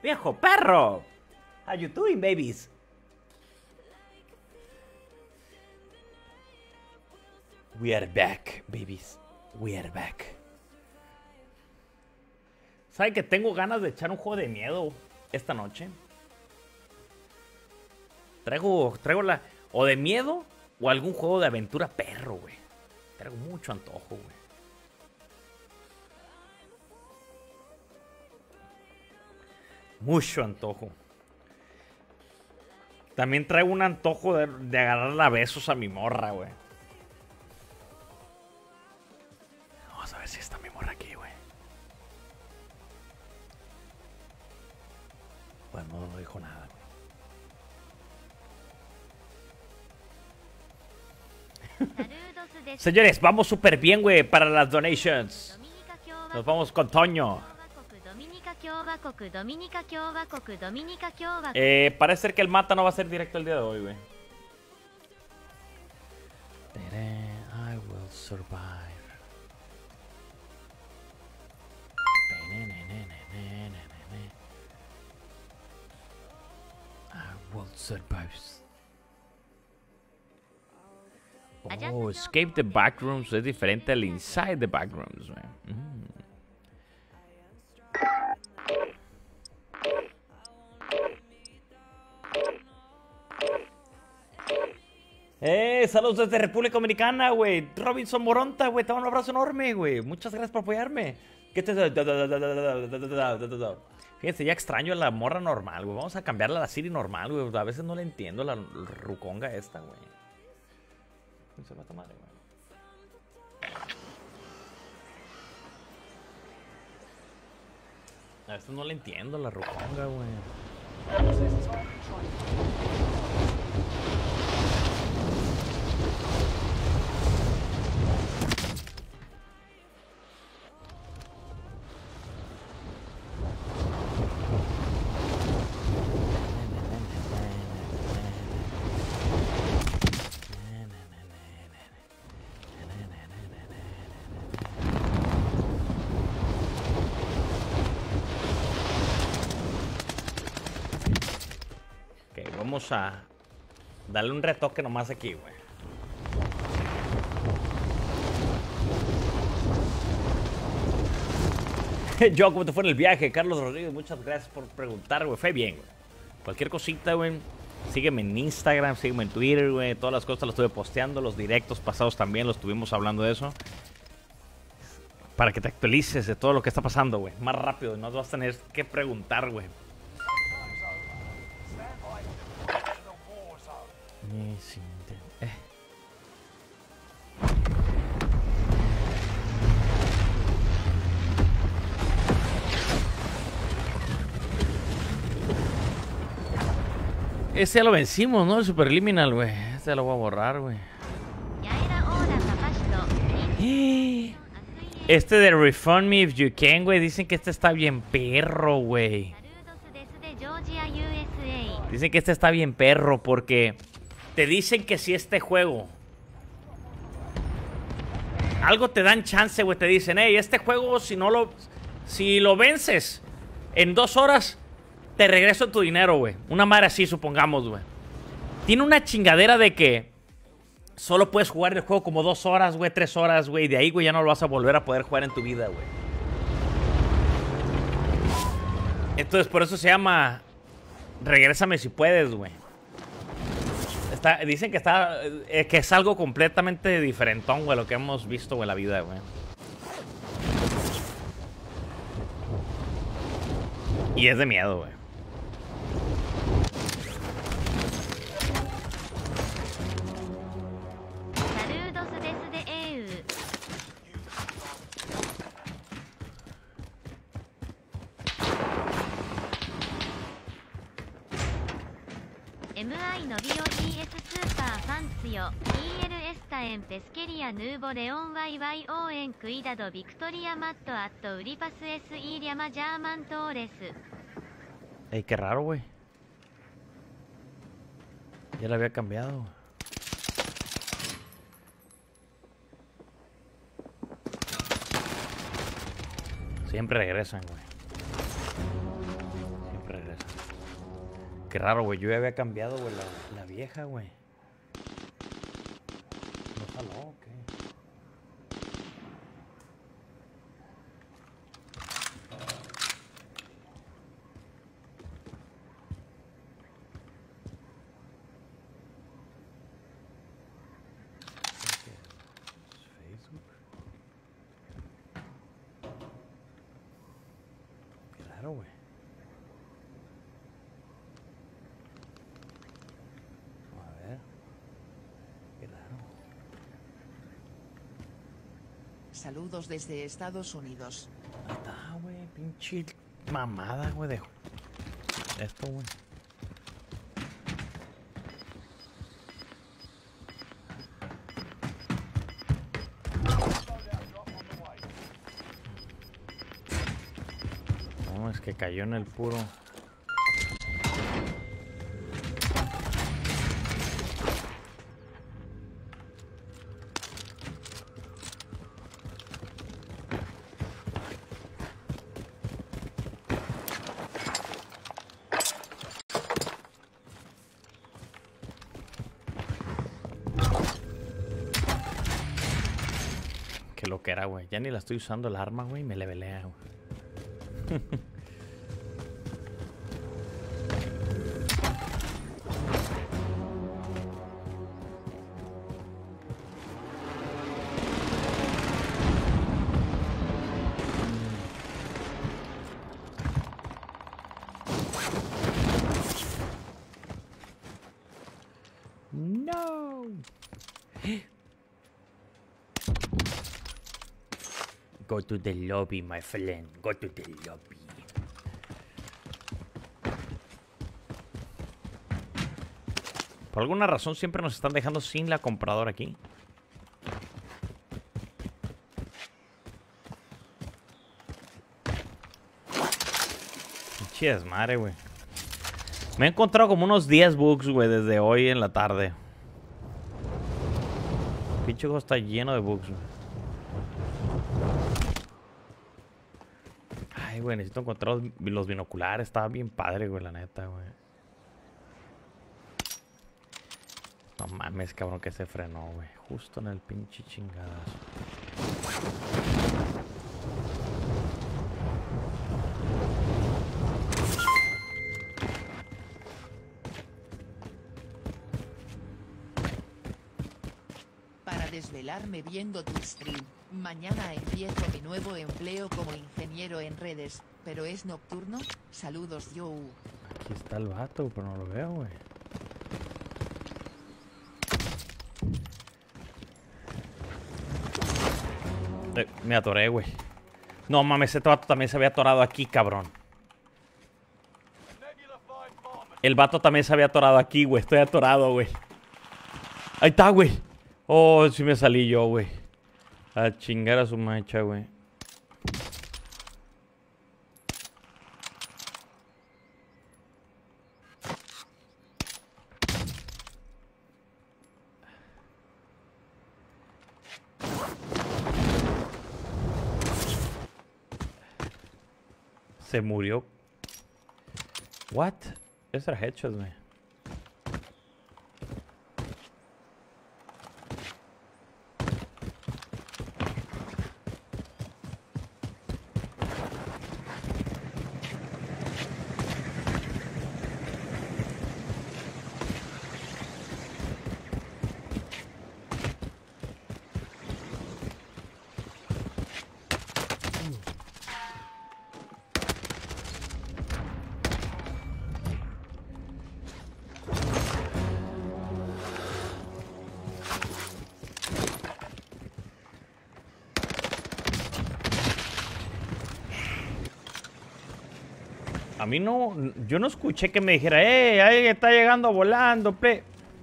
¡Viejo perro! How you doing, babies? We are back, babies. We are back. ¿Sabe que tengo ganas de echar un juego de miedo esta noche? Traigo la... O de miedo o algún juego de aventura perro, güey. Traigo mucho antojo, güey. Mucho antojo. También traigo un antojo de agarrarle a besos a mi morra, güey. Vamos a ver si está mi morra aquí, güey. Bueno, no dijo nada, güey. Señores, vamos súper bien, güey, para las donations. Nos vamos con Toño. Parece ser que el mata no va a ser directo el día de hoy, güey. I will survive. I will survive. Oh, escape the backrooms es diferente al inside the backrooms, güey. Saludos desde República Dominicana, güey. Robinson Moronta, güey. Te mando un abrazo enorme, güey. Muchas gracias por apoyarme. Fíjense, ya extraño a la morra normal, güey. Vamos a cambiarla a la Siri normal, güey. A veces no le entiendo la ruconga esta, güey. Se va a tomar, güey. A veces no le entiendo la ruconga, güey. Vamos a darle un retoque nomás aquí, güey. Yo, ¿cómo te fue en el viaje? Carlos Rodríguez, muchas gracias por preguntar, güey. Fue bien, güey. Cualquier cosita, güey. Sígueme en Instagram, sígueme en Twitter, güey. Todas las cosas las estuve posteando. Los directos pasados también los estuvimos hablando de eso. Para que te actualices de todo lo que está pasando, güey. Más rápido. No vas a tener que preguntar, güey. Ese ya lo vencimos, ¿no? El Superliminal, güey. Este ya lo voy a borrar, güey. Este de Refund Me If You Can, güey. Dicen que este está bien perro, güey. Dicen que este está bien perro porque te dicen que si este juego algo te dan chance, güey. Te dicen, hey, este juego si lo vences en 2 horas te regreso tu dinero, güey. Una madre así, supongamos, güey. Tiene una chingadera de que solo puedes jugar el juego como 2 horas, güey, 3 horas, güey. De ahí, güey, ya no lo vas a volver a poder jugar en tu vida, güey. Entonces, por eso se llama Regrésame si puedes, güey. Dicen que es algo completamente diferentón, güey, lo que hemos visto, güey, en la vida, güey. Y es de miedo, güey. MI の BODS スーパーファンツよ EL エスタエンペスケリアヌーボレオン YY オーエンクイダドビクトリアマットアットウリパス SE リャマジャーマントーレス。 Ey, qué raro, güey. Ya lo había cambiado. Siempre regresan, güey. Siempre Qué raro, güey. Yo ya había cambiado, güey, la vieja, güey. ¿No jaló o qué? Facebook. Qué raro, güey. A ver. Qué raro. Saludos desde Estados Unidos. Ahí está, güey. Pinche mamada, güey, de esto, güey. No, es que cayó en el puro. Qué lo que era, güey. Ya ni la estoy usando el arma, güey. Me levelea, güey. No. Go to the lobby, my friend. Go to the lobby. Por alguna razón siempre nos están dejando sin la compradora aquí. Pinche desmadre, güey. Me he encontrado como unos 10 bugs, güey, desde hoy en la tarde. Pinche juego está lleno de bugs, güey. Ay, güey, necesito encontrar los binoculares. Estaba bien padre, güey, la neta, güey. No mames, cabrón, que se frenó, güey. Justo en el pinche chingadazo. Para desvelarme viendo tu stream. Mañana empiezo mi nuevo empleo como ingeniero en redes, pero es nocturno. Saludos, yo. Aquí está el vato, pero no lo veo, güey. Me atoré, güey. No mames, este vato también se había atorado aquí, cabrón. El vato también se había atorado aquí, güey. Estoy atorado, güey. Ahí está, güey. Oh, sí me salí yo, güey. A chingar a su mancha, güey. Se murió. What? Ese era headshot, güey. A mí no, yo no escuché que me dijera, ahí está llegando volando, ple.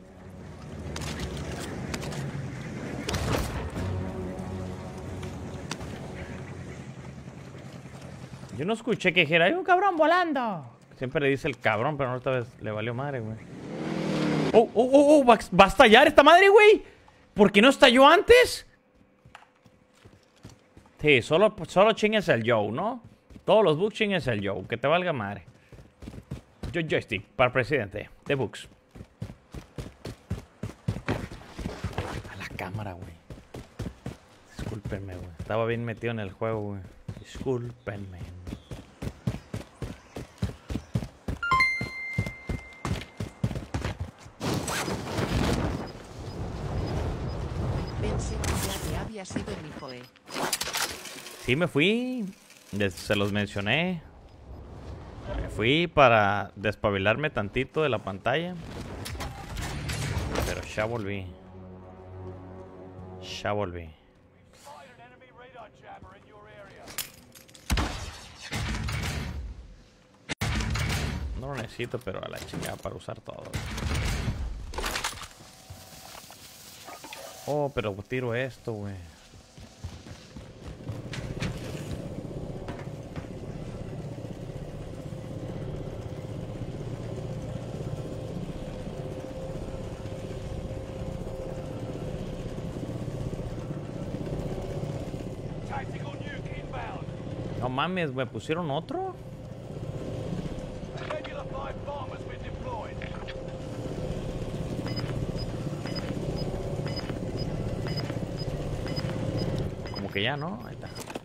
Yo no escuché que dijera, hay un cabrón volando. Siempre le dice el cabrón, pero no, esta vez le valió madre, güey. Va a estallar esta madre, güey. ¿Por qué no estalló antes? Sí, solo chingues el Joe, ¿no? Todos los bugs chingues el Joe, que te valga madre. Joystick para presidente. The Books. A la cámara, güey. Discúlpenme, güey. Estaba bien metido en el juego, güey. Discúlpenme. Pensé que ya te había sido mi Joe. Sí, me fui. Se los mencioné. Me fui para despabilarme tantito de la pantalla. Pero ya volví. Ya volví. No lo necesito, pero a la chingada para usar todo. Oh, pero tiro esto, güey. No mames, me pusieron otro. Como que ya, ¿no? Ahí está.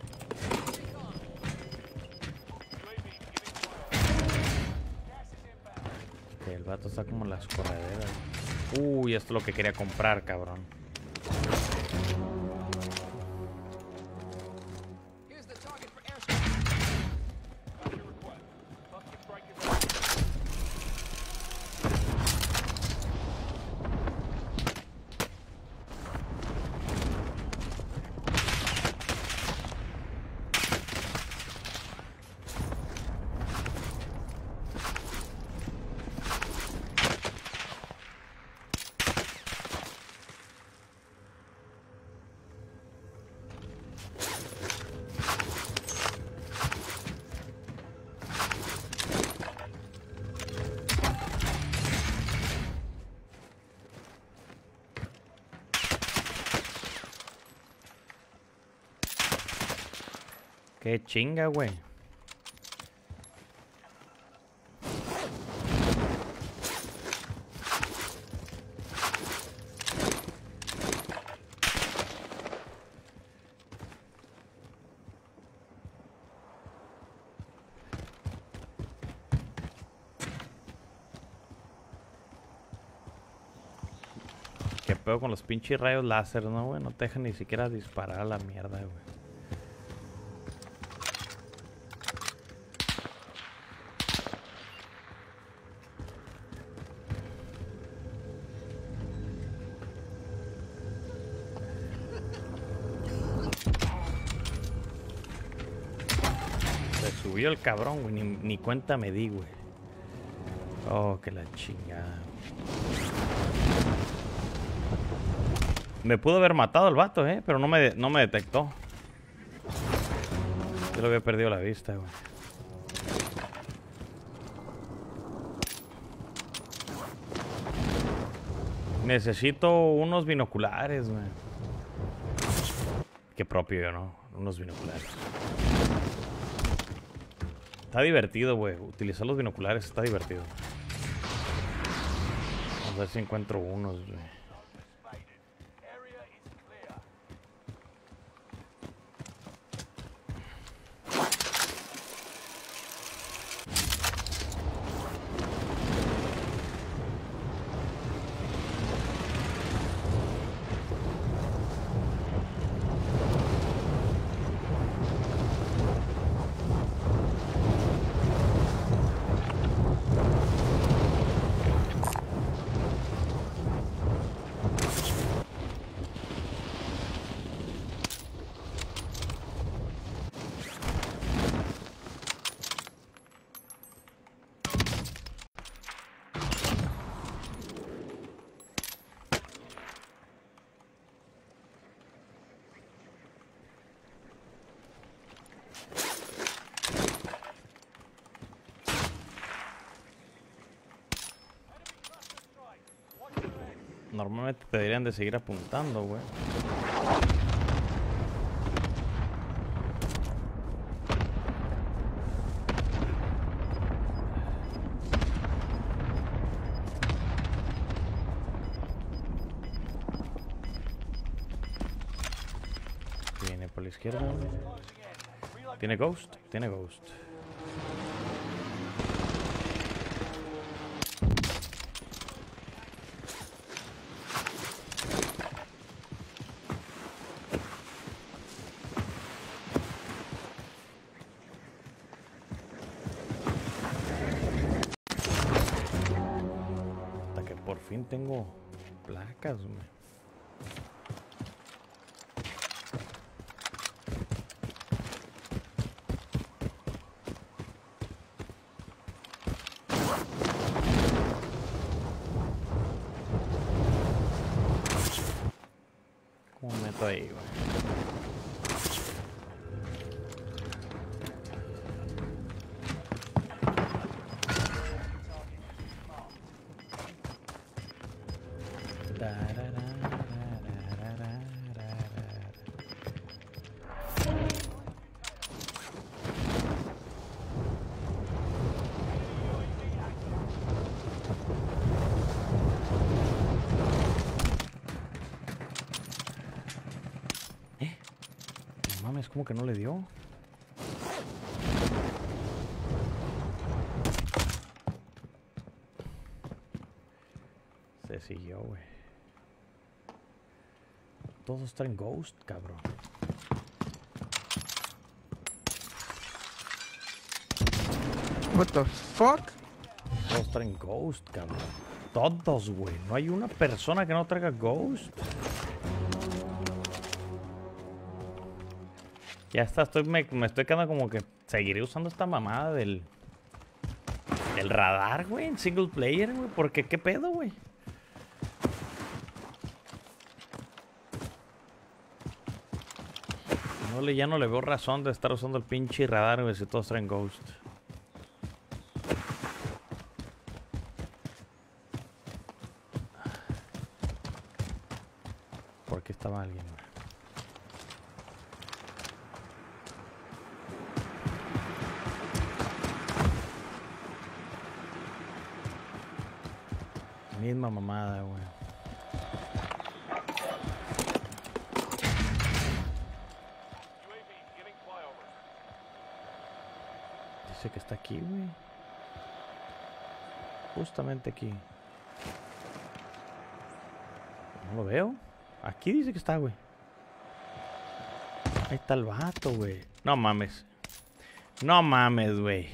Ok, el vato está como en las correderas. Uy, esto es lo que quería comprar, cabrón. Qué chinga, güey. Qué pedo con los pinches rayos láser, ¿no, güey? No te dejan ni siquiera disparar a la mierda, güey. Se subió el cabrón, güey. Ni cuenta me di, güey. Oh, que la chingada. Me pudo haber matado el vato, pero no me detectó. Yo lo había perdido la vista, güey. Necesito unos binoculares, güey. Qué propio yo, ¿no? Unos binoculares. Está divertido, güey. Utilizar los binoculares está divertido. Vamos a ver si encuentro unos, güey. Normalmente te deberían de seguir apuntando, güey. por la izquierda, güey. ¿Tiene Ghost? Tiene Ghost. Hasta que por fin tengo placas, güey. ¿Cómo meto ahí, güey? No mames, ¿cómo que no le dio? Se siguió, güey. Todos traen Ghost, cabrón. What the fuck? Todos traen Ghost, cabrón. Todos, güey. No hay una persona que no traiga Ghost. Ya está, me estoy quedando como que seguiré usando esta mamada del radar, güey, en single player, güey. Porque, ¿qué pedo, güey? Ya no le veo razón de estar usando el pinche radar, güey, si todos traen Ghost. ¿Por qué estaba alguien, güey? Misma mamada, güey. Dice que está aquí, güey. Justamente aquí. No lo veo. Aquí dice que está, güey. Ahí está el vato, güey. No mames. No mames, güey.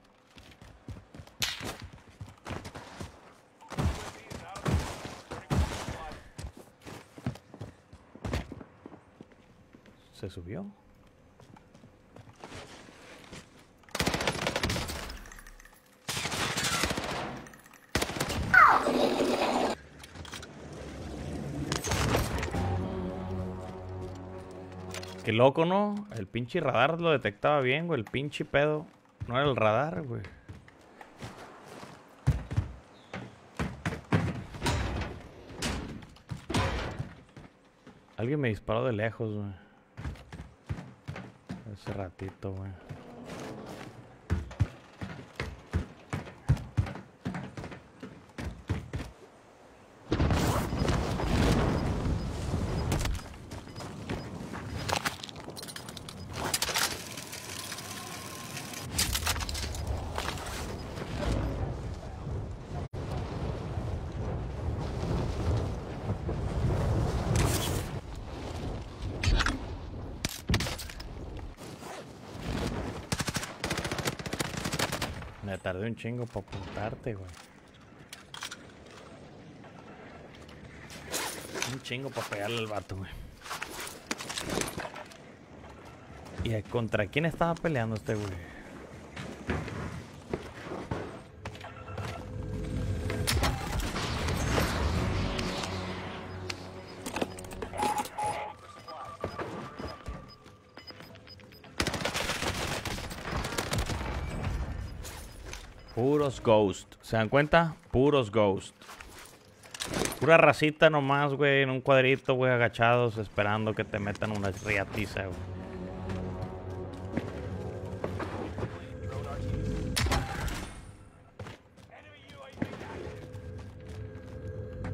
Se subió. Qué loco, ¿no? El pinche radar lo detectaba bien, güey. El pinche pedo no era el radar, güey. Alguien me disparó de lejos, güey. Hace ratito, güey. Me tardé un chingo para apuntarte, güey. Un chingo para pegarle al vato, güey. ¿Y contra quién estaba peleando este güey? Puros Ghost. ¿Se dan cuenta? Puros Ghost. Pura racita nomás, güey, en un cuadrito, güey, agachados, esperando que te metan una riatiza, güey.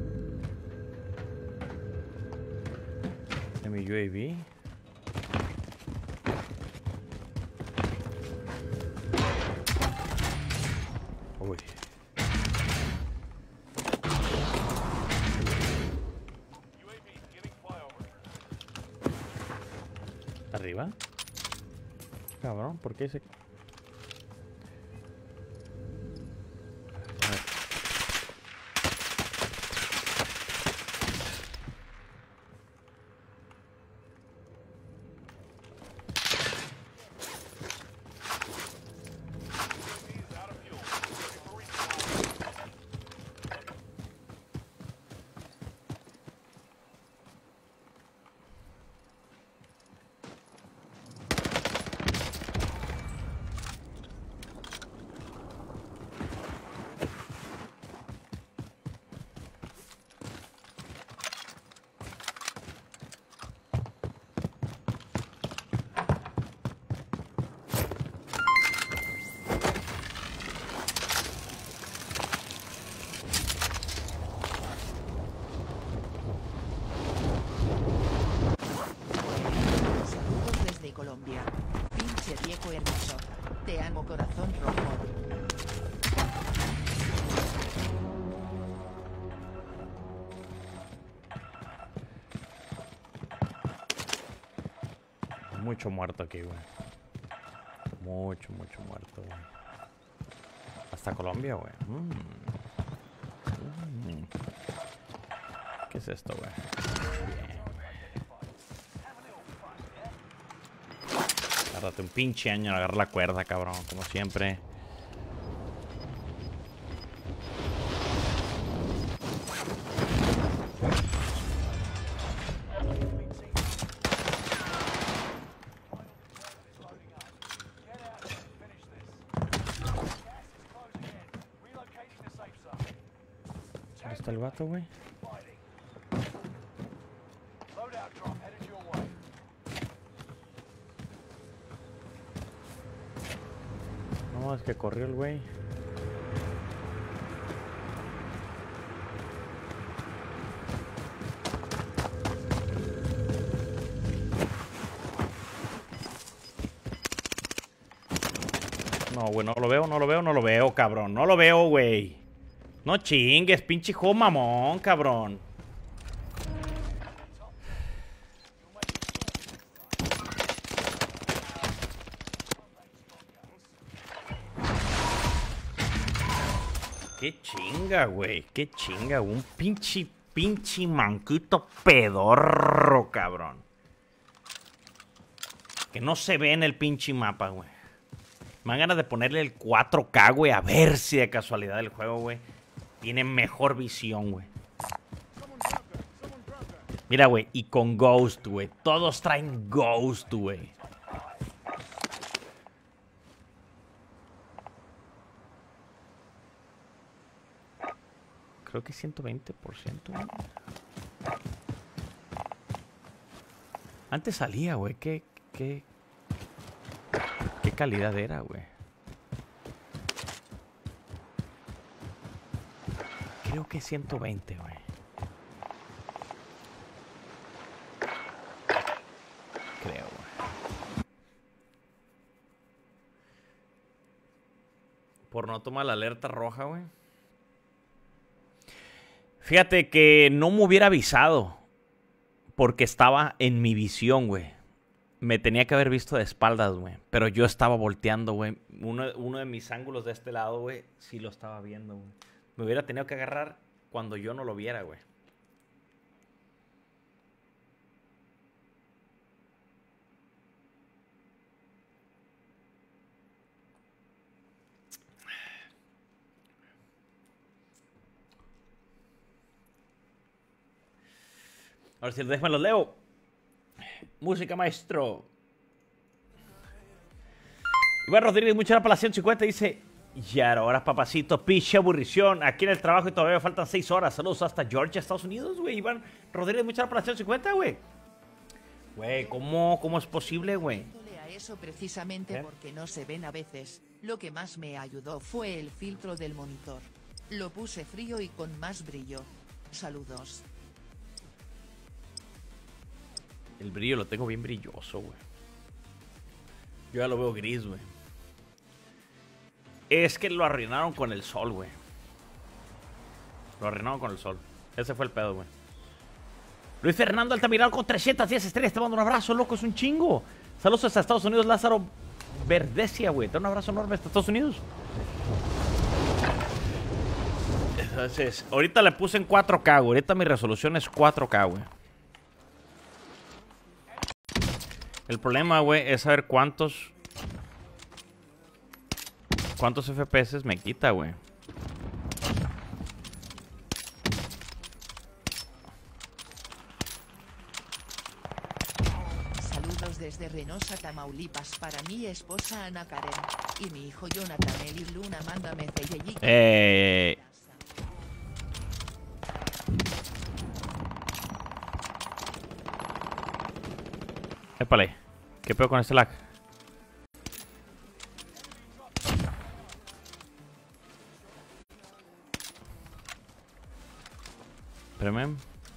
En mi UAV. ¿Arriba? Cabrón, ¿por qué se...? Colombia. Pinche viejo hermoso. Te amo, corazón rojo. Mucho muerto aquí, güey. Mucho muerto, güey. Hasta Colombia, güey. ¿Qué es esto, güey? Bien, güey. Agárrate un pinche año, agarrar la cuerda, cabrón, como siempre. ¿Dónde está el vato, güey? No, es que corrió el güey. No, güey, no lo veo, cabrón. No lo veo, güey. No chingues, pinche hijo mamón, cabrón. Qué chinga, güey. Qué chinga, un pinche manquito pedorro, cabrón. Que no se ve en el pinche mapa, güey. Me dan ganas de ponerle el 4K, güey. A ver si de casualidad el juego, güey, tiene mejor visión, güey. Mira, güey, y con Ghost, güey. Todos traen Ghost, güey. Creo que 120%, güey. Antes salía, güey. ¿Qué calidad era, güey? Creo que 120, güey. Creo, güey. Por no tomar la alerta roja, güey. Fíjate que no me hubiera avisado. Porque estaba en mi visión, güey. Me tenía que haber visto de espaldas, güey. Pero yo estaba volteando, güey. Uno de mis ángulos de este lado, güey, sí lo estaba viendo, güey. Me hubiera tenido que agarrar cuando yo no lo viera, güey. Ahora sí, déjame los leo. Música, maestro. Iván Rodríguez, muchas gracias para la 150. Dice: ya era horas, papacito. Piche aburrición. Aquí en el trabajo y todavía me faltan 6 horas. Saludos hasta Georgia, Estados Unidos, güey. Iván Rodríguez, muchas gracias para la 150, güey. Güey, ¿cómo es posible, güey? A eso precisamente porque no se ven a veces. Lo que más me ayudó fue el filtro del monitor. Lo puse frío y con más brillo. Saludos. El brillo lo tengo bien brilloso, güey. Yo ya lo veo gris, güey. Es que lo arruinaron con el sol, güey. Lo arruinaron con el sol. Ese fue el pedo, güey. Luis Fernando Altamirano con 310 estrellas. Te mando un abrazo, loco. Es un chingo. Saludos hasta Estados Unidos, Lázaro Verdecia, güey. Te doy un abrazo enorme hasta Estados Unidos. Entonces, ahorita le puse en 4K, güey. Ahorita mi resolución es 4K, güey. El problema, güey, es saber cuántos FPS me quita, güey. Saludos desde Reynosa, Tamaulipas para mi esposa Ana Karen y mi hijo Jonathan Eli Luna. Mándame Ceyellica. Épale. ¿Qué pedo con este lag? Espérame.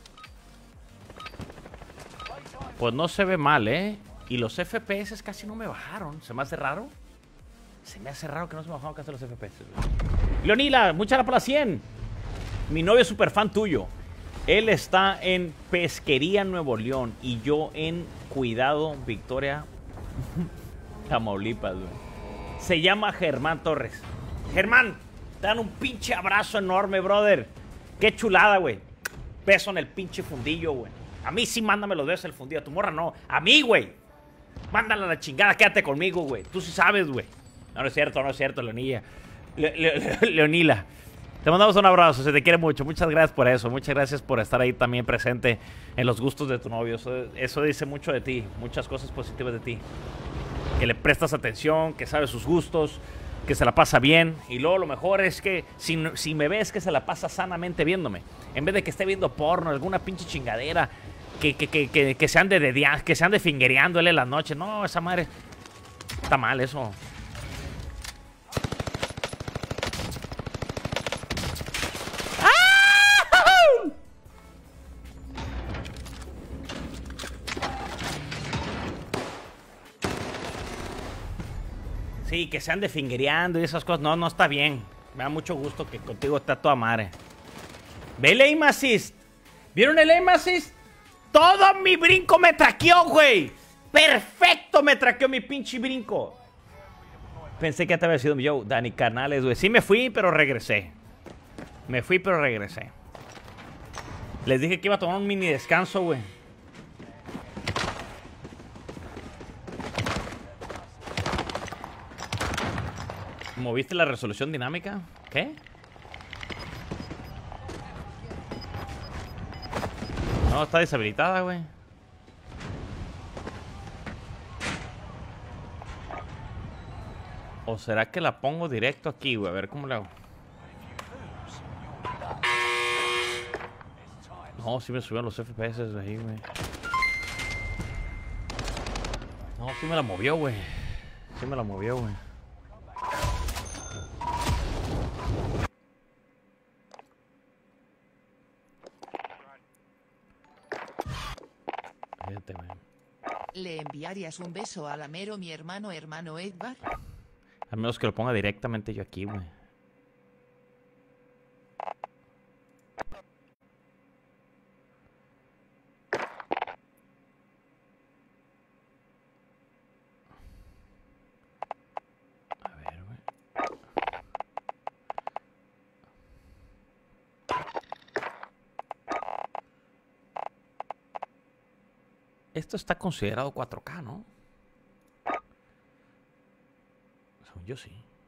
Pues no se ve mal, ¿eh? Y los FPS casi no me bajaron. ¿Se me hace raro? Se me hace raro que no se me bajaron casi los FPS. Leonila, muchas gracias por la 100. Mi novio es súper fan tuyo. Él está en Pesquería, Nuevo León. Y yo en Cuidado, Victoria, Tamaulipas, güey. Se llama Germán Torres. Germán, te dan un pinche abrazo enorme, brother. Qué chulada, güey. Beso en el pinche fundillo, güey. A mí sí mándame los besos en el fundillo. A tu morra no. A mí, güey. Mándala a la chingada. Quédate conmigo, güey. Tú sí sabes, güey. No es cierto, Leonila. Leonila. Te mandamos un abrazo, se te quiere mucho. Muchas gracias por eso. Muchas gracias por estar ahí también presente en los gustos de tu novio. Eso dice mucho de ti. Muchas cosas positivas de ti. Que le prestas atención, que sabe sus gustos, que se la pasa bien. Y luego lo mejor es que si me ves que se la pasa sanamente viéndome, en vez de que esté viendo porno, alguna pinche chingadera, que se ande que se ande fingereándole en las noches. No, esa madre está mal eso. Sí, que se ande fingereando y esas cosas. No, no está bien. Me da mucho gusto que contigo está toda madre. Ve el aim assist. ¿Vieron el aim assist? Todo mi brinco me traqueó, güey. Perfecto me traqueó mi pinche brinco. Pensé que te había sido yo, Dani Canales, güey. Sí me fui, pero regresé. Les dije que iba a tomar un mini descanso, güey. ¿Moviste la resolución dinámica? ¿Qué? No, está deshabilitada, güey. ¿O será que la pongo directo aquí, güey? A ver cómo le hago. No, sí me subieron los FPS de ahí, güey. No, sí me la movió, güey. Fíjate, güey. ¿Le enviarías un beso a Lamero, mi hermano Edgar? Al menos que lo ponga directamente yo aquí, güey. A ver, güey. Esto está considerado 4K, ¿no? Según yo sí.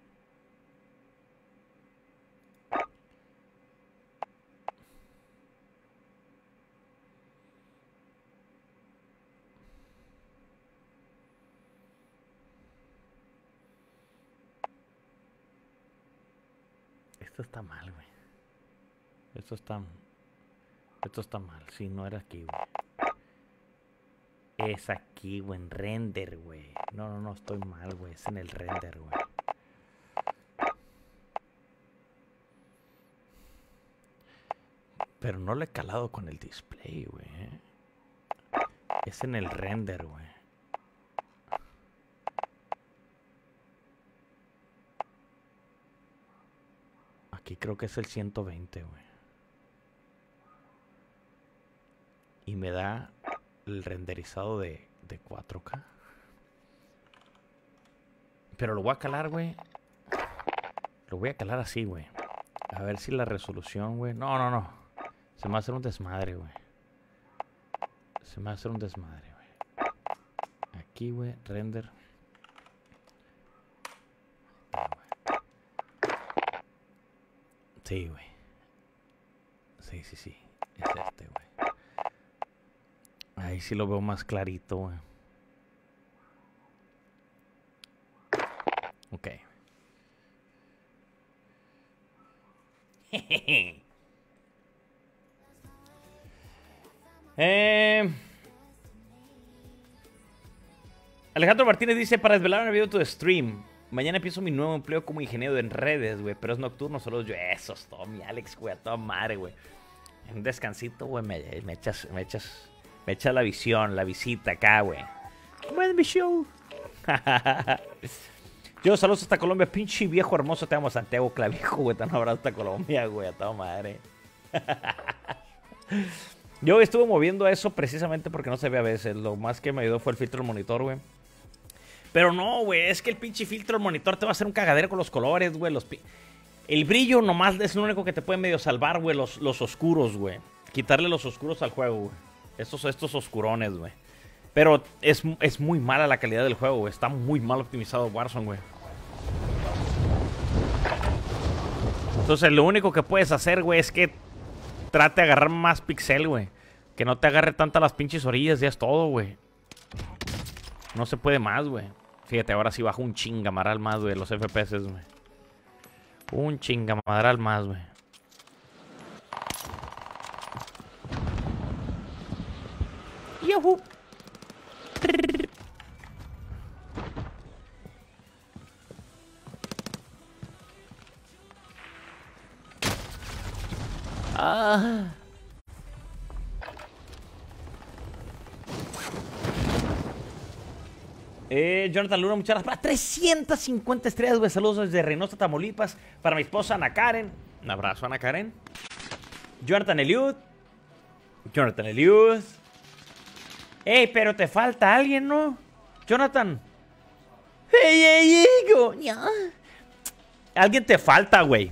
Esto está mal, güey. Esto está mal. Sí, no era aquí, güey. Es aquí, güey, en render, güey. No, estoy mal, güey. Es en el render, güey. Pero no lo he calado con el display, güey. Es en el render, güey. Aquí creo que es el 120, güey. Y me da el renderizado de 4K. Pero lo voy a calar, güey. Lo voy a calar así, güey. A ver si la resolución, güey. No, no, no. Se me va a hacer un desmadre, güey. Se me va a hacer un desmadre, güey. Aquí, güey. Render. Sí, güey. Sí, sí, sí. Es este, güey. Ahí sí lo veo más clarito, güey. Ok. Alejandro Martínez dice: para desvelar un video de tu stream. Mañana empiezo mi nuevo empleo como ingeniero en redes, güey. Pero es nocturno, solo yo. Eso es todo, mi Alex, güey. A toda madre, güey. En un descansito, güey. Me echas la visión, la visita acá, güey. Buen mi show. Yo, saludos hasta Colombia. Pinche viejo hermoso. Te amo, Santiago Clavijo, güey. Te un abrazo hasta Colombia, güey. A toda madre. Yo estuve moviendo eso precisamente porque no se ve a veces. Lo más que me ayudó fue el filtro del monitor, güey. Pero no, güey. Es que el pinche filtro del monitor te va a hacer un cagadero con los colores, güey. El brillo nomás es lo único que te puede medio salvar, güey. Los oscuros, güey. Quitarle los oscuros al juego, güey. Estos oscurones, güey. Pero es muy mala la calidad del juego, güey. Está muy mal optimizado Warzone, güey. Entonces lo único que puedes hacer, güey, es que trate de agarrar más pixel, güey. Que no te agarre tantas las pinches orillas, ya es todo, güey. No se puede más, güey. Fíjate, ahora sí bajo un chingamadral más, güey, los FPS, güey. Un chingamadral más, güey. ¡Yahoo! Ah. Jonathan Luna, muchas gracias. 350 estrellas, güey. Saludos desde Reynosa, Tamaulipas. Para mi esposa Ana Karen. Un abrazo, Ana Karen. Jonathan Eliud. Ey, pero te falta alguien, ¿no? Jonathan. Alguien te falta, güey.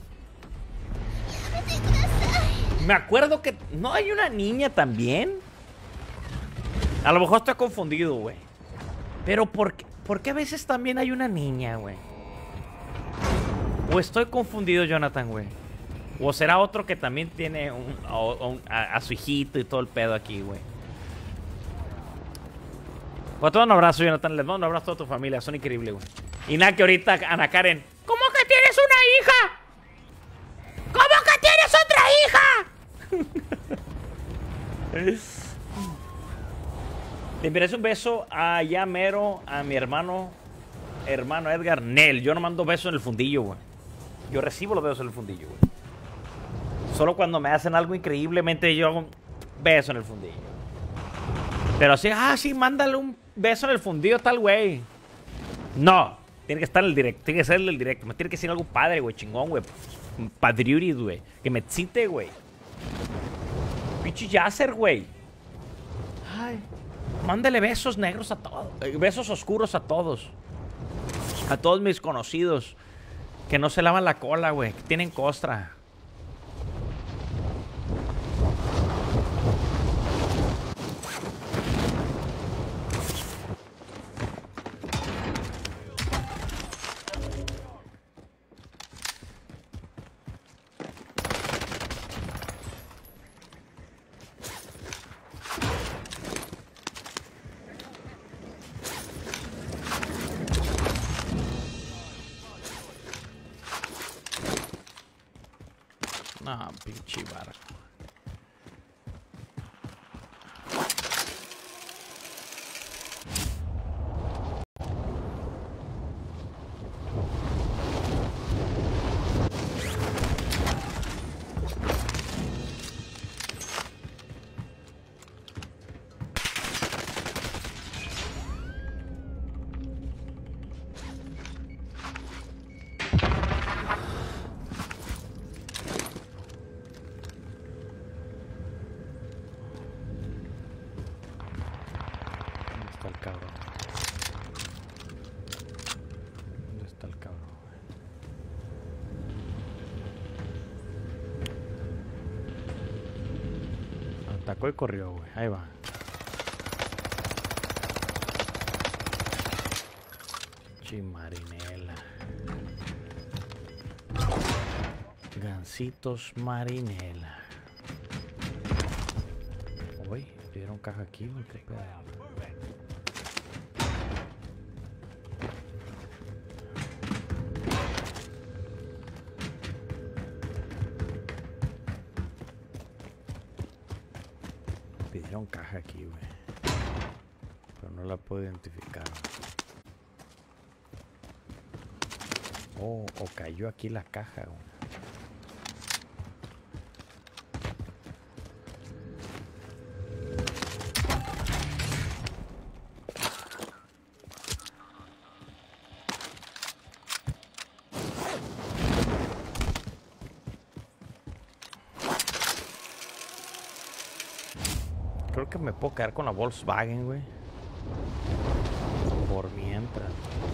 Me acuerdo que... ¿No hay una niña también? A lo mejor estoy confundido, güey. Pero ¿por qué a veces también hay una niña, güey? O estoy confundido, Jonathan, güey. O será otro que también tiene a su hijito y todo el pedo aquí, güey. Pues te mando un abrazo, Jonathan. Les mando un abrazo a toda tu familia. Son increíbles, güey. Y nada, que ahorita, Ana Karen. ¿Cómo que tienes una hija? ¿Cómo que tienes otra hija? Le enviaré un beso a Yamero, a mi hermano Edgar Nel. Yo no mando besos en el fundillo, güey. Yo recibo los besos en el fundillo, güey. Solo cuando me hacen algo increíblemente yo hago un beso en el fundillo. Pero así, sí, mándale un beso en el fundillo tal, güey. No, tiene que estar en el directo, tiene que ser el directo. Me tiene que decir algo padre, güey, chingón, güey. Padriuris, güey. Que me excite, güey. Pinche Yasser, güey. Ay. Mándale besos negros a todos. Besos oscuros a todos. A todos mis conocidos. Que no se lavan la cola, güey. Que tienen costra. No, pinche barco. Tacó y corrió, güey. Ahí va. Marinela. Gansitos marinela. Uy, dieron caja aquí, güey. Qué pedo. Pidieron caja aquí, güey. Pero no la puedo identificar. Oh, o cayó aquí la caja, güey. Creo que me puedo quedar con la Volkswagen, güey. Por mientras.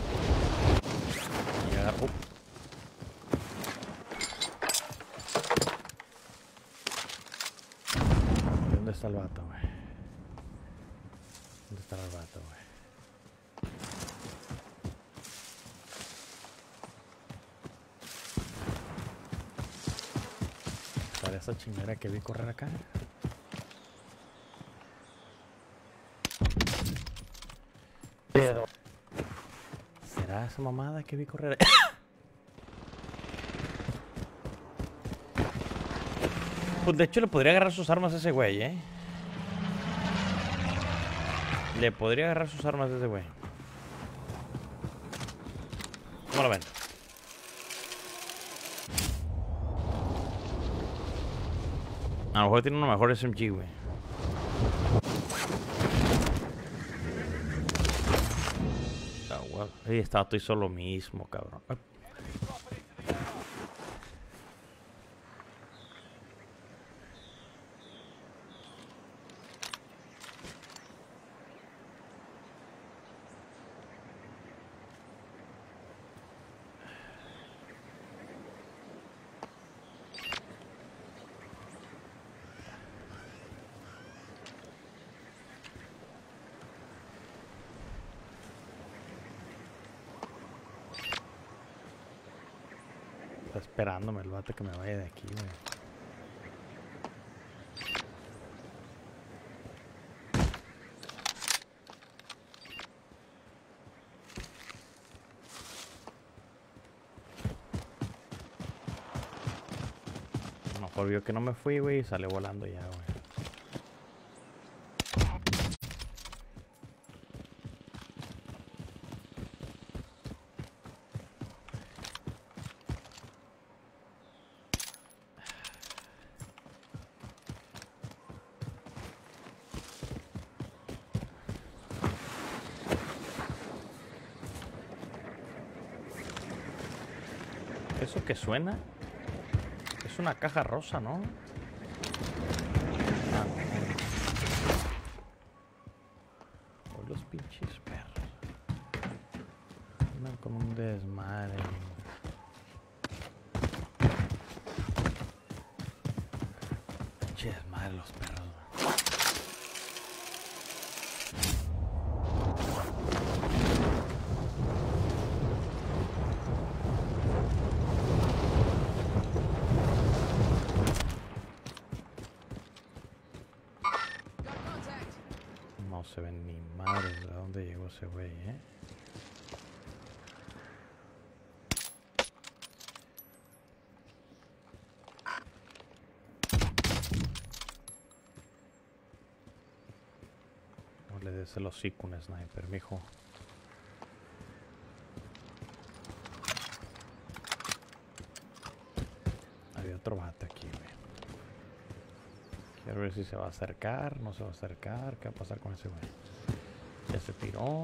¿Dónde está el vato, güey? ¿Dónde está el vato, güey? ¿Para esa chingadera que vi correr acá? Pero ¿será esa mamada que vi correr? Pues de hecho le podría agarrar sus armas a ese güey, ¿eh? Le podría agarrar sus armas a ese güey. ¿Cómo lo ven? A lo mejor tiene una mejor SMG, güey. Ahí está, estoy solo mismo, cabrón. Está esperándome el vato que me vaya de aquí, güey. A lo mejor vio que no me fui, güey, y sale volando ya, güey. ¿Eso que suena? Es una caja rosa, ¿no? Ah, oh, los pinches perros. Andan con un desmadre. Pinche desmadre los perros. No se ven ni madres de dónde llegó ese güey, ¿eh? No le des el hocico un sniper, mijo. Había otro vato aquí, güey. Quiero ver si se va a acercar, no se va a acercar. ¿Qué va a pasar con ese güey? Ya se tiró.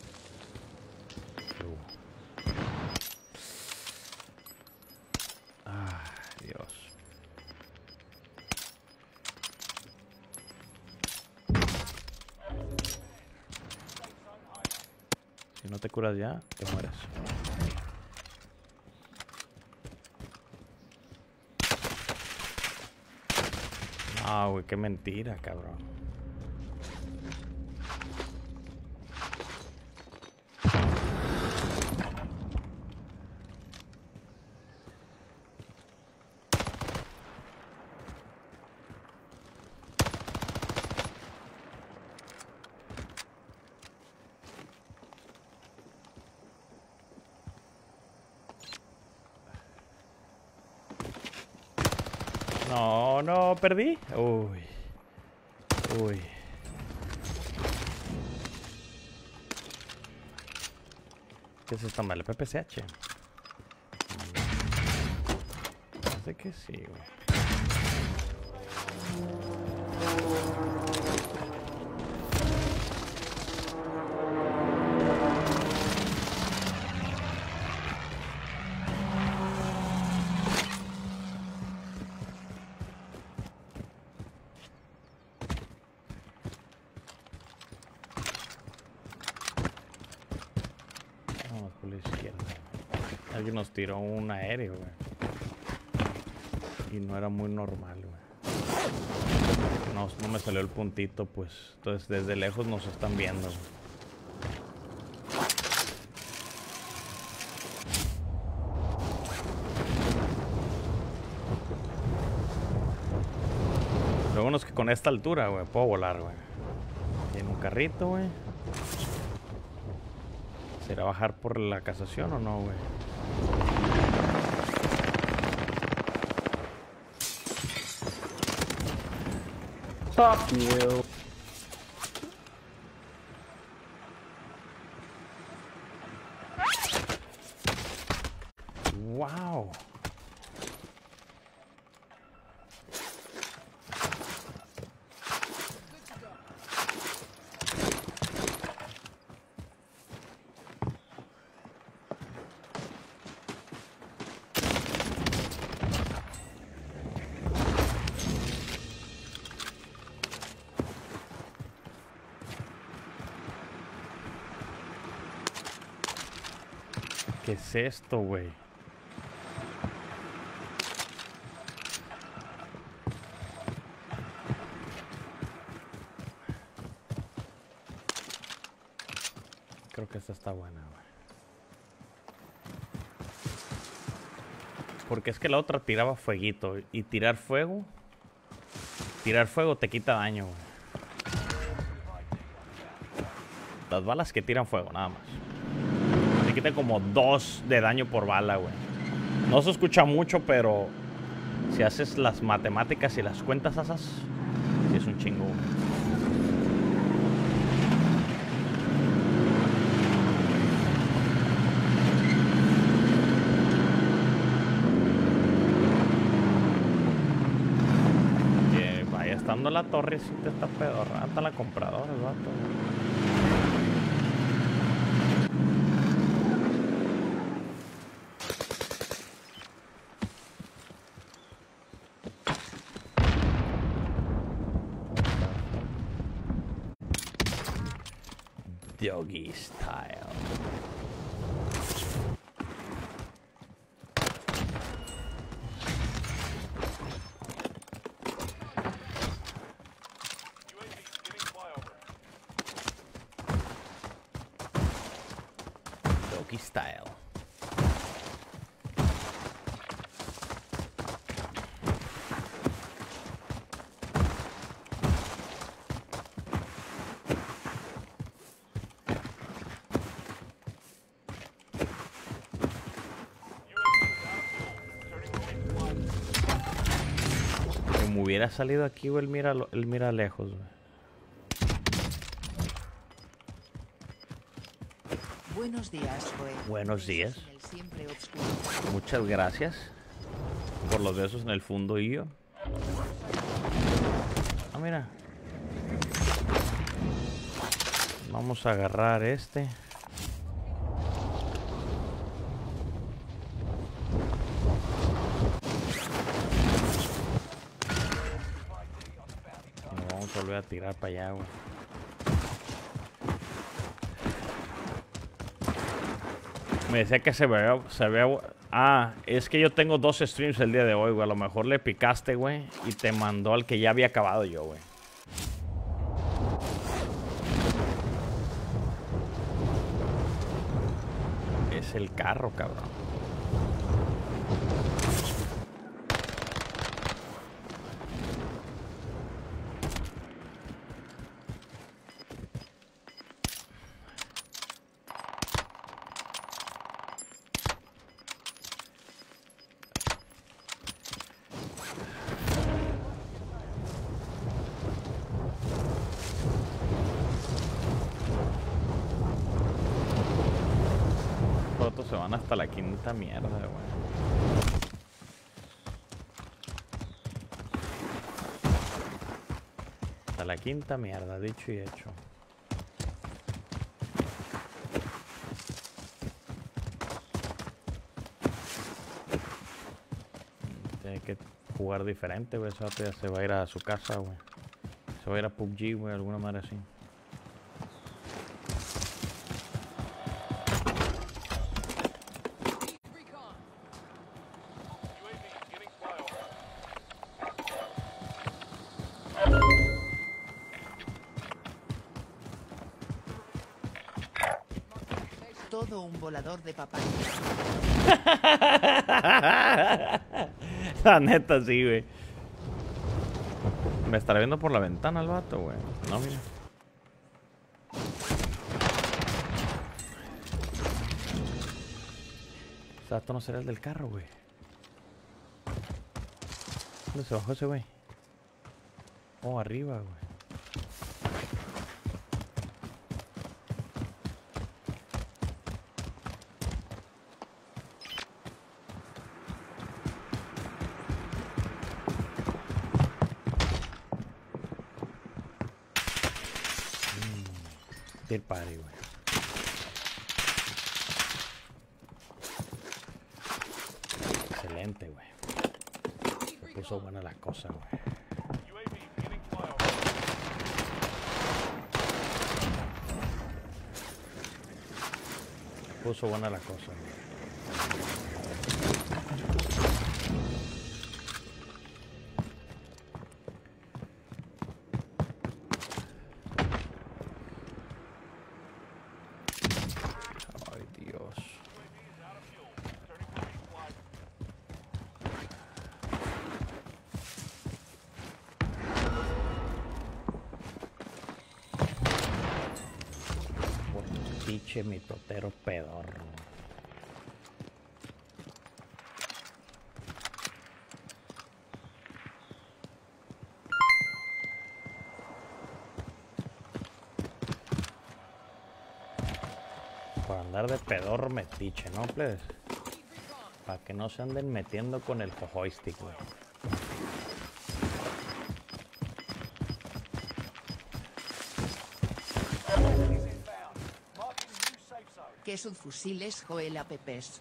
Ah, Dios. Si no te curas ya, te mueres. Ah, güey, qué mentira, cabrón. No, no, perdí. Uy. Uy. ¿Qué es esta madre? PPCH. Parece que sí, güey. Vamos por la izquierda. Alguien nos tiró un aéreo, güey. Y no era muy normal, güey. No, no me salió el puntito, pues. Entonces desde lejos nos están viendo, güey. Lo bueno es que con esta altura, güey, puedo volar, güey. Tiene un carrito, güey. ¿Será bajar por la casación o no, güey? Fuck you. Wow. ¿Qué es esto, güey? Creo que esta está buena, güey. Porque es que la otra tiraba fueguito. Y tirar fuego te quita daño, güey. Las balas que tiran fuego, nada más. Te quita como 2 de daño por bala, güey. No se escucha mucho, pero si haces las matemáticas y las cuentas esas, sí es un chingo, güey. Que vaya estando la torre, si te está pedorrando la compradora, el vato, güey. Doggy style. Doggy style. Como hubiera salido aquí, güey, él mira lejos, güey. Buenos días, Joe. Buenos días. Besos en el siempre oscuro. Muchas gracias por los besos en el fondo y yo. Ah, mira. Vamos a agarrar este. Y vamos a volver a tirar para allá, güey. Me decía que se veía Ah, es que yo tengo 2 streams el día de hoy, güey. A lo mejor le picaste, güey, y te mandó al que ya había acabado yo, güey. Es el carro, cabrón. Se van hasta la quinta mierda, güey. Hasta la quinta mierda, dicho y hecho. Tiene que jugar diferente, güey. Esa ya se va a ir a su casa, güey. Se va a ir a PUBG, güey, alguna manera así. Todo un volador de papaya. La neta, sí, güey. Me estará viendo por la ventana el vato, güey. No, mira. O sea, esto no será el del carro, güey. ¿Dónde se bajó ese güey? Oh, arriba, güey. Del party, güey. Excelente, güey. Se puso buena la cosa, güey. Se puso buena la cosa, güey. Pinche mitotero pedorro. Por andar de pedorro metiche, ¿no, plebes? Para que no se anden metiendo con el joystick, güey. ¿Qué subfusiles Joel APPs?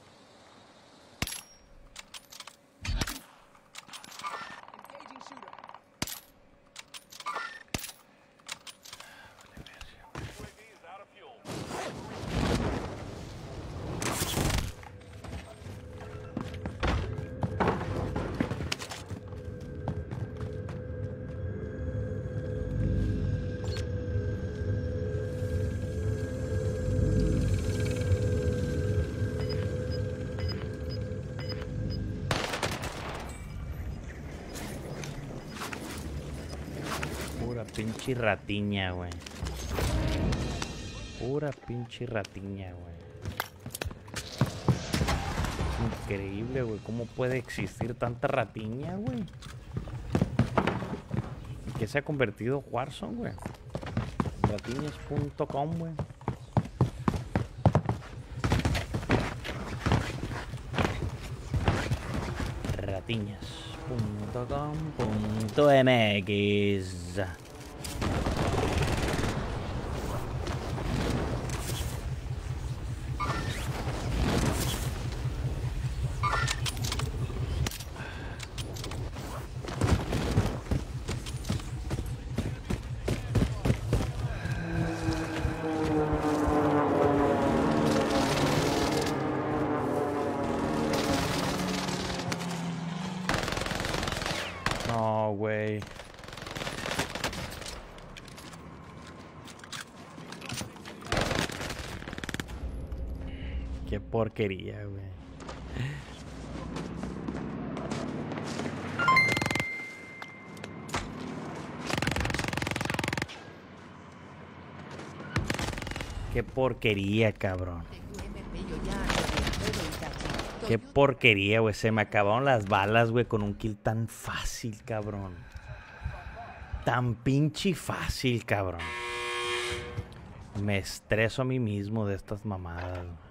Pinche ratiña, güey. Pura pinche ratiña, güey. Increíble, güey. ¿Cómo puede existir tanta ratiña, güey? ¿Qué se ha convertido Warzone, güey? Ratiñas.com, güey. Ratiñas.com.mx. No, güey. Qué porquería, güey. Qué porquería, cabrón. Qué porquería, güey. Se me acabaron las balas, güey, con un kill tan fácil, cabrón. Tan pinche fácil, cabrón. Me estreso a mí mismo de estas mamadas, güey.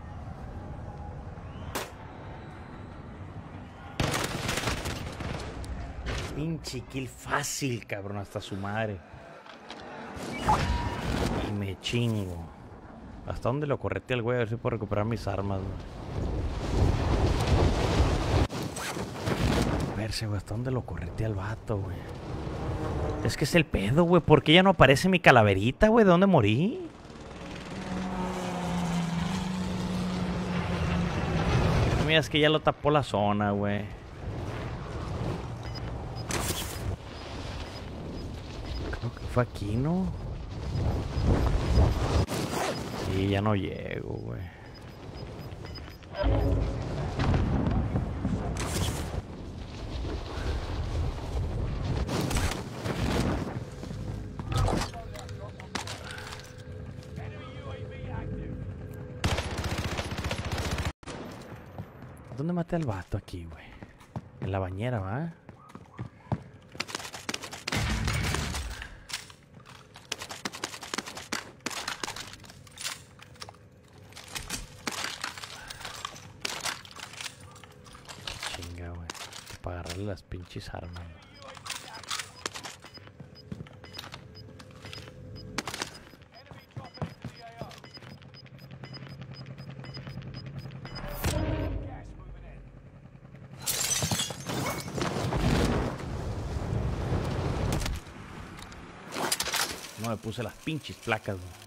Pinche kill fácil, cabrón, hasta su madre. Y me chingo. ¿Hasta dónde lo correté el güey? A ver si puedo recuperar mis armas, güey. Verse, güey, ¿hasta dónde lo correté al vato, güey? Es que es el pedo, güey. ¿Por qué ya no aparece mi calaverita, güey? ¿De dónde morí? Mira, es que ya lo tapó la zona, güey. Creo que fue aquí, ¿no? Sí, ya no llego, güey. ¿Dónde maté al vato aquí, güey? En la bañera, ¿va? Chinga, güey. Para agarrarle las pinches armas, güey. No me puse las pinches placas, güey.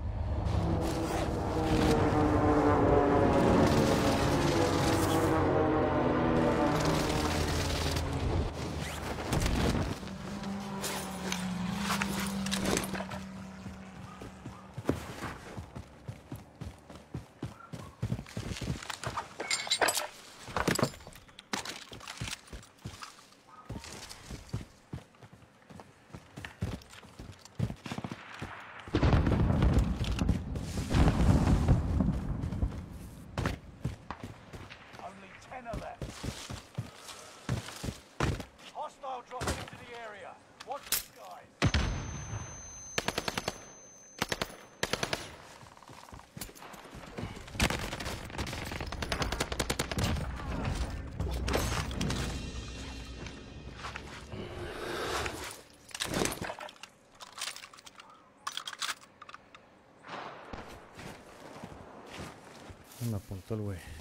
Me apuntó el güey.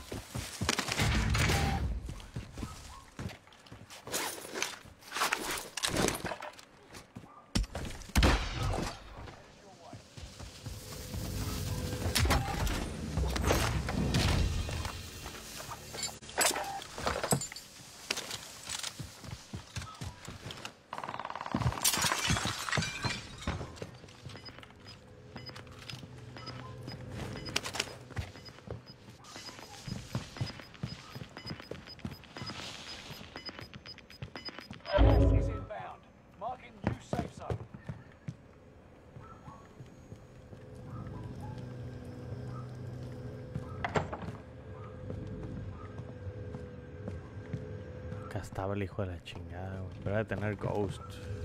Acá estaba el hijo de la chingada, güey. Pero de tener Ghost.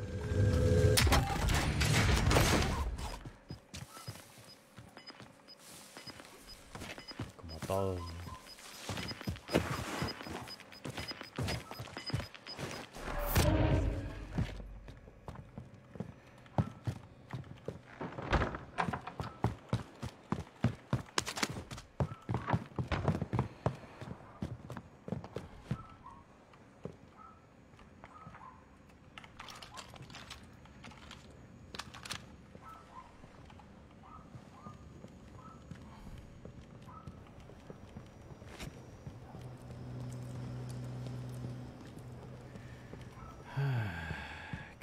Como todos, güey.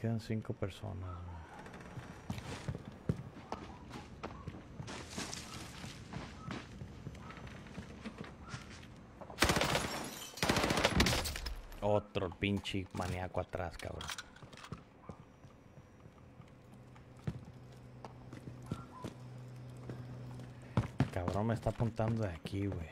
Quedan 5 personas, güey. Otro pinche maníaco atrás, cabrón. Cabrón, me está apuntando de aquí, güey.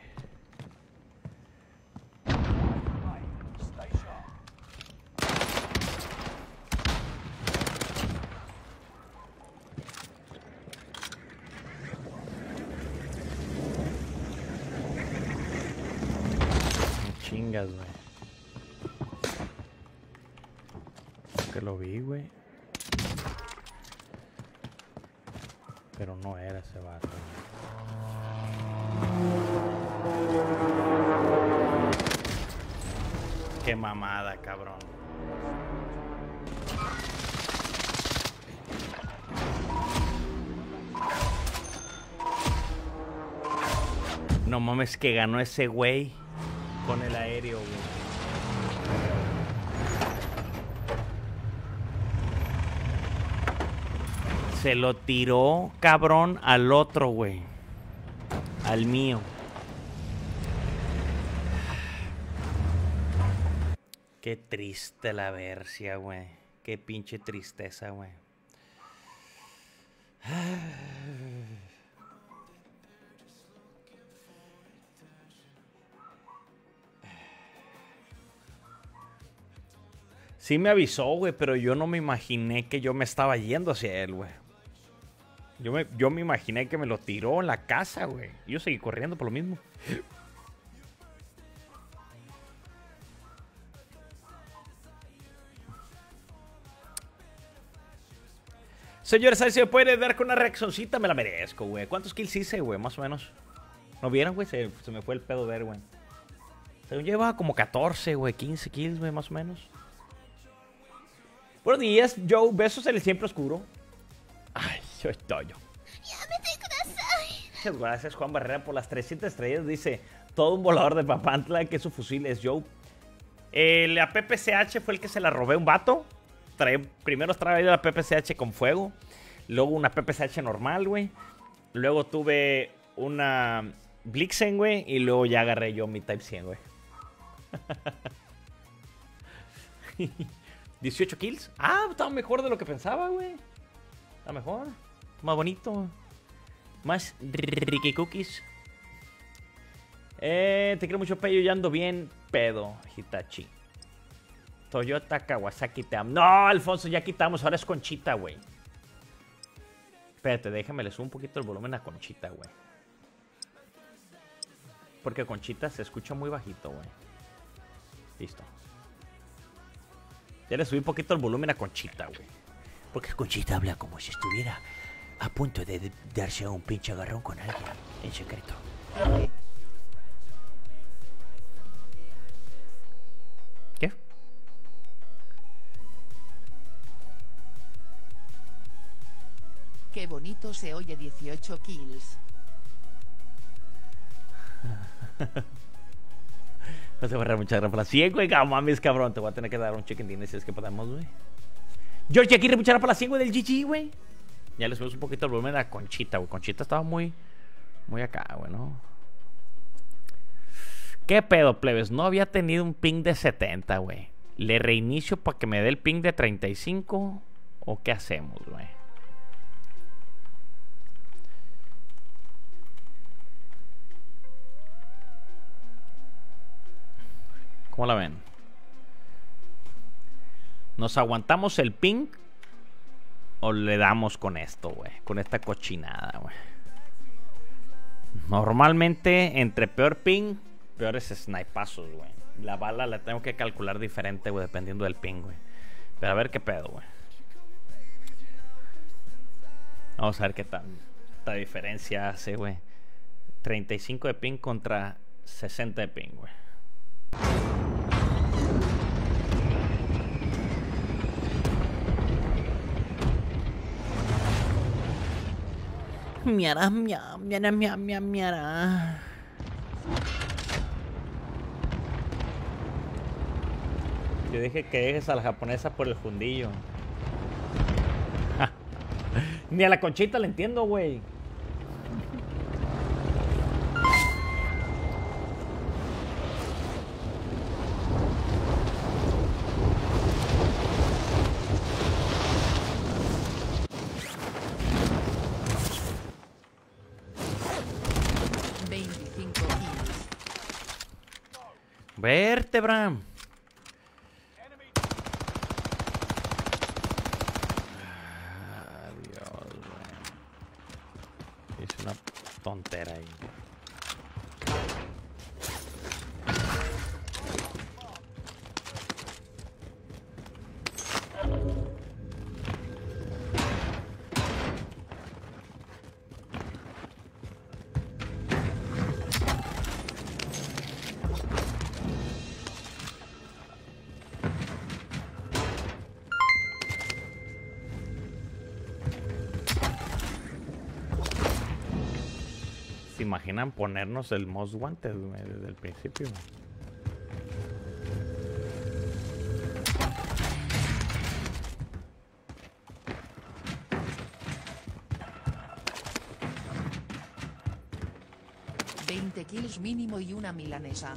Chingas, güey. Que lo vi, güey. Pero no era ese vato. Qué mamada, cabrón. No mames, que ganó ese güey con el aéreo, güey. Se lo tiró, cabrón, al otro, güey. Al mío. Qué triste la versia, güey. Qué pinche tristeza, güey. Sí me avisó, güey, pero yo no me imaginé que yo me estaba yendo hacia él, güey. Yo me imaginé que me lo tiró en la casa, güey. Yo seguí corriendo por lo mismo. Señores, ¿sabes si me puede dar con una reaccioncita? Me la merezco, güey. ¿Cuántos kills hice, güey? Más o menos. ¿No vieron, güey? Se me fue el pedo ver, güey. Según yo llevaba como 14, güey. 15 kills, güey, más o menos. Buenos días, Joe. Besos en el siempre oscuro. Ay, soy Toyo. Muchas gracias, Juan Barrera, por las 300 estrellas. Dice, todo un volador de Papantla, que su fusil es Joe. La PPCH fue el que se la robé a un vato. Primero traía la PPCH con fuego. Luego una PPCH normal, güey. Luego tuve una Blixen, güey. Y luego ya agarré yo mi Type 100, güey. 18 kills. Ah, estaba mejor de lo que pensaba, güey. Está mejor. Más bonito. Más ricky cookies. Te quiero mucho, Peyo. Ya ando bien pedo, Hitachi. Toyota Kawasaki, te amo. No, Alfonso, ya quitamos. Ahora es Conchita, güey. Espérate, déjame le subo un poquito el volumen a Conchita, güey. Porque Conchita se escucha muy bajito, güey. Listo. Ya le subí un poquito el volumen a Conchita, güey. Porque Conchita habla como si estuviera a punto de darse un pinche agarrón con alguien en secreto. ¿Qué? Qué bonito se oye 18 kills. No te voy a agarrar muchas gracias por la 100, güey. Mames, cabrón. Te voy a tener que dar un chicken dinner si es que podemos, güey. George, aquí muchas gracias por la 100, güey, del GG, güey. Ya le subimos un poquito el volumen a Conchita, güey. Conchita estaba muy acá, güey, ¿no? ¿Qué pedo, plebes? No había tenido un ping de 70, güey. ¿Le reinicio para que me dé el ping de 35? ¿O qué hacemos, güey? ¿Cómo la ven? ¿Nos aguantamos el ping? ¿O le damos con esto, güey? Con esta cochinada, güey. Normalmente, entre peor ping, peores snipazos, güey. La bala la tengo que calcular diferente, güey, dependiendo del ping, güey. Pero a ver qué pedo, güey. Vamos a ver qué tanta diferencia hace, güey. 35 de ping contra 60 de ping, güey. Miara, miara. Yo dije que dejes a la japonesa por el fundillo. Ni a la Conchita le entiendo, güey. Vértebra. Dios, güey. Hice una tontera ahí. ¿Se imaginan ponernos el Most Wanted, güey, desde el principio? ...20 kills mínimo y una milanesa.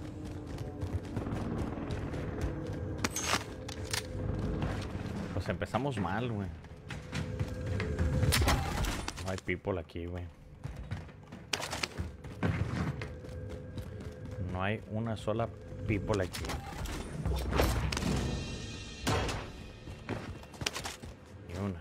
Pues empezamos mal, güey. No hay people aquí, güey. No hay una sola people aquí. Ni una.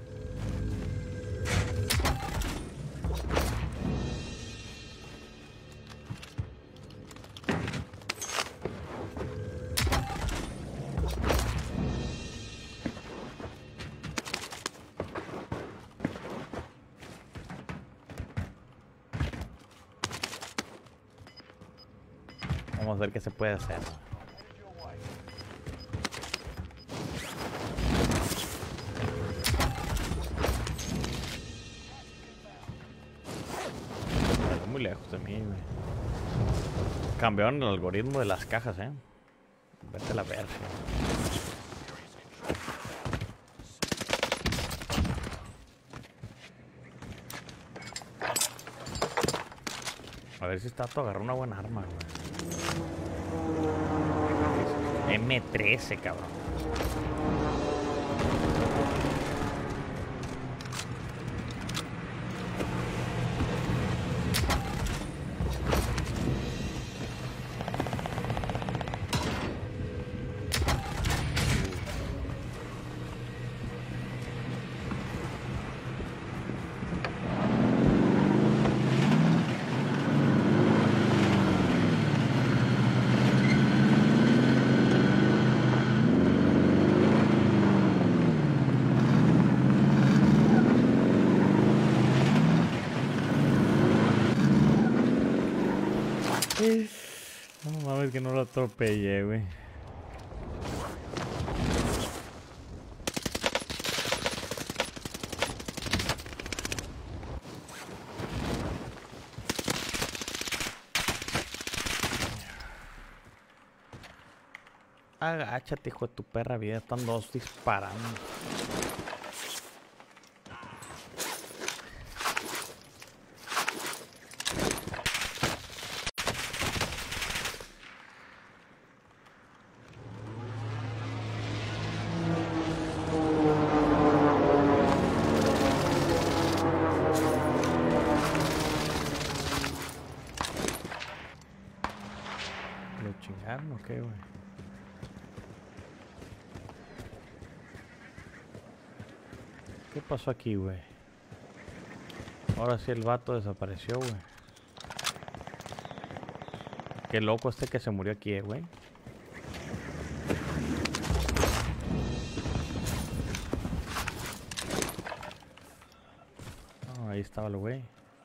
Vamos a ver qué se puede hacer. Está muy lejos de mí, güey. Cambiaron el algoritmo de las cajas, Vete a la verga. A ver si está todo agarrar una buena arma, güey. M13, cabrón. No mames, que no lo atropellé, güey. Agáchate, hijo de tu perra vida. Están dos disparando. ¿Lo chingaron o qué, güey? ¿Qué pasó aquí, güey? Ahora sí el vato desapareció, güey. Qué loco este que se murió aquí, güey. Oh, ahí estaba el güey.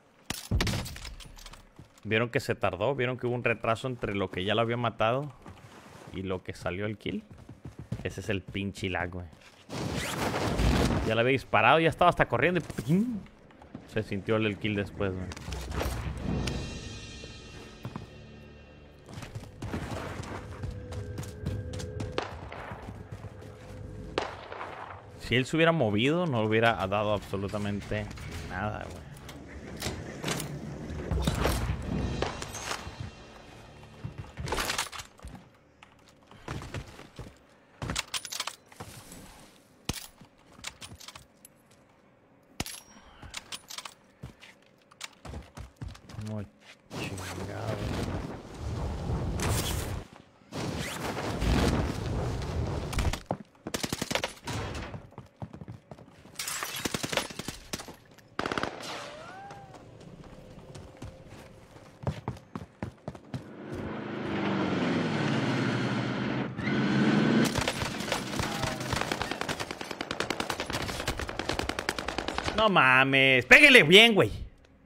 Vieron que se tardó, vieron que hubo un retraso entre lo que ya lo había matado y lo que salió el kill. Ese es el pinche lag, güey. Ya le había disparado, ya estaba hasta corriendo y ¡pum! Se sintió el kill después, güey. Si él se hubiera movido, no hubiera dado absolutamente nada, güey. Muy chingado. No mames, pégale bien, güey.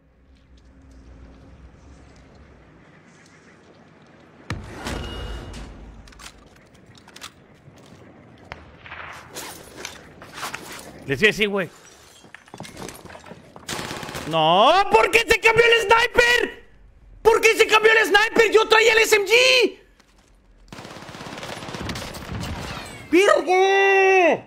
Les iba a decir, güey. No, ¿por qué se cambió el sniper? ¿Por qué se cambió el sniper? Yo traía el SMG. ¡Virgo!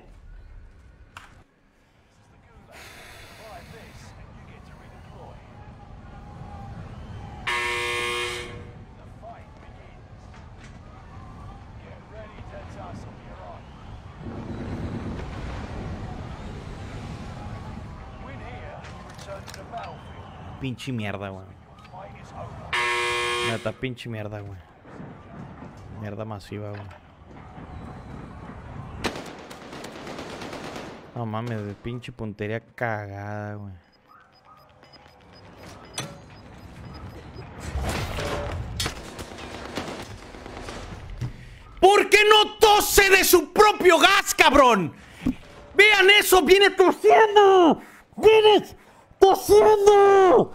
Pinche mierda, güey. Neta, pinche mierda, güey. Mierda masiva, güey. No mames, de pinche puntería cagada, güey. ¿Por qué no tose de su propio gas, cabrón? Vean eso, viene tosiendo. ¡Viene tosiendo!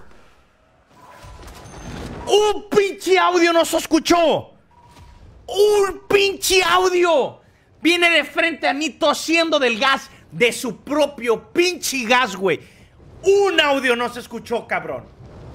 ¡Un pinche audio no se escuchó! ¡Un pinche audio! Viene de frente a mí tosiendo del gas, de su propio pinche gas, güey. Un audio no se escuchó, cabrón.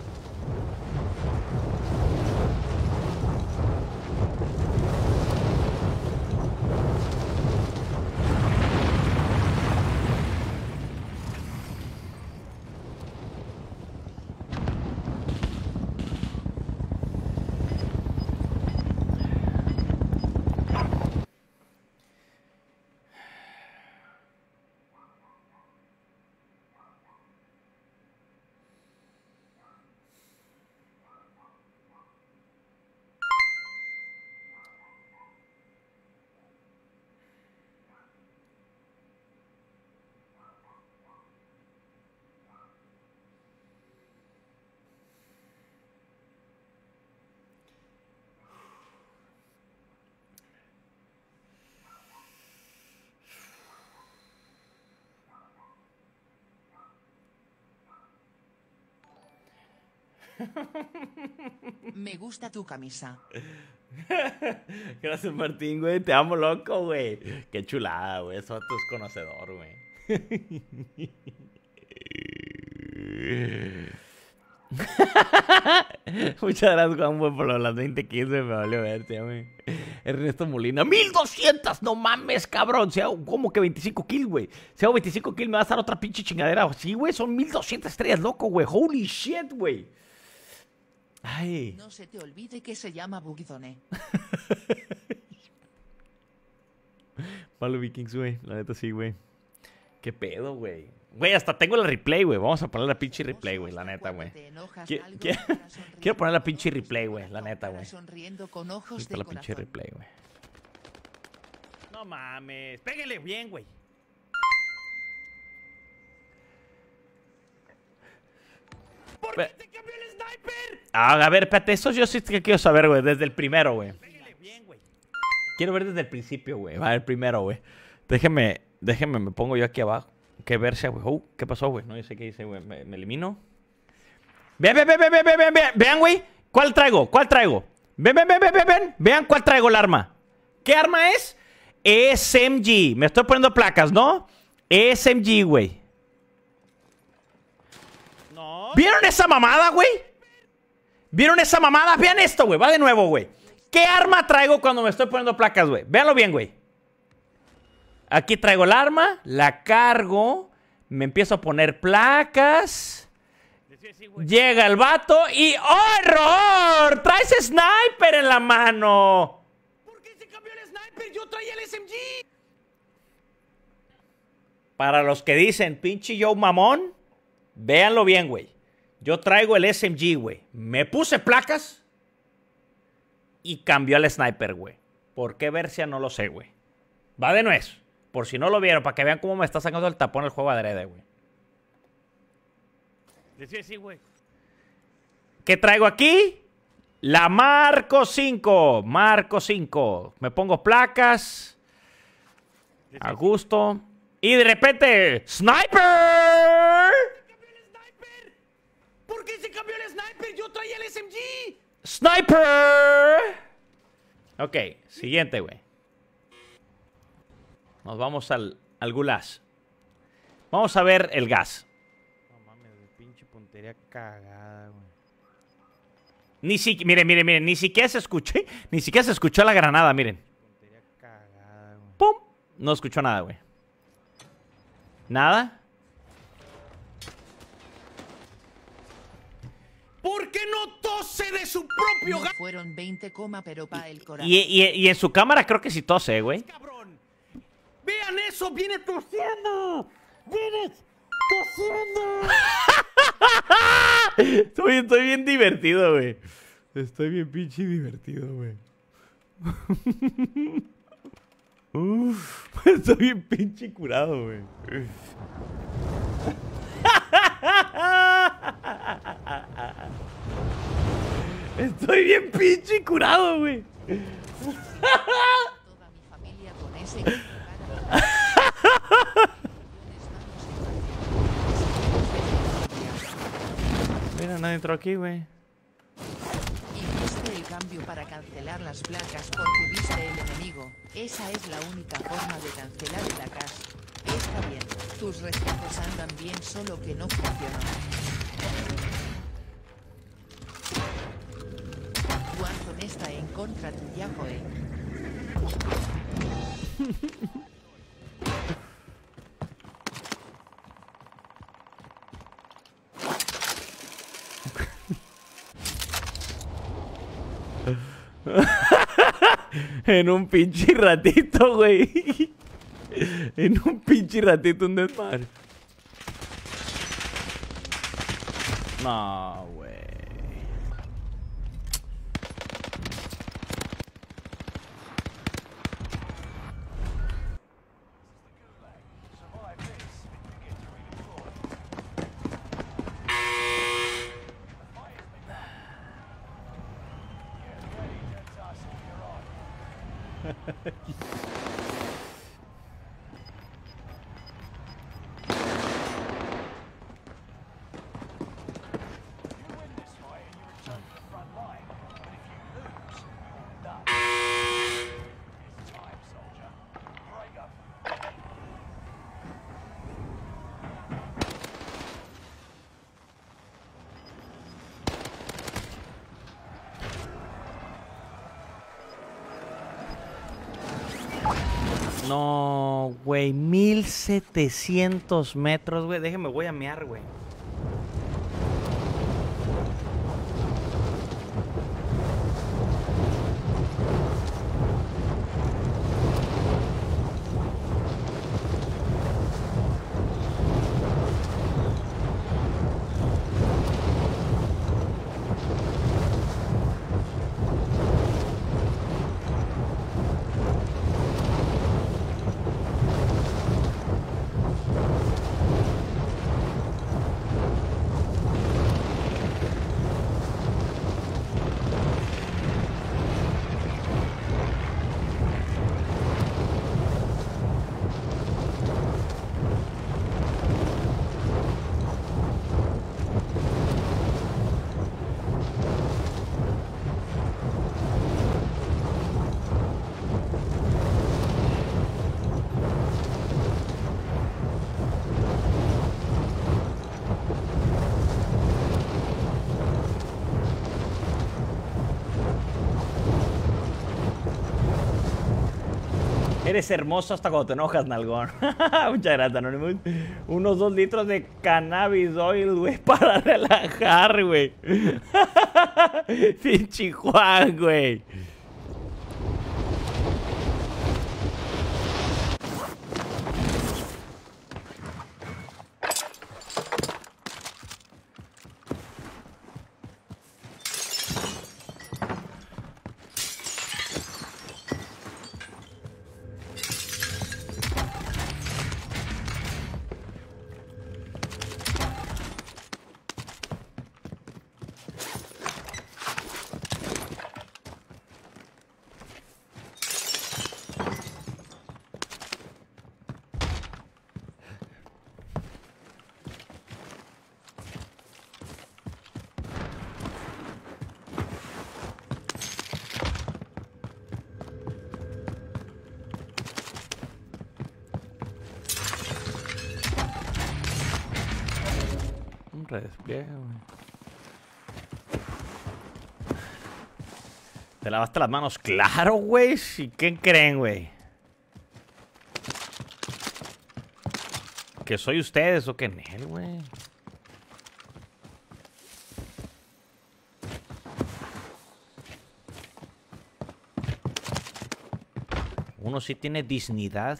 Me gusta tu camisa. Gracias, Martín, güey. Te amo, loco, güey. Qué chulada, güey. Eso tú es conocedor, güey. Muchas gracias, Juan, güey, por las 20 me valió verte, güey. Ernesto Molina, 1200, no mames, cabrón. Si hago como que 25 kills, güey. Si hago 25 kills, me va a dar otra pinche chingadera. Sí, güey, son 1200 estrellas, loco, güey. Holy shit, güey. Ay. No se te olvide que se llama Bugzone. Palo Vikings, güey. La neta sí, güey. ¿Qué pedo, güey? Güey, hasta tengo la replay, güey. Vamos a poner la pinche replay, güey. La neta, güey. Quiero poner la pinche replay, güey. La neta, güey. Sonriendo con ojos de la pinche corazón. replay, güey. No mames. Pégale bien, güey. ¿Por qué te cambió el sniper? A ver, espérate. Eso yo sí que quiero saber, güey. Desde el primero, güey. Pégale bien, güey. Quiero ver desde el principio, güey. Va, el primero, güey. Déjeme, me pongo yo aquí abajo. Que verse, güey. ¿Qué pasó, güey? No, yo sé qué dice, güey. Me elimino. Vean, güey. ¿Cuál traigo? Ven. Vean cuál traigo el arma. ¿Qué arma es? SMG. Me estoy poniendo placas, ¿no? SMG, güey. No. ¿Vieron esa mamada, güey? ¿Vieron esa mamada? Vean esto, güey. Va de nuevo, güey. ¿Qué arma traigo cuando me estoy poniendo placas, güey? Véanlo bien, güey. Aquí traigo el arma, la cargo, me empiezo a poner placas. Llega el vato y ¡oh, error! ¡Traes sniper en la mano! ¿Por qué se cambió el sniper? Yo traía el SMG. Para los que dicen, pinche Joe mamón, véanlo bien, güey. Yo traigo el SMG, güey. Me puse placas y cambió al sniper, güey. ¿Por qué Bercia? No lo sé, güey. Va de nuez. Por si no lo vieron, para que vean cómo me está sacando el tapón el juego adrede, güey. Sí, güey. ¿Qué traigo aquí? La Marco 5. Marco 5. Me pongo placas. A gusto. Y de repente, ¡sniper! ¿Por qué se cambió el sniper? Yo traía el SMG. ¡Sniper! Ok, siguiente, güey. Nos vamos al gulas. Vamos a ver el gas. No mames, pinche puntería cagada, güey. Miren, ni siquiera se escuchó la granada, miren. Puntería cagada, güey. ¡Pum! No escuchó nada, güey. ¿Nada? ¿Por qué no tose de su propio No gas, fueron 20, pero pa' el corazón. Y en su cámara creo que sí tose, güey. cabrón? Vean eso, viene tosiendo. Viene tosiendo. Estoy bien divertido, güey. Estoy bien pinche divertido, güey. Estoy bien pinche curado, güey. Estoy bien pinche curado, güey. Toda mi familia con ese que Mira, nadie entró aquí, güey. Hiciste el cambio para cancelar las placas porque viste el enemigo. Esa es la única forma de cancelar el ACAS. Está bien, tus reflejos andan bien, solo que no funcionan. Warzone está en contra tuya, Joe. En un pinche ratito, güey. En un pinche ratito, un desmadre. No, güey. No, güey, 1700 metros, güey. Déjeme, voy a mear, güey. Eres hermoso hasta cuando te enojas, nalgón. Muchas gracias, Anonymous. Unos 2 litros de cannabis oil, güey, para relajar, güey. Pinche Juan, güey. Redespliegue, güey. ¿Te lavaste las manos? Claro, güey. ¿Y qué creen, güey? ¿Que soy ustedes o qué en él, güey? Uno sí tiene dignidad.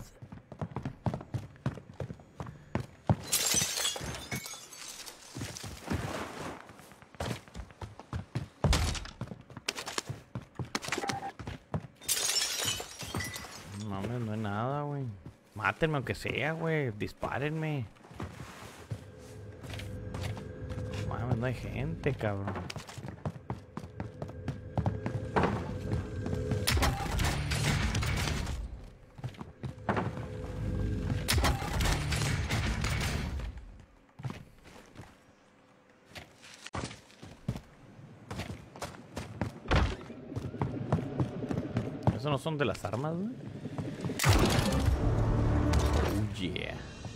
No hay nada, güey. Mátenme aunque sea, güey. Dispárenme. Mames, no hay gente, cabrón. ¿Esos no son de las armas, güey? Oh, yeah.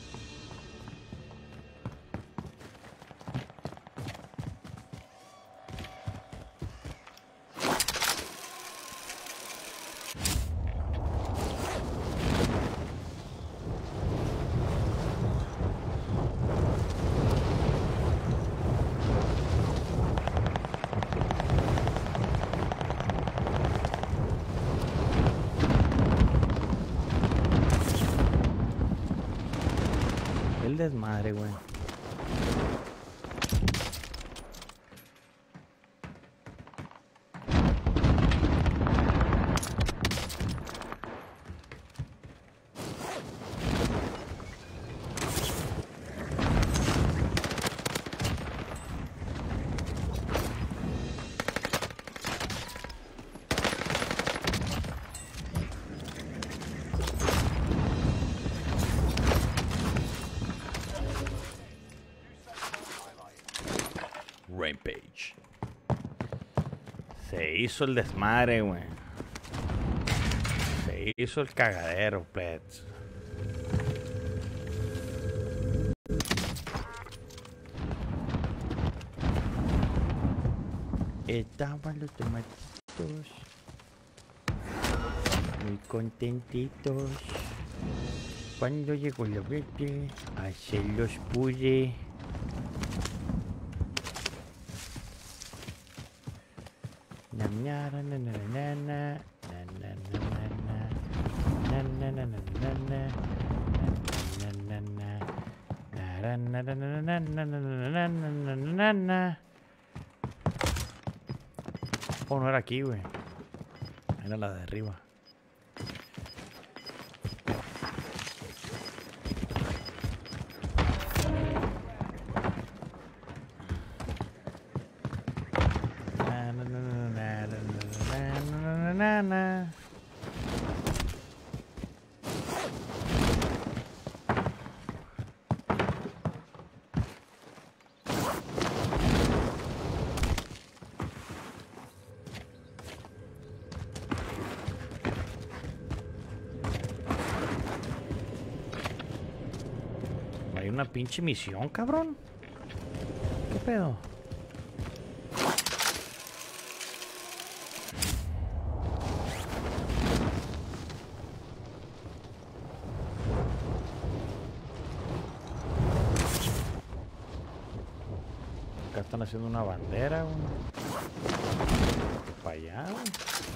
El desmadre, güey. Rampage. Se hizo el desmadre, güey. Se hizo el cagadero, plebs. Estaban los tomatitos muy contentitos cuando llegó la verde a se los pude. Oh, no era aquí, güey. Era la de arriba. Hay una pinche misión, cabrón. ¿Qué pedo? Acá están haciendo una bandera, güey. Para allá, güey.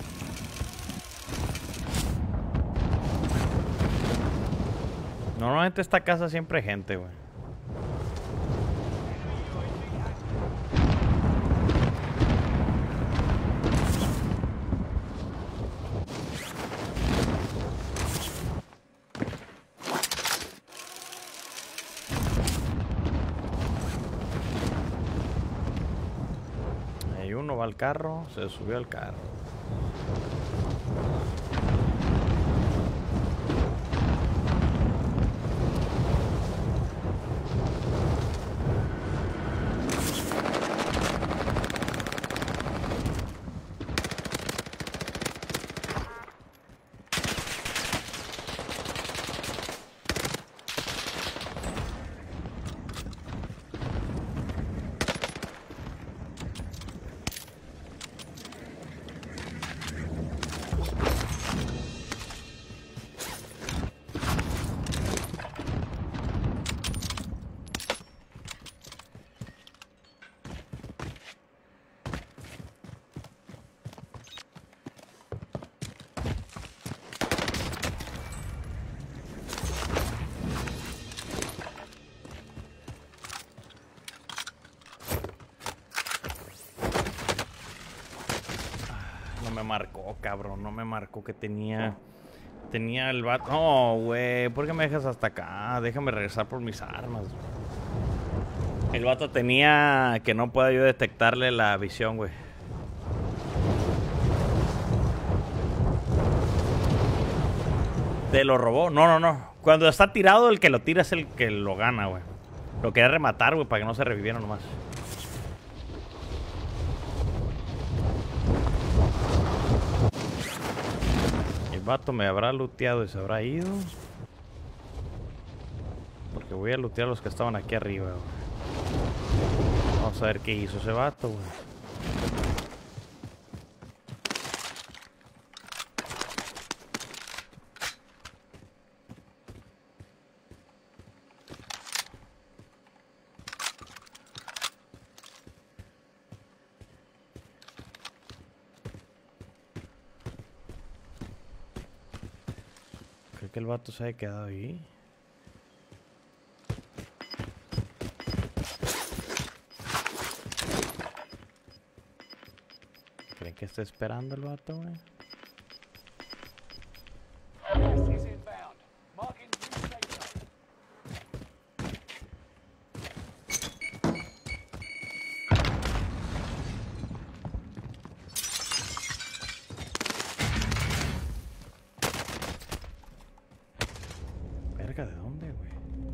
Normalmente esta casa siempre hay gente, güey. Ahí uno va al carro, se subió al carro. No me marcó, cabrón. No me marcó que tenía el vato. No, güey. ¿Por qué me dejas hasta acá? Déjame regresar por mis armas. El vato tenía que no pueda yo detectarle la visión, güey. ¿Te lo robó? No, no, no. Cuando está tirado, el que lo tira es el que lo gana, güey. Lo quería rematar, güey, para que no se reviviera nomás. El vato me habrá looteado y se habrá ido. Porque voy a lootear a los que estaban aquí arriba, güey. Vamos a ver qué hizo ese vato, güey. Creo que el vato se ha quedado ahí. ¿Creen que está esperando el vato, güey? ¿De dónde, güey?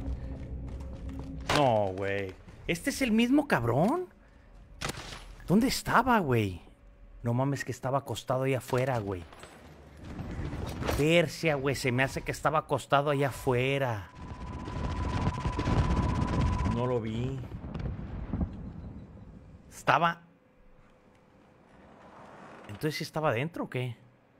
No, güey. ¿Este es el mismo cabrón? ¿Dónde estaba, güey? No mames, que estaba acostado ahí afuera, güey. Persia, güey. Se me hace que estaba acostado allá afuera. No lo vi. Estaba... Entonces, ¿sí estaba adentro o qué?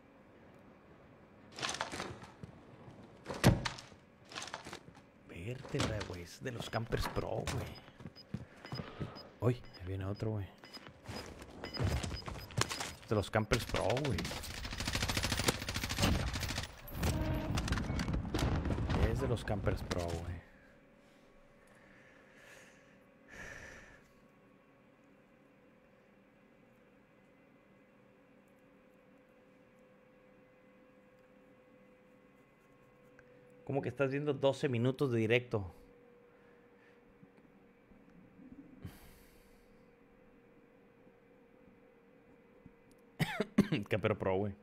Vértebra, güey. Es de los Campers Pro, güey. Uy, ahí viene otro, güey. Es de los Campers Pro, güey. Es de los Campers Pro, güey. ¿Cómo que estás viendo 12 minutos de directo? Camper Pro, güey.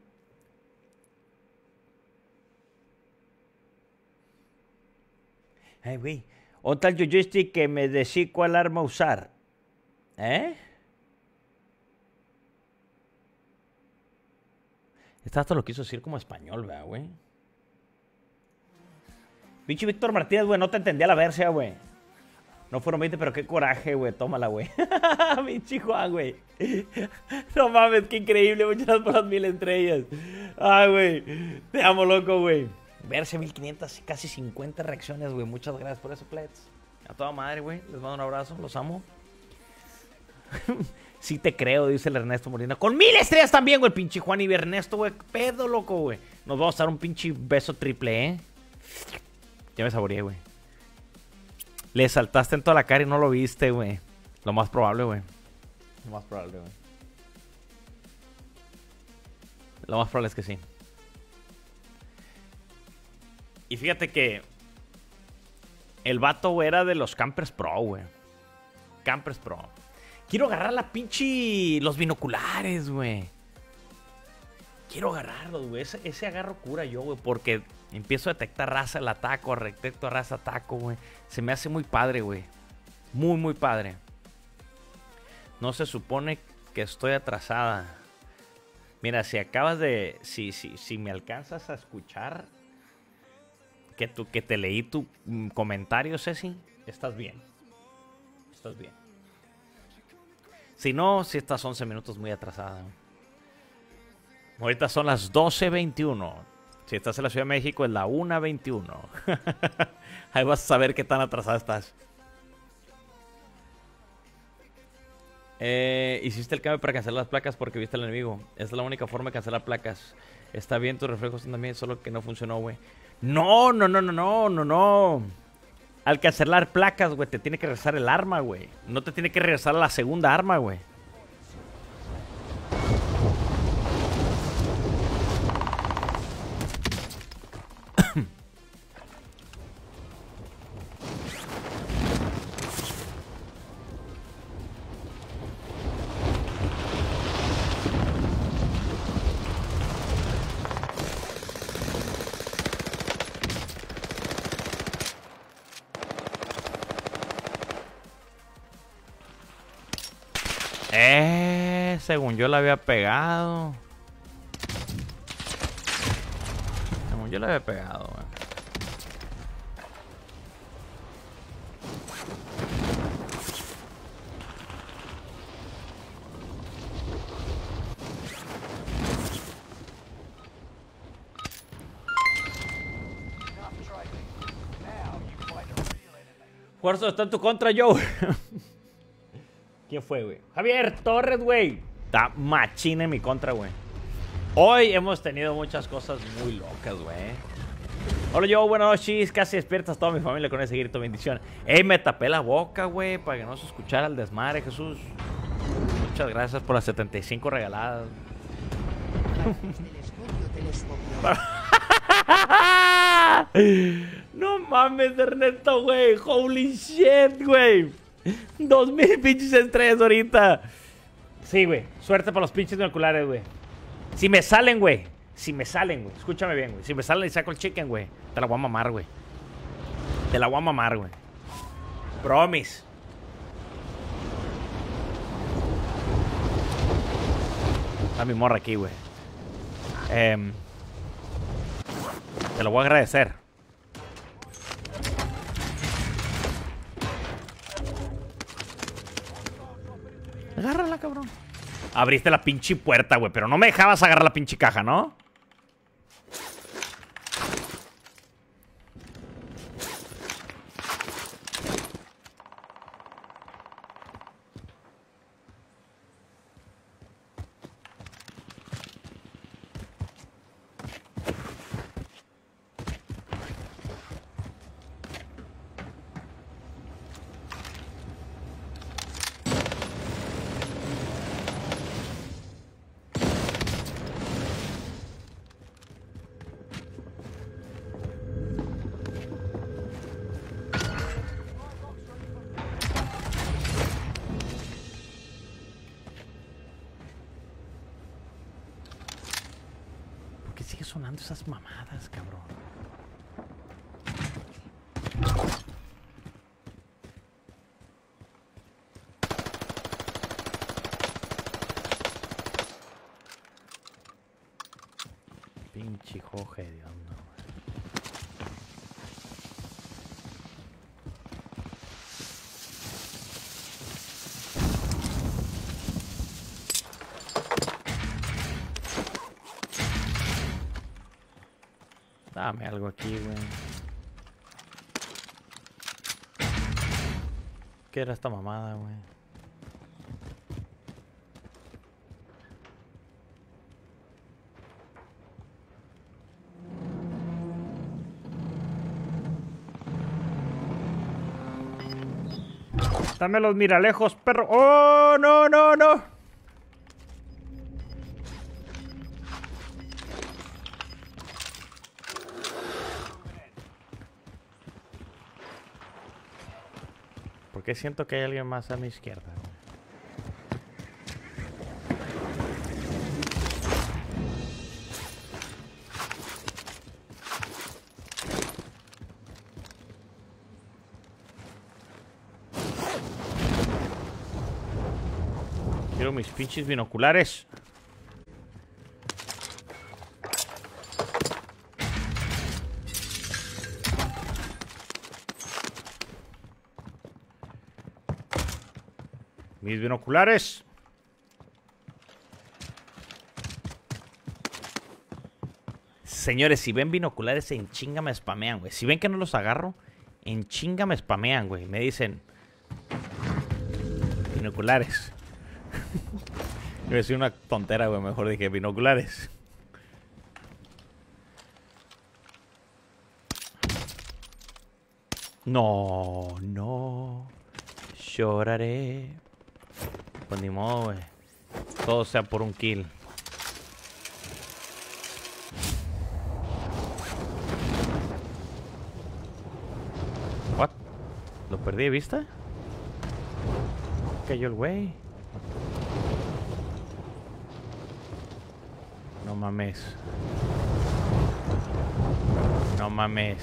Ay, güey. ¿O tal joystick que me decís cuál arma usar? ¿Eh? Esta hasta lo quiso decir como español, ¿verdad, güey? Pinche Víctor Martínez, güey, no te entendía la versia, güey. No fueron 20, pero qué coraje, güey. Tómala, güey. Pinche Juan, güey. No mames, qué increíble. Muchas gracias por las 1000 estrellas. Ay, güey. Te amo, loco, güey. Verse 1500, casi 50 reacciones, güey. Muchas gracias por eso, plebs. A toda madre, güey. Les mando un abrazo. Los amo. Sí te creo, dice el Ernesto Molina. Con 1000 estrellas también, güey, pinche Juan y Ernesto, güey. Pedo, loco, güey. Nos vamos a dar un pinche beso triple, ¿eh? Ya me saboreé, güey. Le saltaste en toda la cara y no lo viste, güey. Lo más probable, güey. Lo más probable, güey. Lo más probable es que sí. Y fíjate que el vato, güey, era de los Campers Pro, güey. Campers Pro. Quiero agarrar la pinche... los binoculares, güey. Quiero agarrarlos, güey. Ese agarro cura yo, güey. Porque empiezo a detectar raza, el ataco, detecto raza, ataco, güey. Se me hace muy padre, güey. Muy, muy padre. No se supone que estoy atrasada. Mira, si acabas de... Si me alcanzas a escuchar... Que te leí tu comentario, Ceci. Estás bien. Estás bien. Si no, si estás 11 minutos muy atrasada. Ahorita son las 12:21. Si estás en la Ciudad de México es la 1:21. Ahí vas a saber qué tan atrasada estás. Hiciste el cambio para cancelar las placas porque viste al enemigo. Es la única forma de cancelar placas. Está bien, tus reflejos también, solo que no funcionó, güey. No. Al cancelar placas, güey, te tiene que regresar el arma, güey. No te tiene que regresar la segunda arma, güey. Según yo la había pegado. Según yo la había pegado, güey. Fuerza está en tu contra, Joe. ¿Quién fue, güey? Javier Torres, güey. Está machina en mi contra, güey. Hoy hemos tenido muchas cosas muy locas, güey. Hola, yo, buenas noches. Casi despiertas toda mi familia con ese grito. Bendición. Ey, me tapé la boca, güey, para que no se escuchara el desmadre, Jesús. Muchas gracias por las 75 regaladas. No mames, Ernesto, güey. Holy shit, güey. 2000 pinches estrellas ahorita. Sí, güey. Suerte para los pinches binoculares, güey. Si me salen, güey. Si me salen, güey. Escúchame bien, güey. Si me salen y saco el chicken, güey. Te la voy a mamar, güey. Te la voy a mamar, güey. Promise. Está mi morra aquí, güey. Te lo voy a agradecer. Agárrala, cabrón. Abriste la pinche puerta, güey. Pero no me dejabas agarrar la pinche caja, ¿no? Sigue sonando esas mamadas, cabrón. Pinche joje de onda, güey. Dame algo aquí, güey. ¿Qué era esta mamada, güey? Dame los miralejos, perro. ¡Oh, no, no, no! ¿Por qué siento que hay alguien más a mi izquierda? Quiero mis pinches binoculares. Mis binoculares. Señores, si ven binoculares, en chinga me spamean, güey. Si ven que no los agarro, en chinga me spamean, güey. Me dicen... binoculares. Iba a decir una tontera, güey. Mejor dije binoculares. No, no. Lloraré. Pues ni modo, güey. Todo sea por un kill. What? ¿Lo perdí de vista? Cayó el güey. No mames. No mames.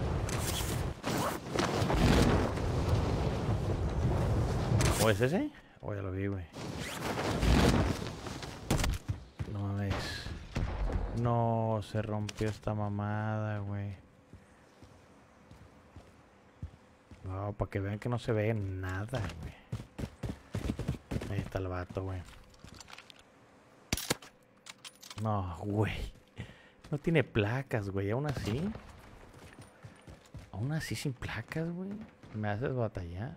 ¿O es ese? O ya lo vi, güey. No mames. No, se rompió esta mamada, güey. No, para que vean que no se ve nada, güey. Ahí está el vato, güey. No, güey. No tiene placas, güey. Aún así. Aún así sin placas, güey. Me haces batallar.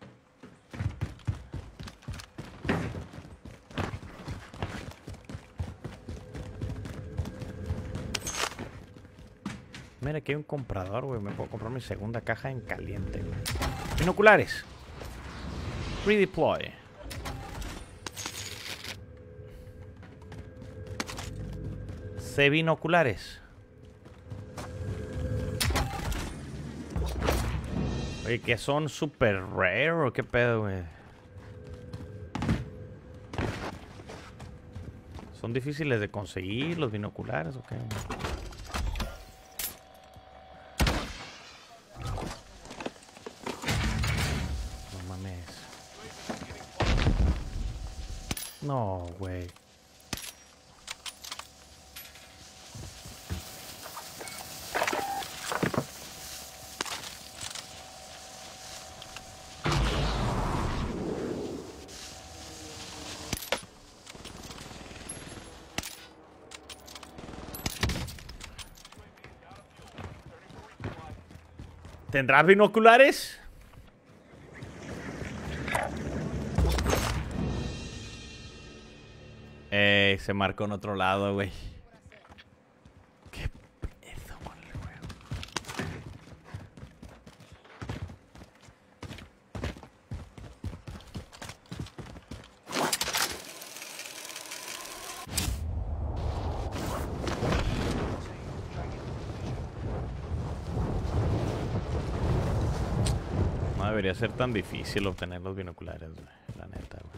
Mira, aquí hay un comprador, güey. Me puedo comprar mi segunda caja en caliente, güey. Binoculares. Redeploy. C binoculares. Oye, que son super rare o qué pedo, güey. Son difíciles de conseguir los binoculares o qué. No mames. No, güey. ¿Tendrás binoculares? Se marcó en otro lado, güey. ¿Qué pedo con el juego? No debería ser tan difícil obtener los binoculares, güey. La neta, güey.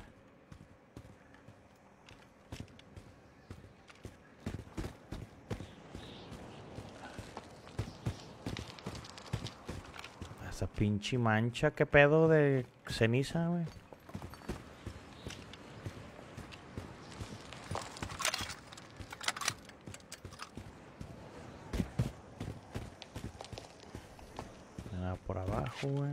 Esa pinche mancha, qué pedo de ceniza, güey. Nada por abajo, güey.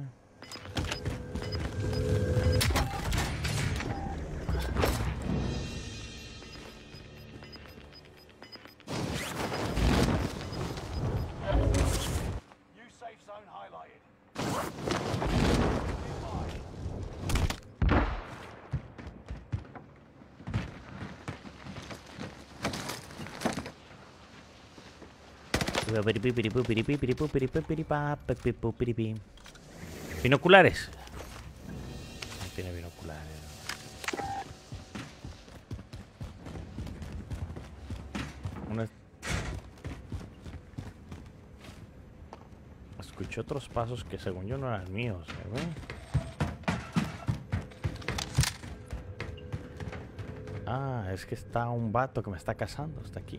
Binoculares. tiene binoculares. Una... Escuché otros pasos que según yo no eran míos, güey. Ah, es que está un vato que me está cazando. Está aquí.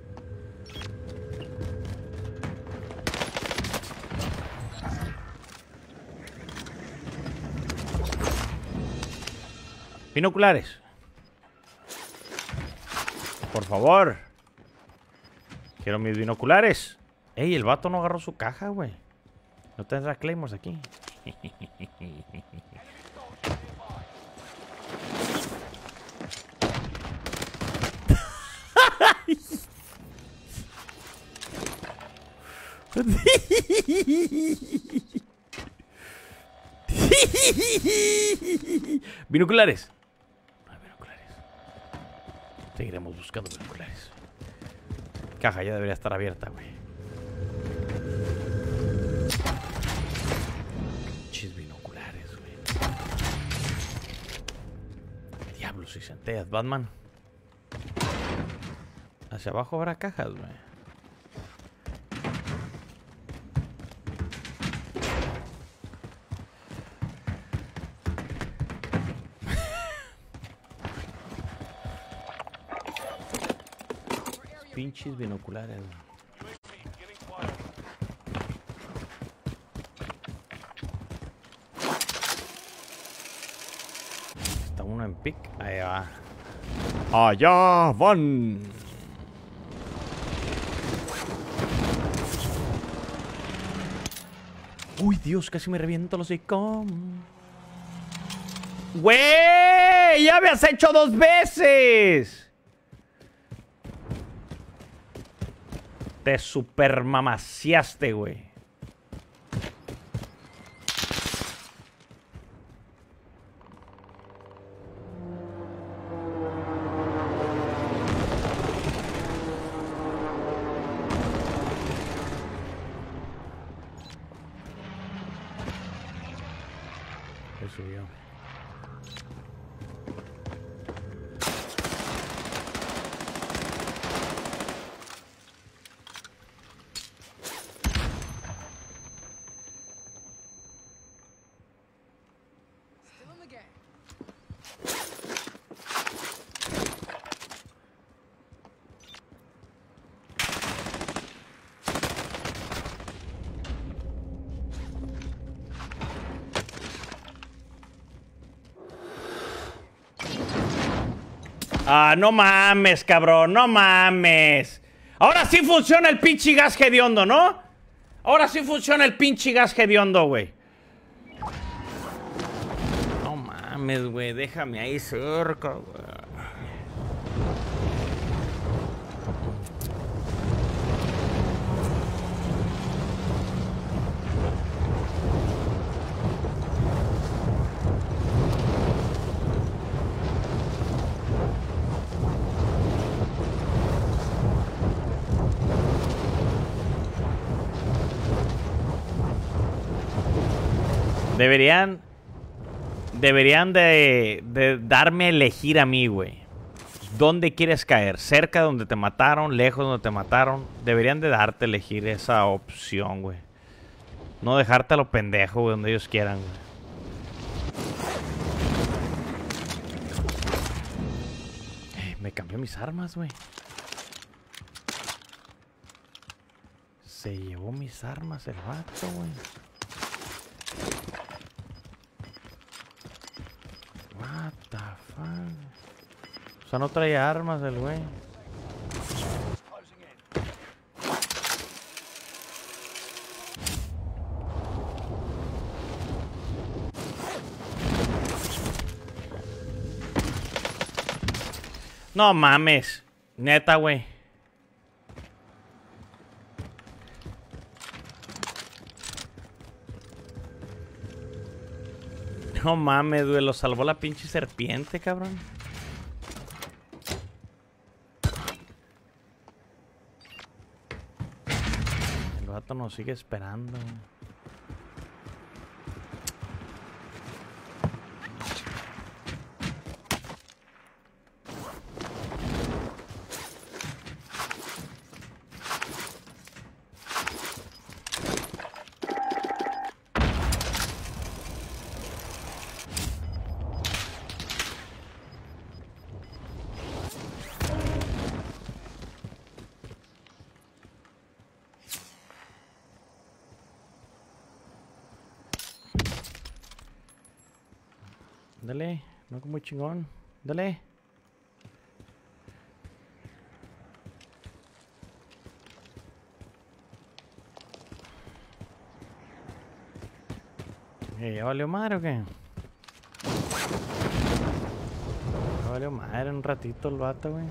Binoculares. Por favor. Quiero mis binoculares. Ey, el vato no agarró su caja, güey. No tendrá claymores aquí. Binoculares. No hay binoculares. Seguiremos buscando binoculares. Caja ya debería estar abierta, güey. Chis binoculares, güey. Diablos y centellas, Batman. Hacia abajo habrá cajas, güey. Pinches binoculares. Está uno en pick. Ahí va. Allá van. Uy, Dios, casi me reviento los icon. ¡Güey! ¡Ya habías hecho 2 veces! Te super mamaciaste, güey. ¿Qué subió? Ah, no mames, cabrón, no mames. Ahora sí funciona el pinche gas hediondo, ¿no? Ahora sí funciona el pinche gas hediondo, güey. No mames, güey, déjame ahí cerca, güey. Deberían de darme a elegir a mí, güey. ¿Dónde quieres caer? ¿Cerca de donde te mataron? ¿Lejos de donde te mataron? Deberían de darte a elegir esa opción, güey. No dejarte a lo pendejo, güey, donde ellos quieran, güey. Me cambió mis armas, güey. Se llevó mis armas el vato, güey. What the fuck? O sea, no trae armas el güey. No mames. Neta, güey. No mames, güey. Lo salvó la pinche serpiente, cabrón. El vato nos sigue esperando. Dale, no como muy chingón. Dale. ¿Ya valió madre o qué? Ya valió madre un ratito el vato, güey.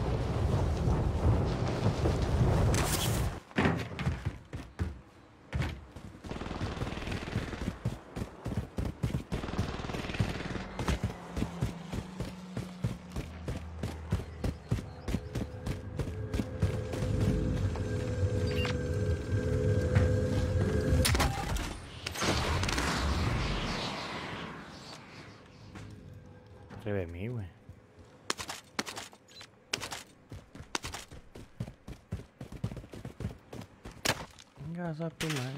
De mí, güey. Venga, a tu madre.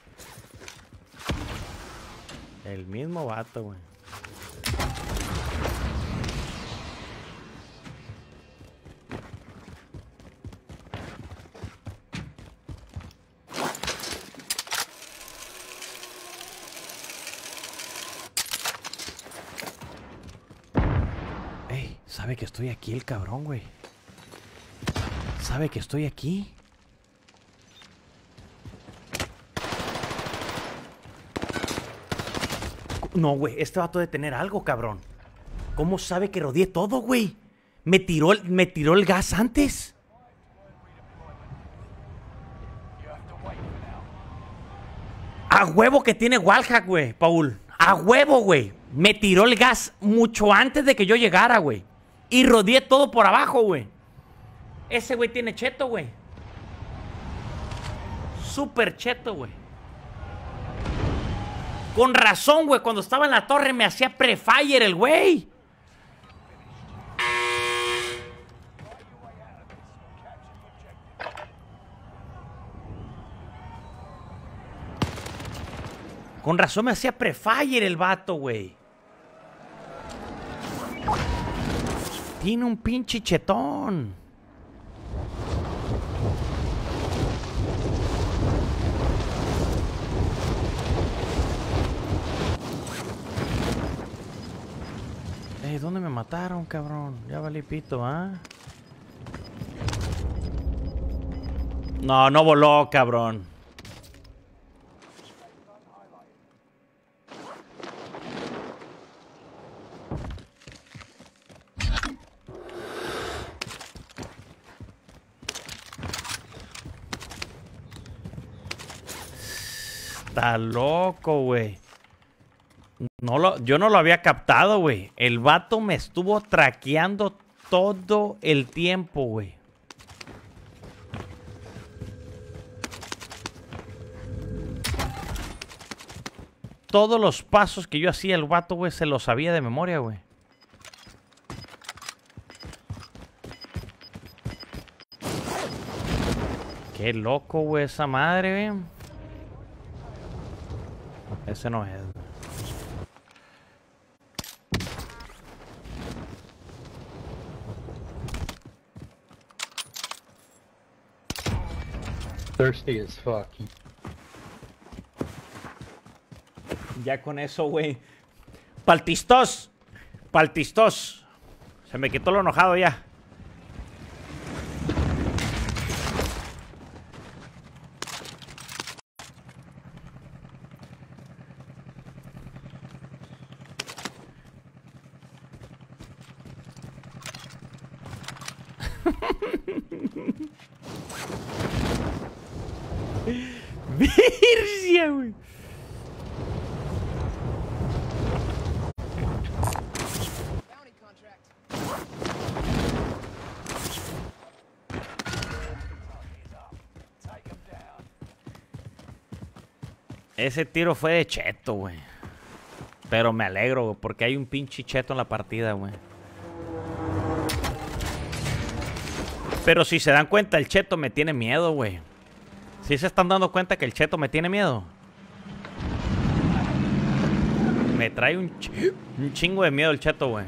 El mismo vato, güey. Sabe que estoy aquí el cabrón, güey. Sabe que estoy aquí. No, güey. Este vato debe tener algo, cabrón. ¿Cómo sabe que rodeé todo, güey? Me tiró el gas antes. A huevo que tiene wallhack, güey, Paul. A huevo, güey. Me tiró el gas mucho antes de que yo llegara, güey. Y rodeé todo por abajo, güey. Ese güey tiene cheto, güey. Súper cheto, güey. Con razón, güey. Cuando estaba en la torre me hacía prefire el güey. Con razón me hacía prefire el vato, güey. Tiene un pinche chetón. ¿Dónde me mataron, cabrón? Ya valí pito, ¿ah? No, no voló, cabrón. Está loco, güey. Yo no lo había captado, güey. El vato me estuvo traqueando todo el tiempo, güey. Todos los pasos que yo hacía el vato, güey, se los sabía de memoria, güey. Qué loco, güey, esa madre, güey. Ese no es. Thirsty as fuck. Ya con eso, güey. Paltistos. Paltistos. Se me quitó lo enojado ya. Virgia, güey. Ese tiro fue de cheto, güey. Pero me alegro, güey, porque hay un pinche cheto en la partida, güey. Pero si se dan cuenta, el cheto me tiene miedo, güey. ¿Sí se están dando cuenta que el cheto me tiene miedo? Me trae un chingo de miedo el cheto, güey.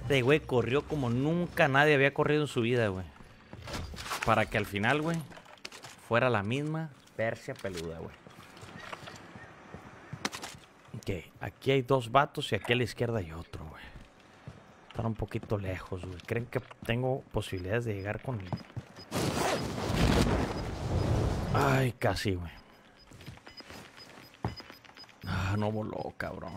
Este güey corrió como nunca nadie había corrido en su vida, güey. Para que al final, güey, fuera la misma Persia peluda, güey. Ok, aquí hay dos vatos y aquí a la izquierda hay otro, güey. Están un poquito lejos, güey. ¿Creen que tengo posibilidades de llegar con...? Ay, casi, güey. Ah, no voló, cabrón.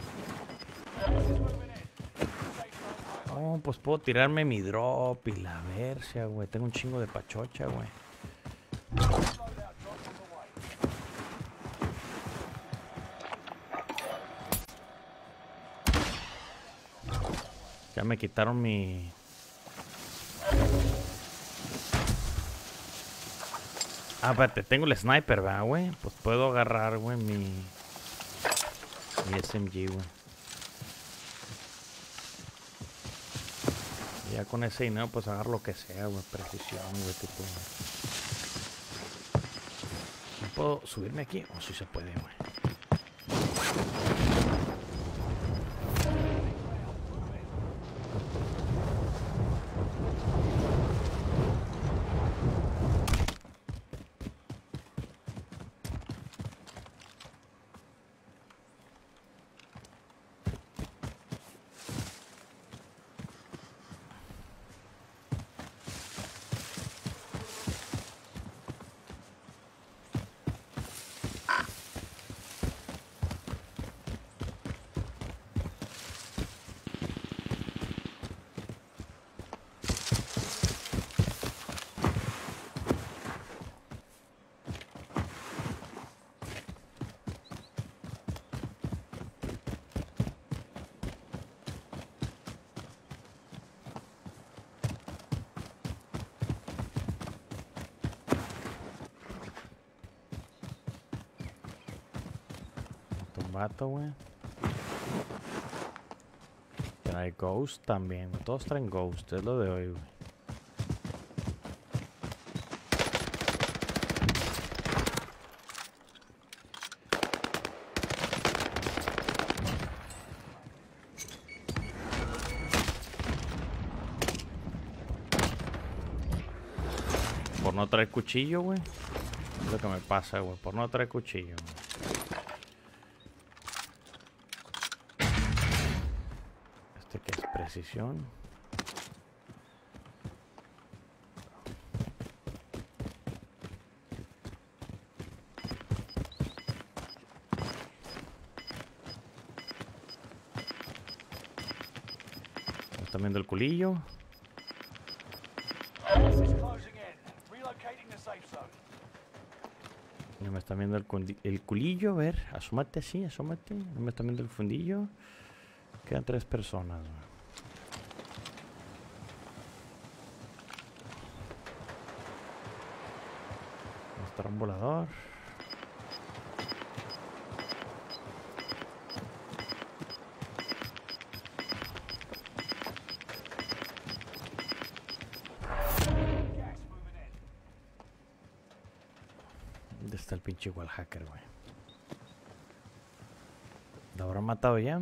Oh, pues puedo tirarme mi drop y la versia, güey. Tengo un chingo de pachocha, güey. Ya me quitaron mi... Ah, espérate, tengo el sniper, ¿verdad, güey? Pues puedo agarrar, güey, mi SMG, güey. Ya con ese dinero, pues agarro lo que sea, güey. Precisión, güey, tipo... ¿No puedo subirme aquí? O sí se puede, güey. Vato, güey. Trae Ghost también. Todos traen Ghost, es lo de hoy, güey. Por no traer cuchillo, güey. Es lo que me pasa, güey. Por no traer cuchillo, güey. Que es precisión. Están viendo el culillo. No me están viendo el culillo. A ver, asómate así, asómate. No me están viendo el fundillo. Quedan 3 personas. Está un volador. ¿Dónde está el pinche wall hacker, güey? ¿Lo habrán matado ya?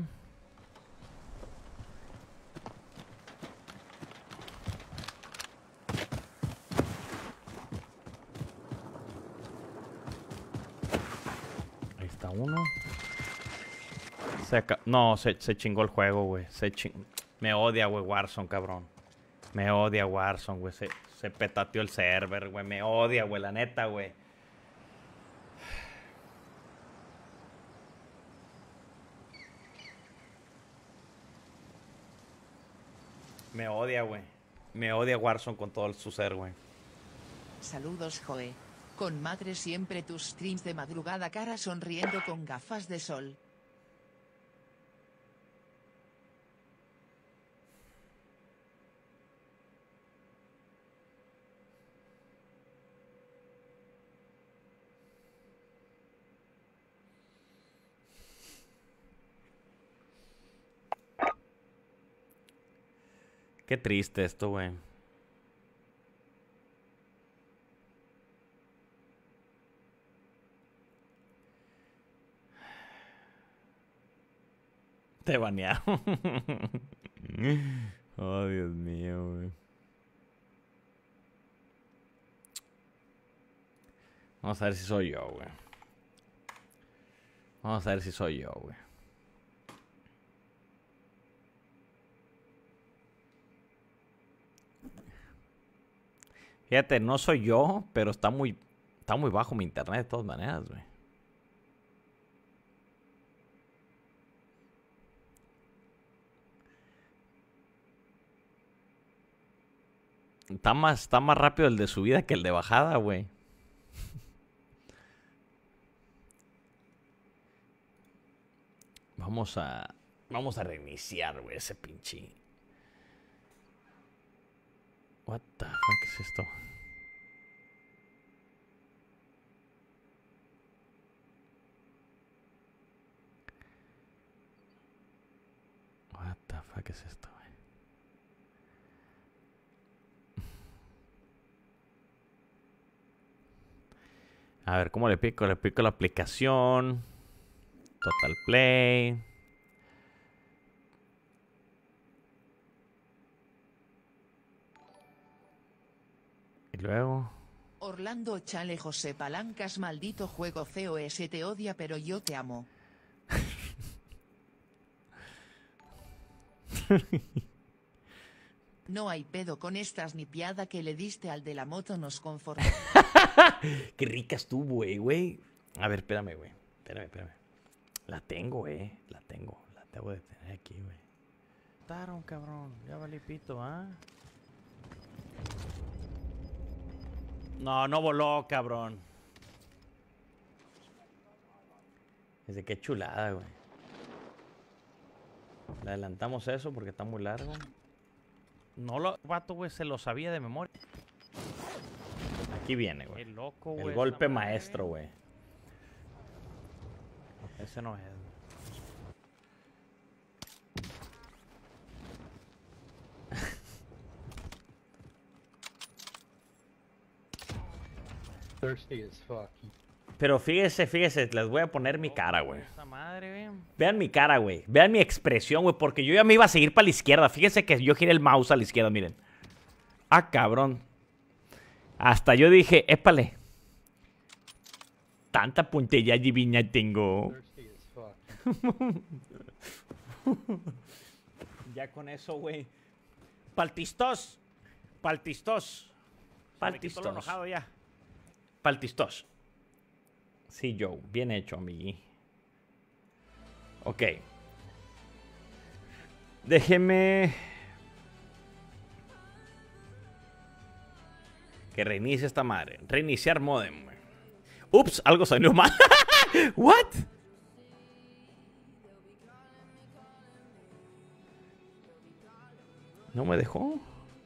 Uno. No, se chingó el juego, güey. Me odia, güey, Warzone, cabrón. Me odia Warzone, güey. Se petateó el server, güey. Me odia, güey, la neta, güey. Me odia, güey. Me odia Warzone con todo su ser, güey. Saludos, Joe. Con madre siempre tus streams de madrugada, cara sonriendo con gafas de sol. Qué triste esto, güey. Te banearon. Oh, Dios mío, güey. Vamos a ver si soy yo, güey. Vamos a ver si soy yo, güey. Fíjate, no soy yo, pero está muy bajo mi internet de todas maneras, güey. Está más rápido el de subida que el de bajada, güey. Vamos a reiniciar, güey, ese pinche. What the fuck es esto? What the fuck es esto, güey? A ver, ¿cómo le pico? Le pico la aplicación. Total Play. Y luego... Orlando Chale José Palancas, maldito juego COS, te odia pero yo te amo. No hay pedo con esta snipeada que le diste al de la moto, nos conformamos. Qué rica estuvo, güey. A ver, espérame, güey. Espérame. La tengo, güey. La tengo de tener aquí, güey. Mataron, cabrón. Ya valí pito, ¿ah? No voló, cabrón. Desde qué chulada, güey. Le adelantamos eso porque está muy largo. No lo... Vato, güey, se lo sabía de memoria. Aquí viene, güey. El loco, güey. El golpe maestro, güey. Ese no es. Thirsty as fuck. Pero fíjese, les voy a poner mi cara, güey. Vean mi cara, güey. Vean mi expresión, güey, porque yo ya me iba a seguir para la izquierda. Fíjese que yo giré el mouse a la izquierda, miren. Ah, cabrón. Hasta yo dije, épale. Tanta puntilla divina tengo. Thirsty as fuck. Ya con eso, güey. Paltistos. Paltistos. Paltistos. Enojado ya. Paltistos. Sí, Joe. Bien hecho, amigui. Ok. Déjeme... que reinicie esta madre. Reiniciar modem, güey. Ups, algo salió mal. What? No me dejó.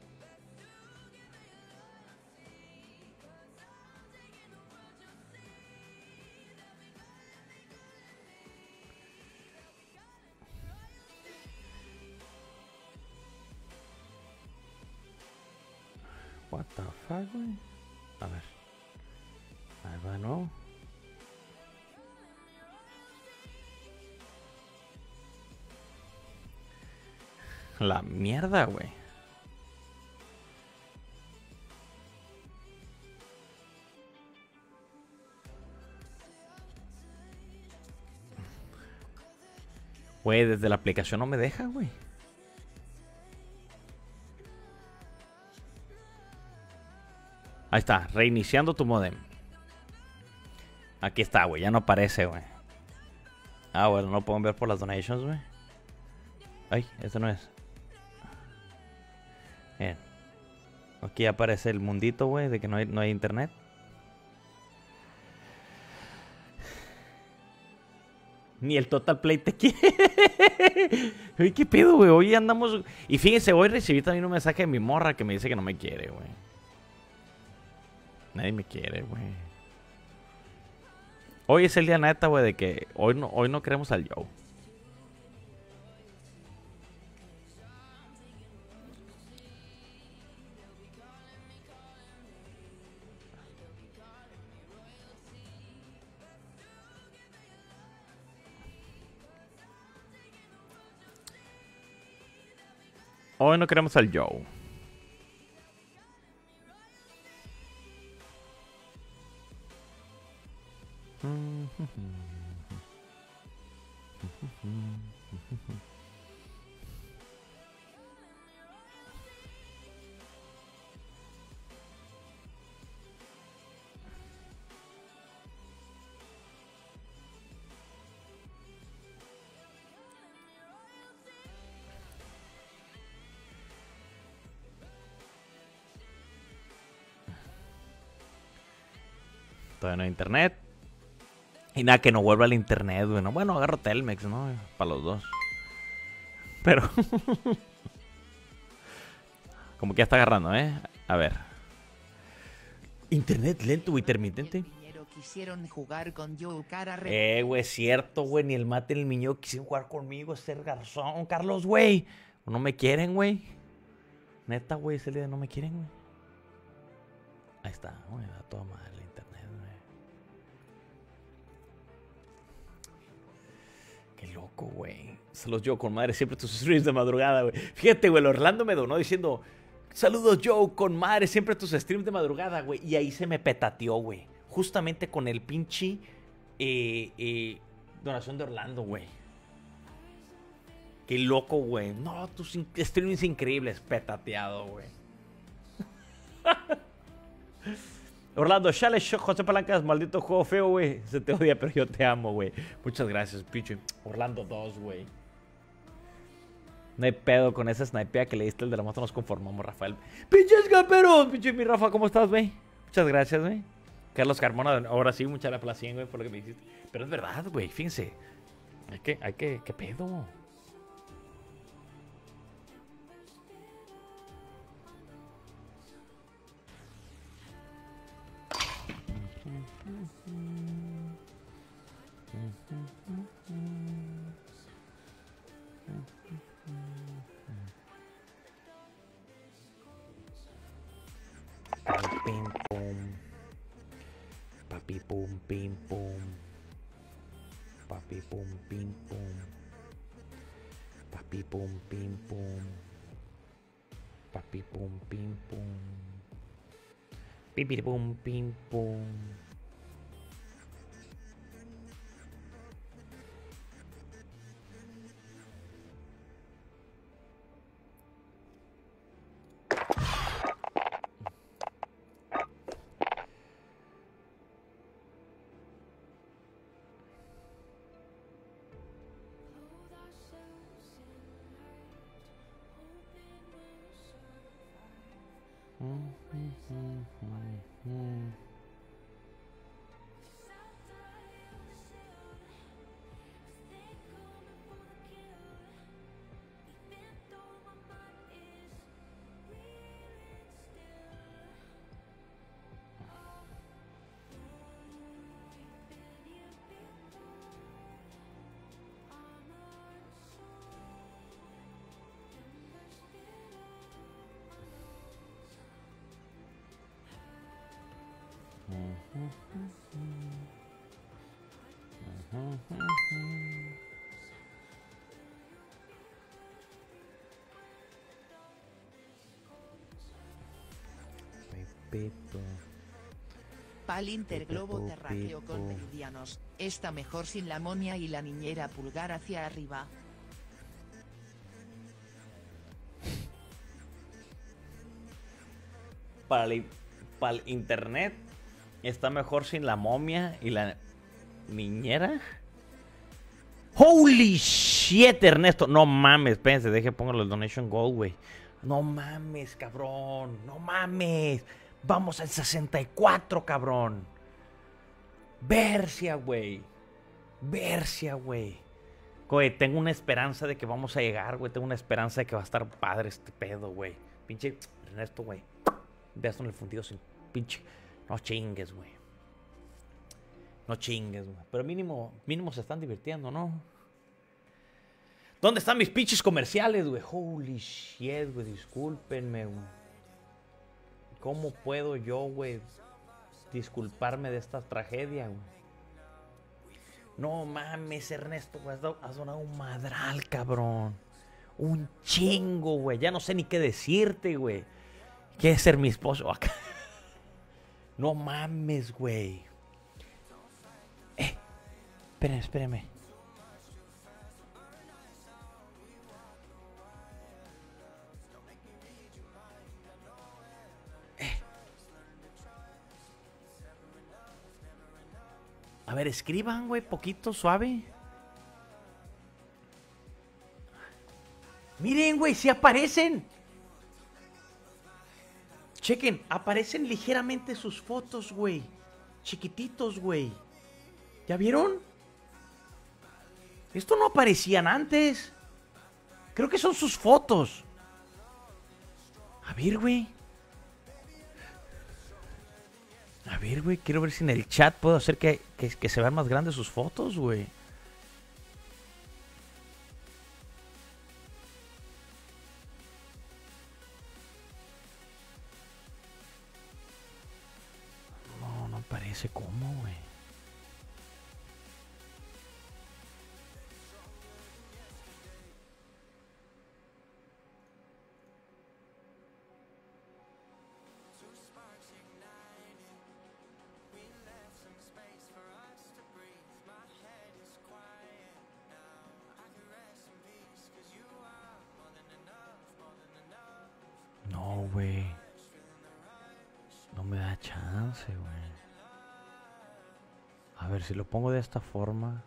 What the fuck, güey. A ver. Ahí va, ¿no? La mierda, güey. Güey, desde la aplicación no me deja, güey. Ahí está, reiniciando tu modem. Aquí está, güey, ya no aparece, güey. Ah, bueno, no puedo ver por las donations, güey. Ay, este no es. Bien. Aquí aparece el mundito, güey, de que no hay internet. Ni el Total Play te quiere. Oye, ¿qué pedo, güey? Hoy andamos... Y fíjense, hoy recibí también un mensaje de mi morra que me dice que no me quiere, güey. Nadie me quiere, güey. Hoy es el día neta, güey, de que hoy no queremos al Joe. Hoy no queremos al Joe. Todavía no hay internet. Y nada, que no vuelva al internet, güey. No, bueno, agarro Telmex, ¿no? Para los dos. Pero... como que ya está agarrando, ¿eh? A ver. Internet lento, güey, intermitente. Quisieron jugar con Joe cara güey, es cierto, güey. Ni el Mate ni el Miño quisieron jugar conmigo. Ser garzón, Carlos, güey. No me quieren, güey. Neta, güey, ese día no me quieren, güey. Ahí está, güey, da toda madre el internet, güey. Qué loco, güey. Saludos, Joe, con madre, siempre tus streams de madrugada, güey. Fíjate, güey, el Orlando me donó diciendo... Saludos, Joe, con madre, siempre tus streams de madrugada, güey. Y ahí se me petateó, güey. Justamente con el pinche donación de Orlando, güey. Qué loco, güey. No, tus streams increíbles, petateado, güey. Orlando, chale, José Palancas, maldito juego feo, güey. Se te odia, pero yo te amo, güey. Muchas gracias, pinche. Orlando 2, güey. No hay pedo con esa snipea que le diste el de la moto, nos conformamos, Rafael. ¡Pinches camperos! Pinche mi Rafa, ¿cómo estás, güey? Muchas gracias, güey. Carlos Carmona, ahora sí, muchas gracias por la 100, güey, por lo que me dijiste. Pero es verdad, güey, fíjense. ¿Qué pedo? Pim, pum. Papi, pum, pim, pum. Papi, pum, pim, pum. Papi, pum, pim, pum. Papi, pum, pim, pum. Pipi, pum, pim, pum. Pepito. Pal interglobo terráqueo con meridianos. Está mejor sin la monia y la niñera pulgar hacia arriba. Para el internet está mejor sin la momia y la niñera. Holy shit, Ernesto. No mames, espérense, deje pongo el donation gold, güey. No mames, cabrón. No mames. Vamos al 64, cabrón. Bercia, güey. Bercia, güey. Güey, tengo una esperanza de que vamos a llegar, güey. Tengo una esperanza de que va a estar padre este pedo, güey. Pinche Ernesto, güey. Veas en el fundido sin pinche. No chingues, güey. No chingues, güey. Pero mínimo se están divirtiendo, ¿no? ¿Dónde están mis pinches comerciales, güey? Holy shit, güey. Discúlpenme, güey. ¿Cómo puedo yo, güey, disculparme de esta tragedia, güey? No mames, Ernesto, güey. Has donado un madral, cabrón. Un chingo, güey. Ya no sé ni qué decirte, güey. ¿Quieres ser mi esposo acá? No mames, güey. Espérenme. A ver, escriban, güey, poquito, suave. Miren, güey, sí aparecen. Chequen, aparecen ligeramente sus fotos, güey. Chiquititos, güey. ¿Ya vieron? Esto no aparecían antes. Creo que son sus fotos. A ver, güey. A ver, güey, quiero ver si en el chat puedo hacer que se vean más grandes sus fotos, güey. No parece cómo, güey. No, güey. No me da chance, güey. A ver, si lo pongo de esta forma.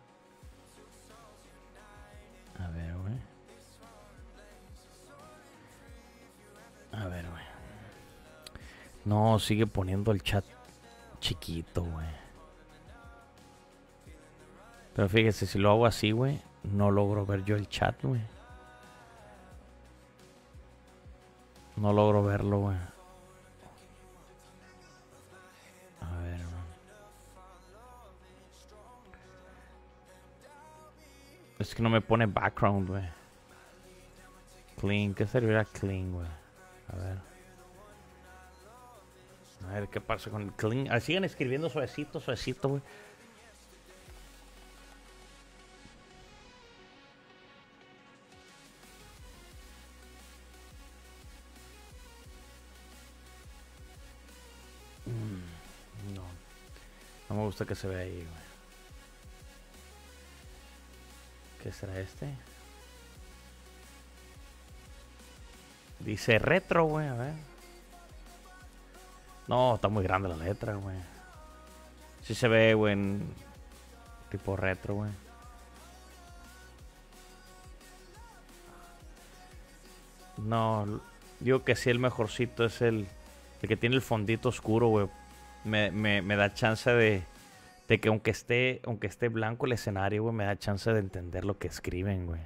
A ver, güey. A ver, güey. No, sigue poniendo el chat chiquito, güey. Pero fíjese, si lo hago así, güey, no logro ver yo el chat, güey. No logro verlo, güey. A ver, güey. Es que no me pone background, güey. Clean, ¿qué servirá clean, güey? A ver qué pasa con el clean. Sigan escribiendo suavecito, güey. No me gusta que se vea ahí, güey. ¿Qué será este? Dice retro, güey, a ver. No, está muy grande la letra, güey. Sí se ve, güey, en tipo retro, güey. No, digo que sí, el mejorcito es el que tiene el fondito oscuro, güey. Me da chance de que aunque esté blanco el escenario, güey, me da chance de entender lo que escriben, güey.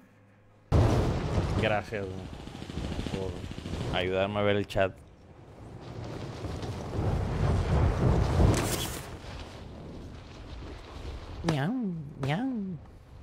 Gracias, güey, por ayudarme a ver el chat. Miau, miau.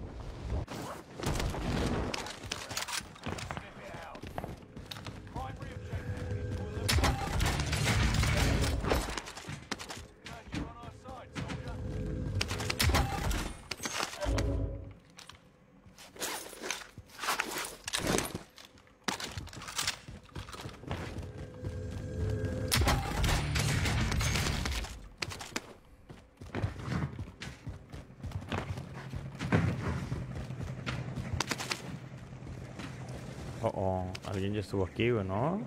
Alguien ya estuvo aquí, güey, ¿no?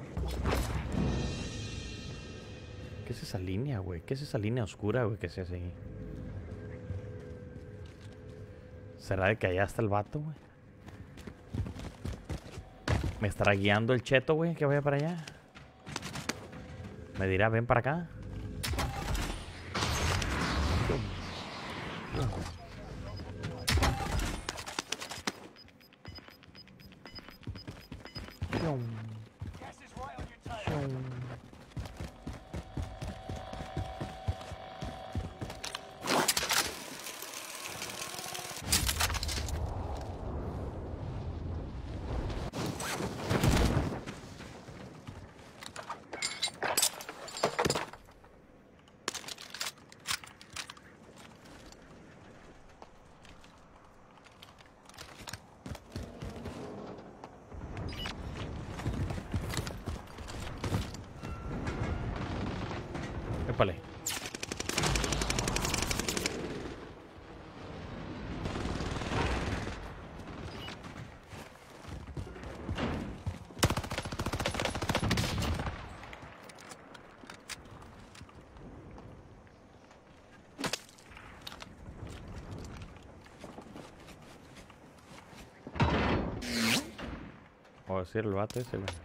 ¿Qué es esa línea, güey? ¿Qué es esa línea oscura, güey, que se hace ahí? ¿Será de que allá está el vato, güey? ¿Me estará guiando el cheto, güey, que vaya para allá? ¿Me dirá, ven para acá? O decir el vato ese, güey.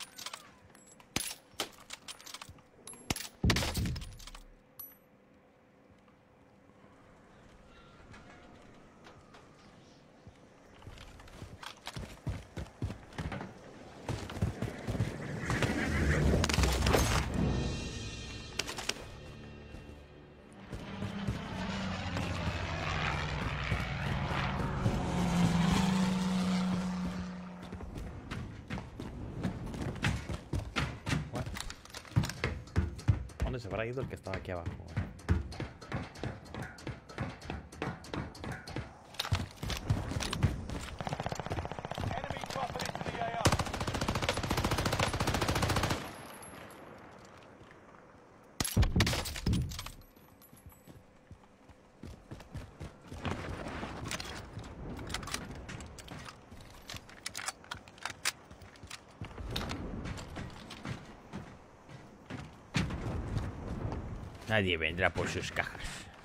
¿Dónde se habrá ido el que estaba aquí abajo? Nadie vendrá por sus cajas.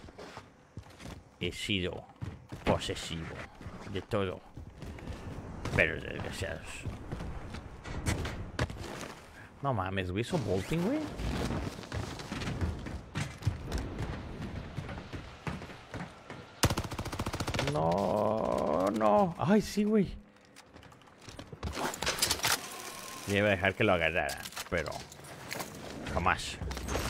He sido posesivo de todo. Pero desgraciados. No mames, güey, ¿hizo bolting, güey? No, no. Ay, sí, güey. Le iba a dejar que lo agarrara, pero jamás.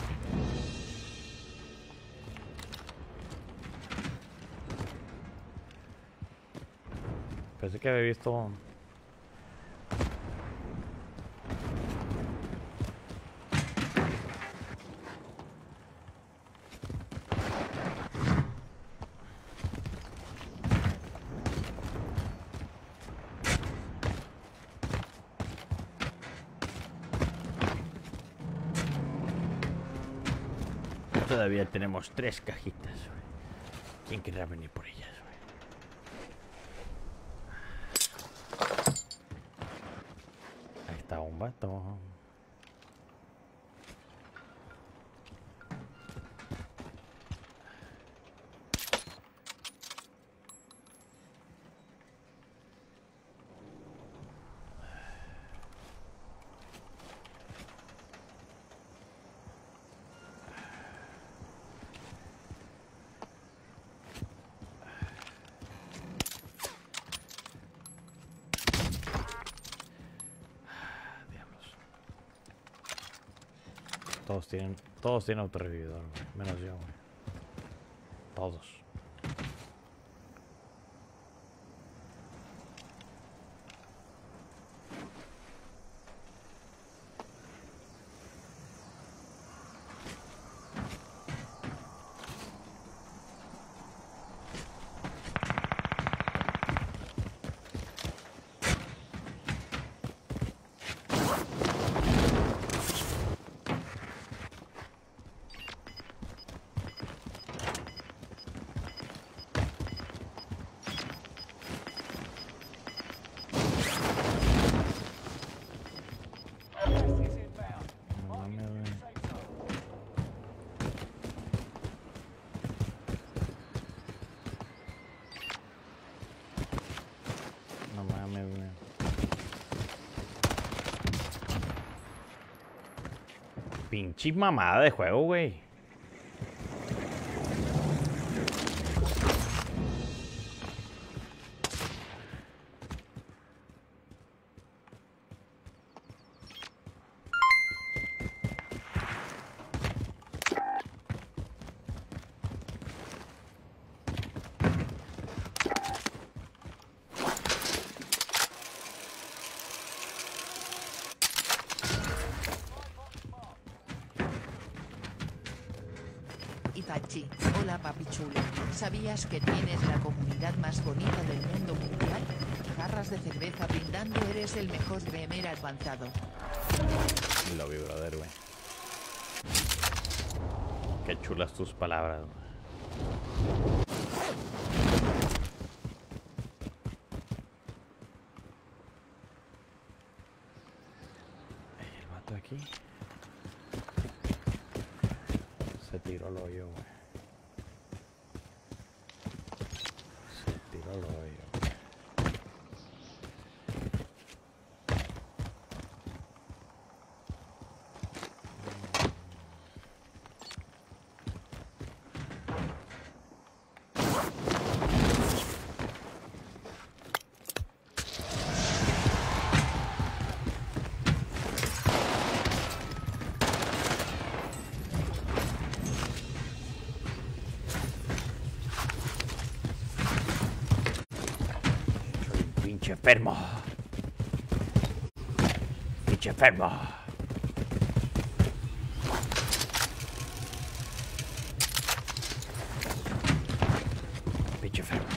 Pensé que había visto... Todavía tenemos 3 cajitas, güey. ¿Quién querrá venir por ellas, güey? Ahí está un vato. Todos tienen autorrevividor, güey. Menos yo, güey. Todos. Pinche mamada de juego, güey. Itachi, hola papi chulo. ¿Sabías que tienes la comunidad más bonita del mundo mundial? Jarras de cerveza brindando, eres el mejor gamer avanzado. Lo vi, brother, güey. Qué chulas tus palabras, güey. El vato aquí se tiró el hoyo, güey. Se tiró el hoyo. Pinche enfermo. Pinche enfermo. Pinche enfermo.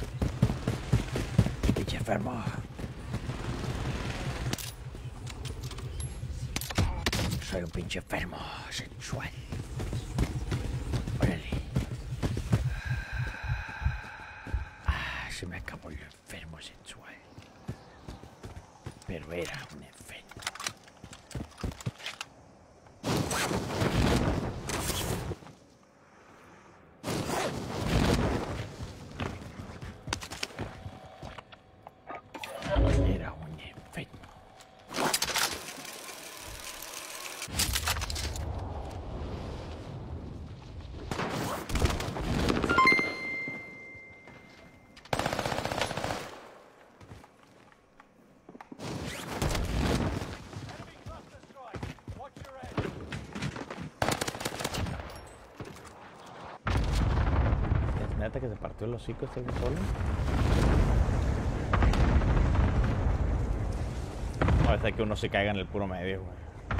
Pinche enfermo. Soy un pinche enfermo sexual. Órale. Se me acabó el enfermo sexual. Pero era un enfermo. Era un enfermo. ¿Es neta que se partió el hocico este solo? No, es que uno se caiga en el puro medio, güey.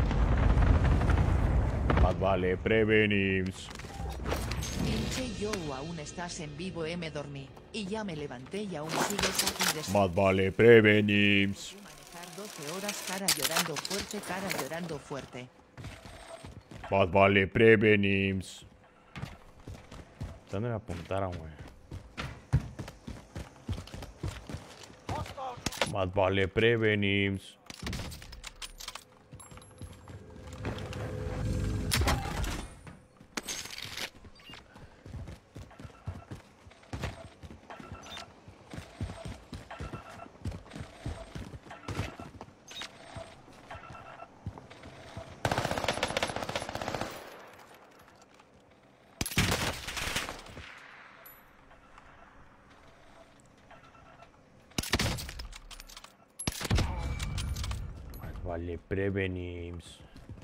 Más vale prevenims. Pinche Joe, aún estás en vivo, me dormí. Y ya me levanté y aún sigues aquí de Más vale prevenims. manejar 12 horas, cara llorando fuerte, cara llorando fuerte. Más vale prevenims. ¿Dónde me apuntaron, güey? Más vale prevenims. Vale, prevenims.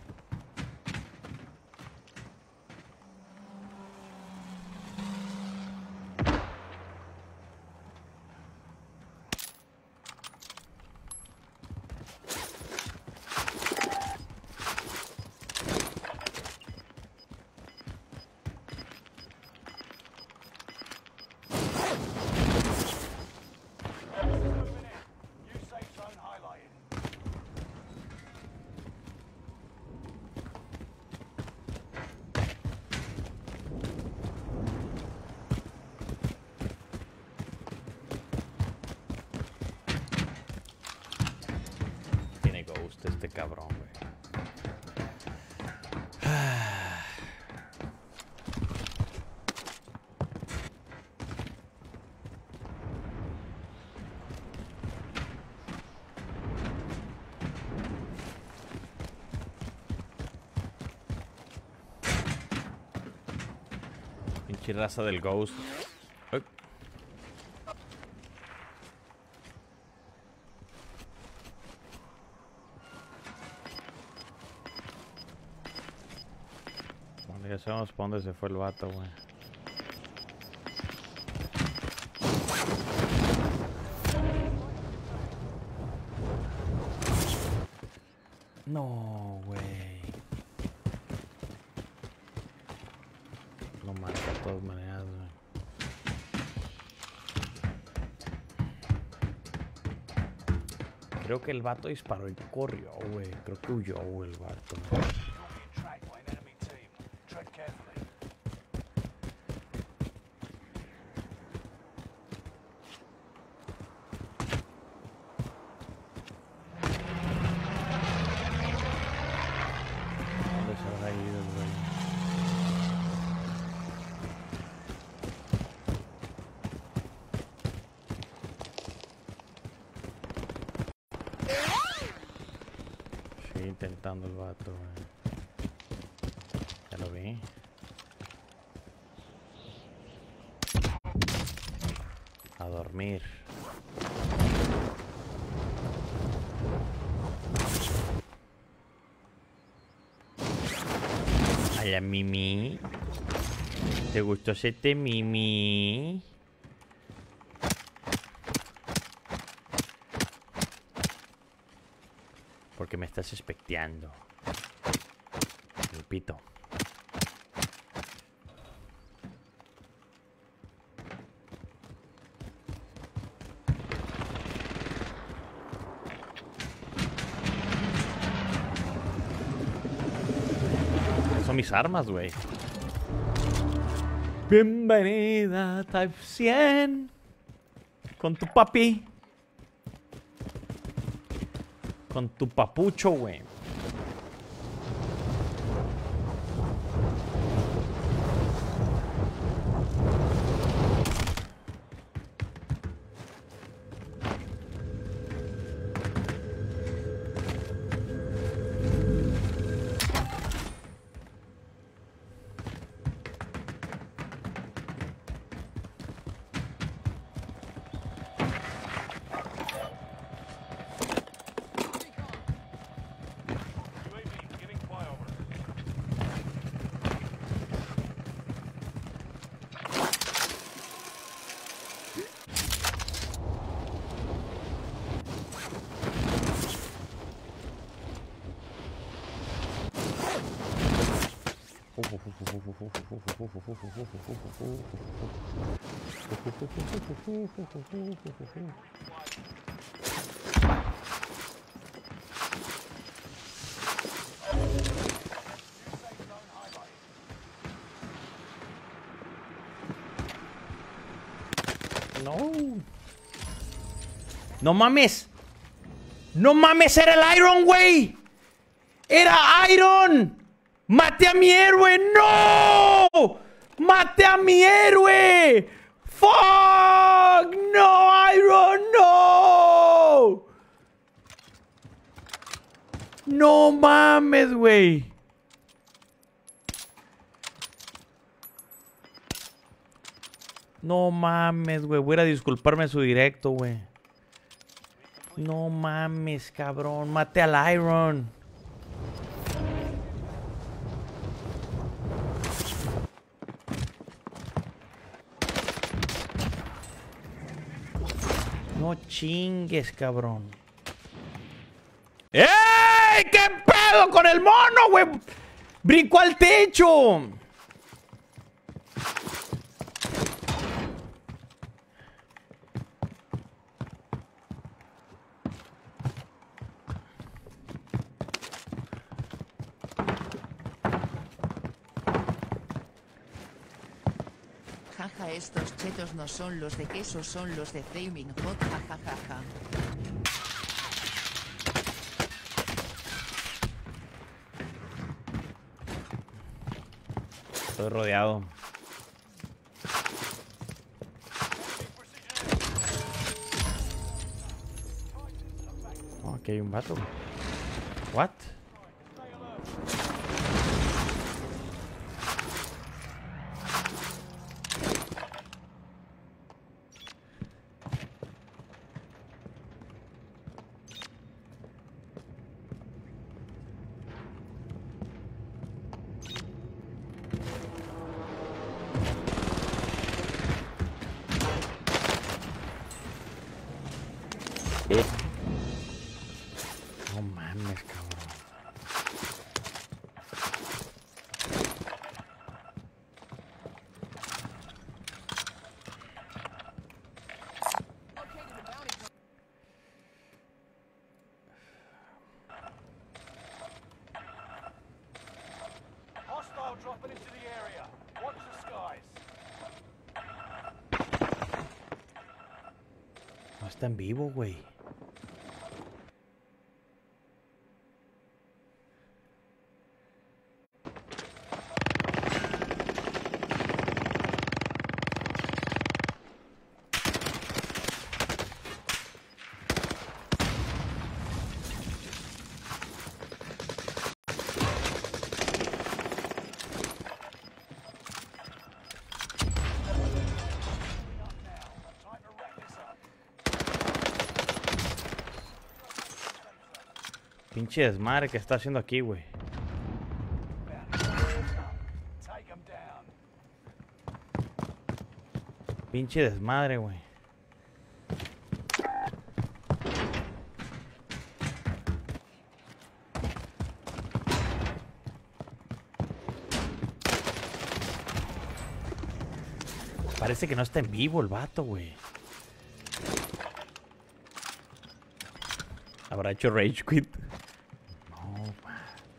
Tiene ghost este cabrón, güey. Pinche raza del ghost. Ay. Bueno, ya sabemos para dónde se fue el vato, güey. No, güey. Lo maté de todas maneras, güey. Creo que el vato disparó y corrió, güey. Creo que huyó, güey, el vato. ¿Dónde se habrá ido el güey? Sigue intentando el vato, güey. Ya lo vi. A dormir. A la Mimi. ¿Te gustó este Mimi? Porque me estás expecteando. Repito. Son mis armas, güey. Bienvenida, Type 100. Con tu papi. Con tu papucho, güey. No. No mames. No mames, era el Iron, güey. Era Iron. ¡Maté a mi héroe! ¡No! ¡Maté a mi héroe! ¡Fuck! ¡No, Iron! ¡No! ¡No mames, güey! No mames, güey. Voy a ir a disculparme en su directo, güey. No mames, cabrón. Maté al Iron. No chingues, cabrón. ¡Ey! ¿Qué pedo con el mono, güey? ¡Brincó al techo! Jaja, estos chetos no son los de queso, son los de Flaming Hot, jajajaja. Estoy rodeado. Oh, aquí hay un vato. What? No mames, cabrón. Hostile dropping into the area. Watch the skies. No está en vivo, güey. Pinche desmadre que está haciendo aquí, güey. Take 'em down. Pinche desmadre, güey. Parece que no está en vivo el vato, güey. ¿Habrá hecho Rage Quit? No, man.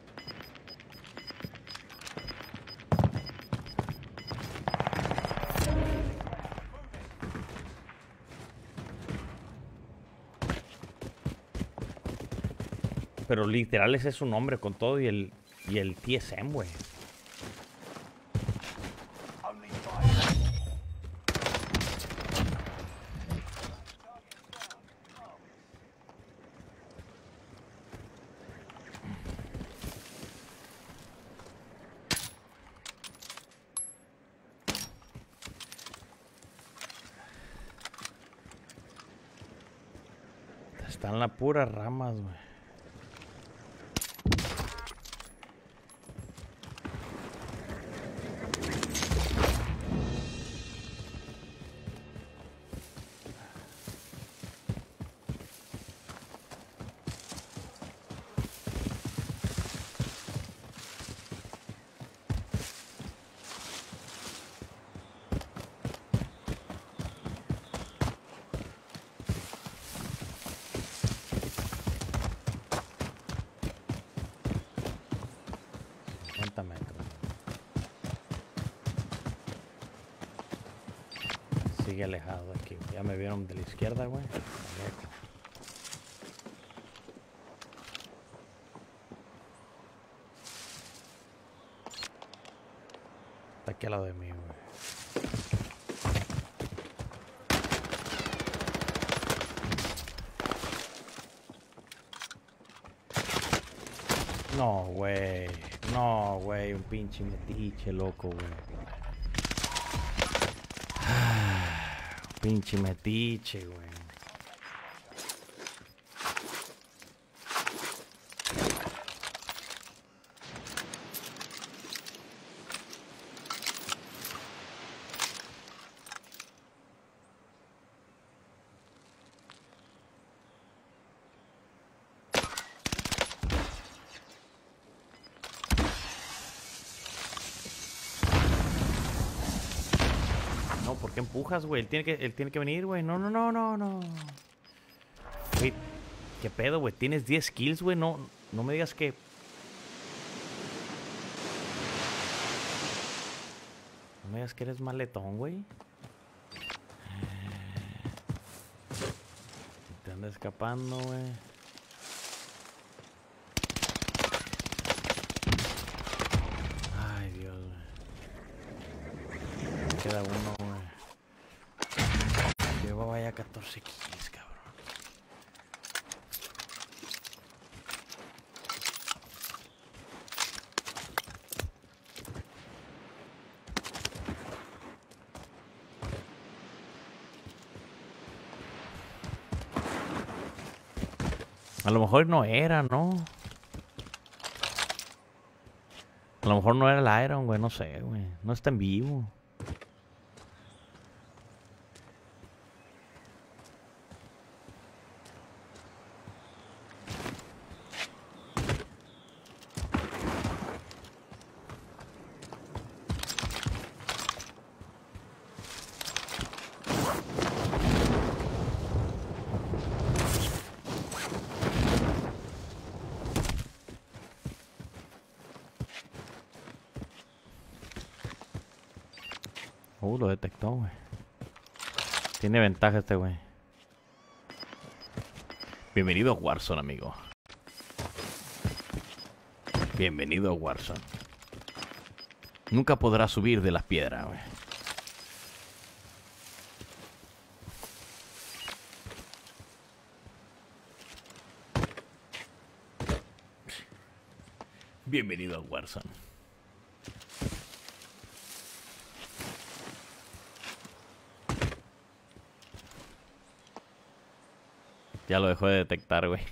Pero literal ese es su nombre con todo y el TSM, güey. Están las puras ramas, güey. Sigue alejado de aquí. Ya me vieron de la izquierda, güey. Está aquí al lado de mí, güey. No, güey. No, güey. Un pinche metiche, loco, güey. Pinche metiche, güey. ¿Por qué empujas, güey? Él tiene que venir, güey. No, no, no, no, no. Güey, ¿qué pedo, güey? Tienes 10 kills, güey. No me digas que... No me digas que eres maletón, güey. Te anda escapando, güey. Ay, Dios, güey. Queda uno, güey. Vaya 14 kills, cabrón. A lo mejor no era, ¿no? A lo mejor no era el Iron, güey. No sé, güey. No está en vivo. Lo detectó, güey. Tiene ventaja este güey. Bienvenido a Warzone, amigo. Bienvenido a Warzone. Nunca podrás subir de las piedras, güey. Bienvenido a Warzone. Ya lo dejó de detectar, güey.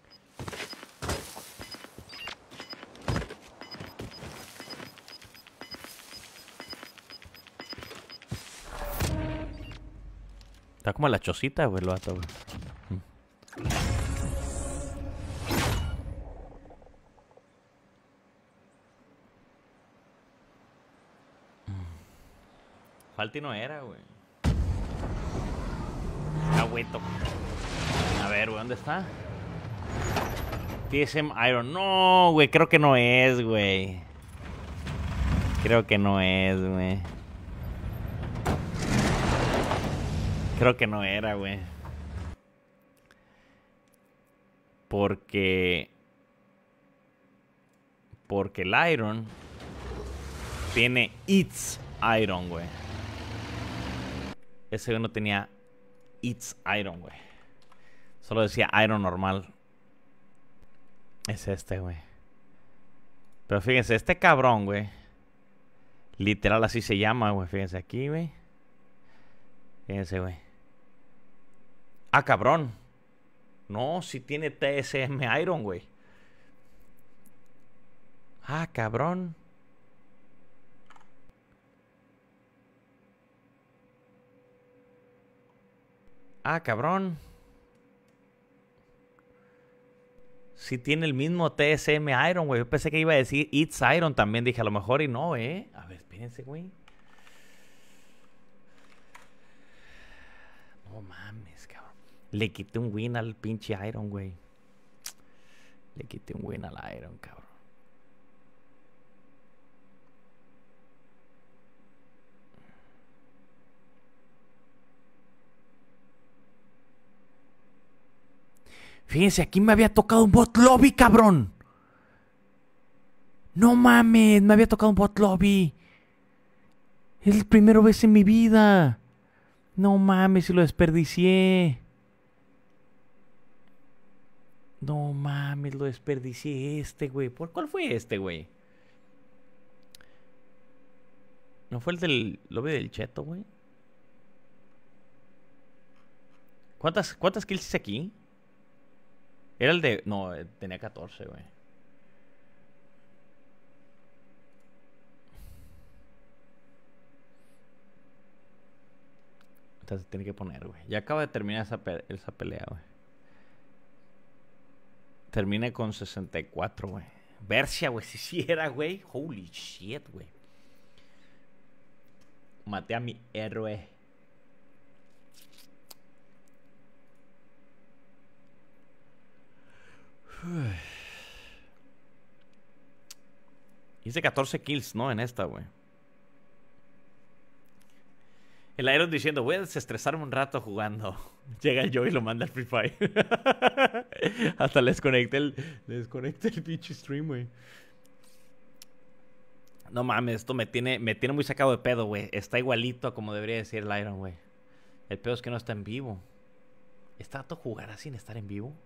Está como la chocita, güey, el vato, güey. Falti no era, güey. Está güeto. A ver, güey, ¿dónde está? TSM Iron. No, güey, creo que no es, güey. Creo que no es, güey. Creo que no era, güey. Porque el Iron tiene It's Iron, güey. Ese güey no tenía It's Iron, güey. Solo decía Iron normal. Es este, güey. Pero fíjense, este cabrón, güey. Literal así se llama, güey. Fíjense aquí, güey. Fíjense, güey. Ah, cabrón. No, si tiene TSM Iron, güey. Ah, cabrón. Ah, cabrón. Si tiene el mismo TSM Iron, güey. Yo pensé que iba a decir It's Iron también. Dije, a lo mejor y no, ¿eh? A ver, espérense, güey. No mames, cabrón. Le quité un win al pinche Iron, güey. Le quité un win al Iron, cabrón. Fíjense, aquí me había tocado un bot lobby, cabrón. No mames, me había tocado un bot lobby. Es la primera vez en mi vida. No mames, si lo desperdicié. No mames, lo desperdicié güey. ¿Por cuál fue güey? ¿No fue el del lobby del Cheto, güey? ¿Cuántas kills hice aquí? Era el de... No, tenía 14, güey. Entonces tiene que poner, güey. Ya acaba de terminar esa pelea, güey. Terminé con 64, güey. Bercia, güey. Si era, güey. Holy shit, güey. Maté a mi héroe. Hice 14 kills, ¿no? En esta, güey. El Iron diciendo, voy a desestresarme un rato jugando. Llega el Joe y lo manda al Free Fire. Hasta le desconecté el pinche stream, güey. No mames, esto me tiene muy sacado de pedo, güey. Está igualito a como debería decir el Iron, güey. El pedo es que no está en vivo. ¿Está todo jugar sin estar en vivo?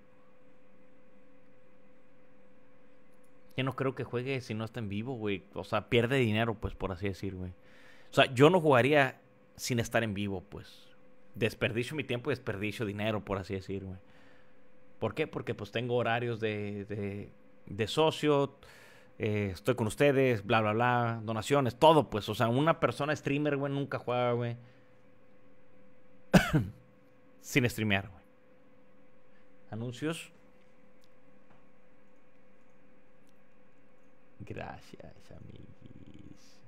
Yo no creo que juegue si no está en vivo, güey. O sea, pierde dinero, pues, por así decir, güey. O sea, yo no jugaría sin estar en vivo, pues. Desperdicio mi tiempo y desperdicio dinero, por así decir, güey. ¿Por qué? Porque, pues, tengo horarios de socio. Estoy con ustedes, bla, bla, bla. Donaciones, todo, pues. O sea, una persona streamer, güey, nunca juega, güey. Sin streamear, güey. Anuncios. Gracias, amiguis.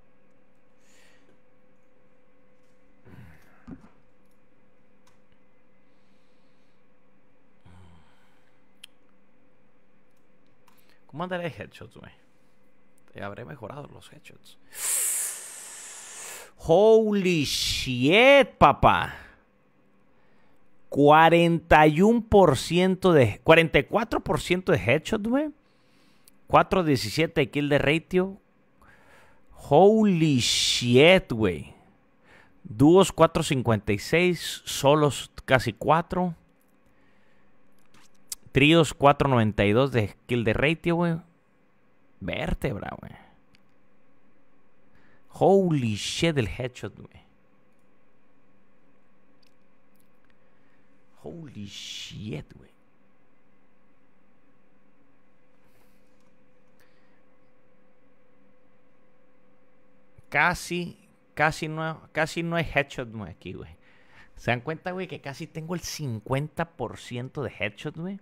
¿Cómo andaré headshots, güey? Habré mejorado los headshots. Holy shit, papá. 44% de headshots, güey. 4.17 de kill de ratio. Holy shit, güey. Dúos 4.56. Solos casi 4. Tríos 4.92 de kill de ratio, güey. Vértebra, güey. Holy shit el headshot, güey. Holy shit, güey. Casi no hay headshot, güey, aquí, güey. ¿Se dan cuenta, güey, que casi tengo el 50% de headshot, güey?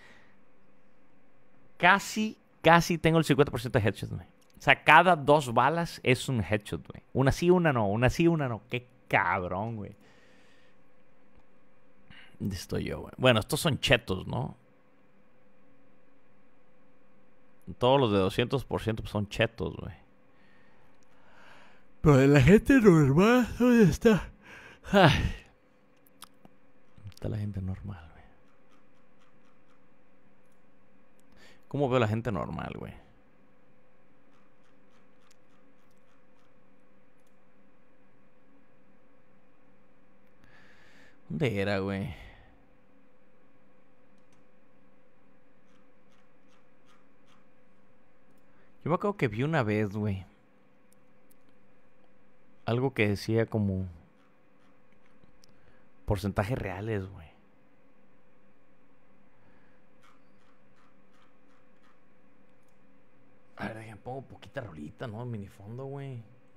Casi tengo el 50% de headshot, güey. O sea, cada 2 balas es un headshot, güey. Una sí, una no. Una sí, una no. Qué cabrón, güey. Estoy yo, güey. Bueno, estos son chetos, ¿no? Todos los de 200% pues son chetos, güey. Pero de la gente normal, ¿dónde está? Ay. ¿Dónde está la gente normal, güey? ¿Cómo veo la gente normal, güey? ¿Dónde era, güey? Yo me acuerdo que vi una vez, güey, algo que decía como porcentajes reales, güey. A ver, déjenme pongo poquita rolita, ¿no? Minifondo, güey.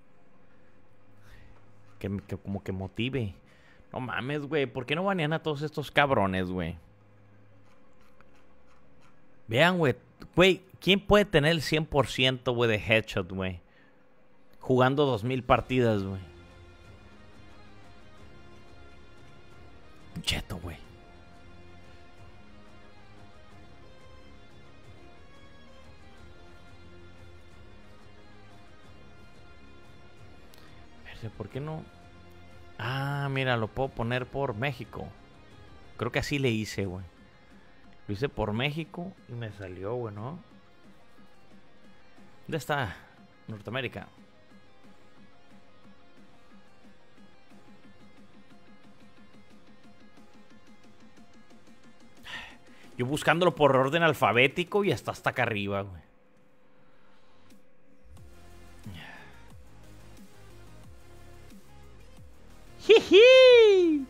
Que como que motive. No mames, güey. ¿Por qué no banean a todos estos cabrones, güey? Vean, güey. Güey, ¿quién puede tener el 100%, güey, de headshot, güey? Jugando 2000 partidas, güey. Un cheto, güey. ¿Por qué no? Ah, mira, lo puedo poner por México. Creo que así le hice, güey. Lo hice por México y me salió, güey, ¿no? ¿Dónde está? Norteamérica. Yo buscándolo por orden alfabético y hasta acá arriba, güey. Jiji.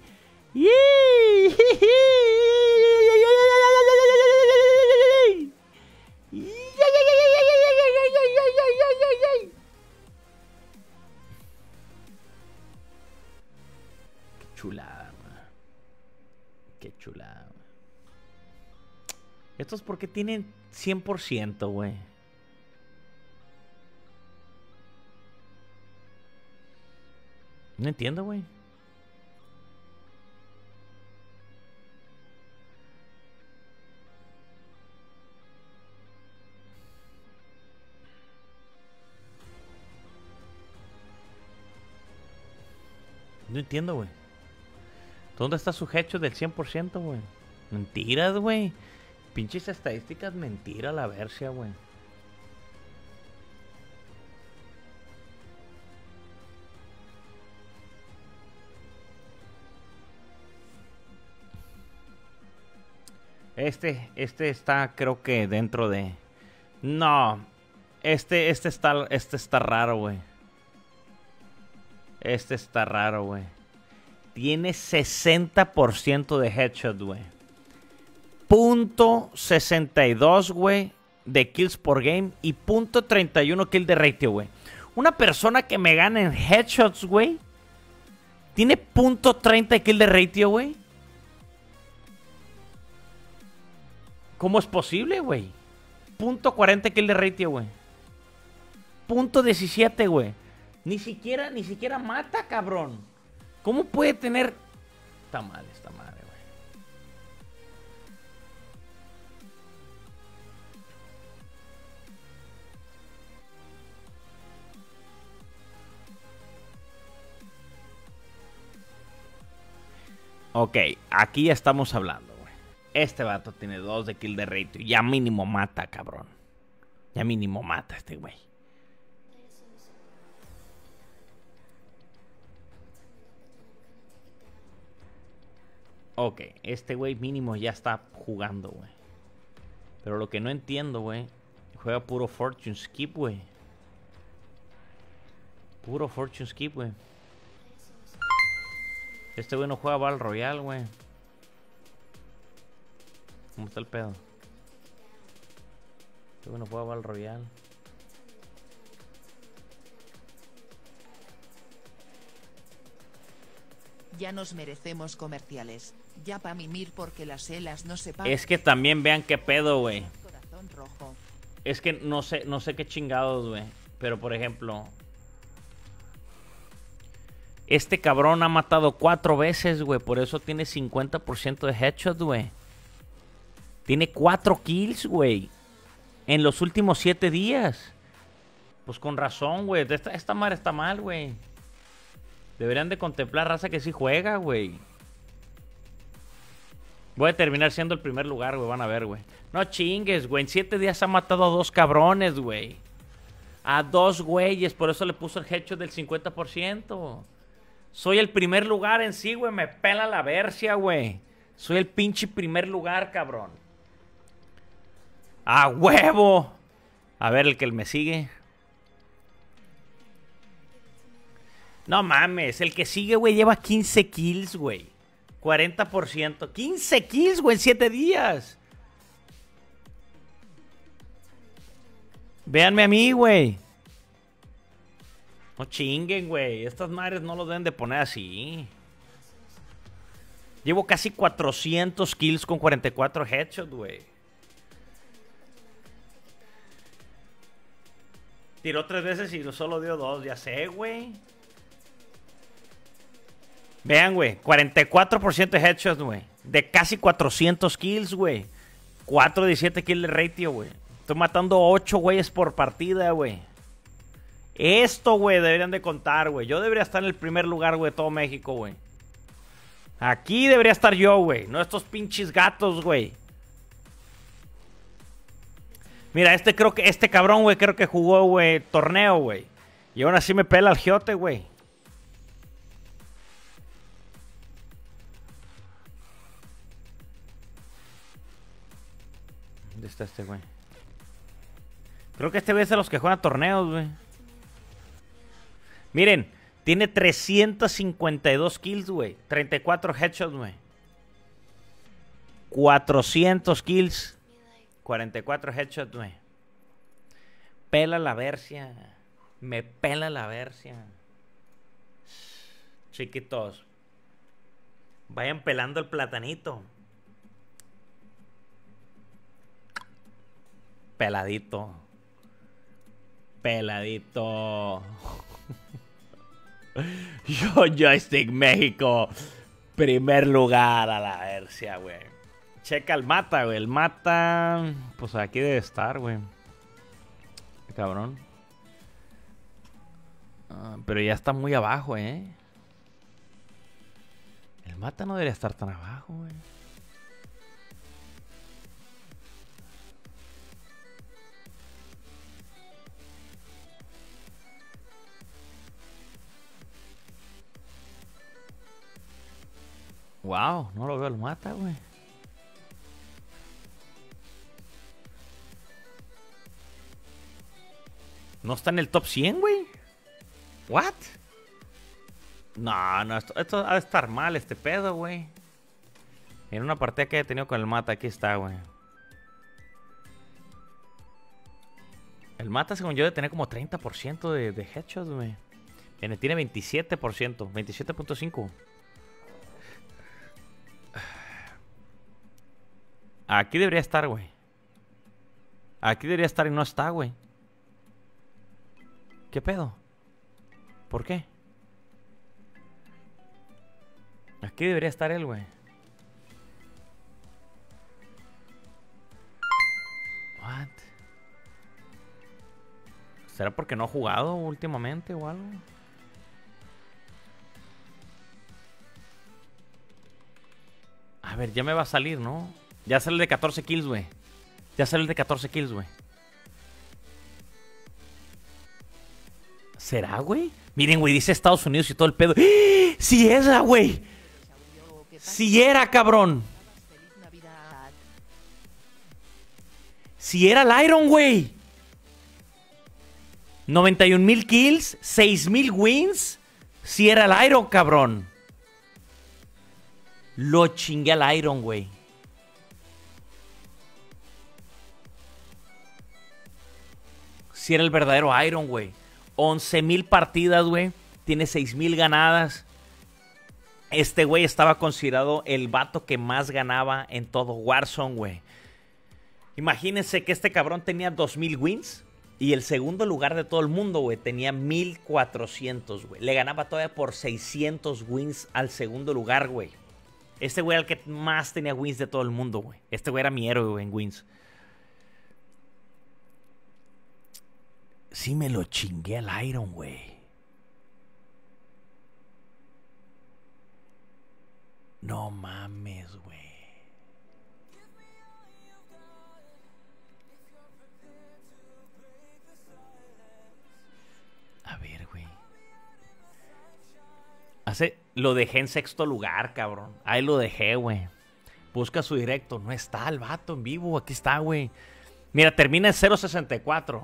Qué chulada, man. Qué chulada, man. Estos porque tienen 100%, güey. No entiendo, güey. No entiendo, güey. ¿Dónde está su hecho del 100%, güey? Mentiras, güey. Pinches estadísticas, mentira la versia, güey. Este está, creo que dentro de... No. Este está raro, güey. Este está raro, güey. Tiene 60% de headshot, güey. .62, güey, de kills por game. Y .31 kill de ratio, güey. Una persona que me gana en headshots, güey, tiene .30 kill de ratio, güey. ¿Cómo es posible, güey? .40 kill de ratio, güey. .17, güey. Ni siquiera mata, cabrón. ¿Cómo puede tener...? Está mal esta madre, güey. Ok, aquí ya estamos hablando, güey. Este vato tiene 2 de kill de ratio. Ya mínimo mata, cabrón. Ya mínimo mata este güey. Ok, este güey mínimo ya está jugando, güey. Pero lo que no entiendo, güey, juega puro Fortune Skip, güey. Puro Fortune Skip, güey. Este güey no juega Battle Royale, güey. ¿Cómo está el pedo? Este güey no juega Battle Royale. Ya nos merecemos comerciales. Ya pa' mimir porque las elas no se pagan. Es que también vean qué pedo, güey. Corazón rojo. Es que no sé qué chingados, güey. Pero por ejemplo, Este cabrón ha matado 4 veces, güey. Por eso tiene 50% de headshot, güey. Tiene 4 kills, güey. En los últimos 7 días. Pues con razón, güey. Esta madre está mal, güey. Deberían de contemplar raza que sí juega, güey. Voy a terminar siendo el primer lugar, güey. Van a ver, güey. No chingues, güey. En 7 días ha matado a 2 cabrones, güey. A 2 güeyes. Por eso le puso el headshot del 50%. Soy el primer lugar en sí, güey. Me pela la versia, güey. Soy el pinche primer lugar, cabrón. ¡A huevo! A ver, el que me sigue. No mames. El que sigue, güey, lleva 15 kills, güey. 40%. 15 kills, güey, en 7 días. Véanme a mí, güey. No chinguen, güey. Estas madres no lo deben de poner así. Llevo casi 400 kills con 44 headshots, güey. Tiró 3 veces y solo dio 2. Ya sé, güey. Vean, güey. 44% de headshots, güey. De casi 400 kills, güey. 4 de 17 kills de ratio, güey. Estoy matando 8 güeyes por partida, güey. Esto, güey, deberían de contar, güey. Yo debería estar en el primer lugar, güey, de todo México, güey. Aquí debería estar yo, güey. No estos pinches gatos, güey. Mira, este cabrón, güey, creo que jugó, güey, torneo, güey. Y aún así me pela el giote, güey. ¿Dónde está este, güey? Creo que este güey es de los que juegan torneos, güey. Miren, tiene 352 kills, güey. 34 headshots, güey. 400 kills. 44 headshots, güey. Pela la versia. Me pela la versia. Chiquitos. Vayan pelando el platanito. Peladito. Peladito. Yo, Joystick México. Primer lugar a la versia, güey. Checa el mata, güey. El mata. Pues aquí debe estar, güey. Cabrón. Pero ya está muy abajo, ¿eh? El mata no debería estar tan abajo, güey. Wow, no lo veo el mata, güey. ¿No está en el top 100, güey? ¿What? No, esto ha de estar mal, este pedo, güey. En una partida que he tenido con el mata, aquí está, güey. El mata, según yo, debe tener como 30% de headshots, güey. Tiene 27%, 27.5%. Aquí debería estar, güey. Aquí debería estar y no está, güey. ¿Qué pedo? ¿Por qué? Aquí debería estar él, güey. What? ¿Será porque no ha jugado últimamente o algo? A ver, ya me va a salir, ¿no? Ya sale el de 14 kills, güey. Ya sale el de 14 kills, güey. ¿Será, güey? Miren, güey, dice Estados Unidos y todo el pedo. ¡Eh! ¡Sí era, güey! ¡Sí era, cabrón! ¡Sí era el Iron, güey! 91,000 kills, 6,000 wins. ¡Sí era el Iron, cabrón! Lo chingué al Iron, güey. Si era el verdadero Iron, güey. 11,000 partidas, güey. Tiene 6,000 ganadas. Este güey estaba considerado el vato que más ganaba en todo Warzone, güey. Imagínense que este cabrón tenía 2,000 wins. Y el segundo lugar de todo el mundo, güey, tenía 1400, güey. Le ganaba todavía por 600 wins al segundo lugar, güey. Este güey era el que más tenía wins de todo el mundo, güey. Este güey era mi héroe, güey, en wins. Sí me lo chingué al Iron, güey. No mames, güey. A ver, güey. Lo dejé en sexto lugar, cabrón. Ahí lo dejé, güey. Busca su directo. No está el vato en vivo. Aquí está, güey. Mira, termina en 0.64.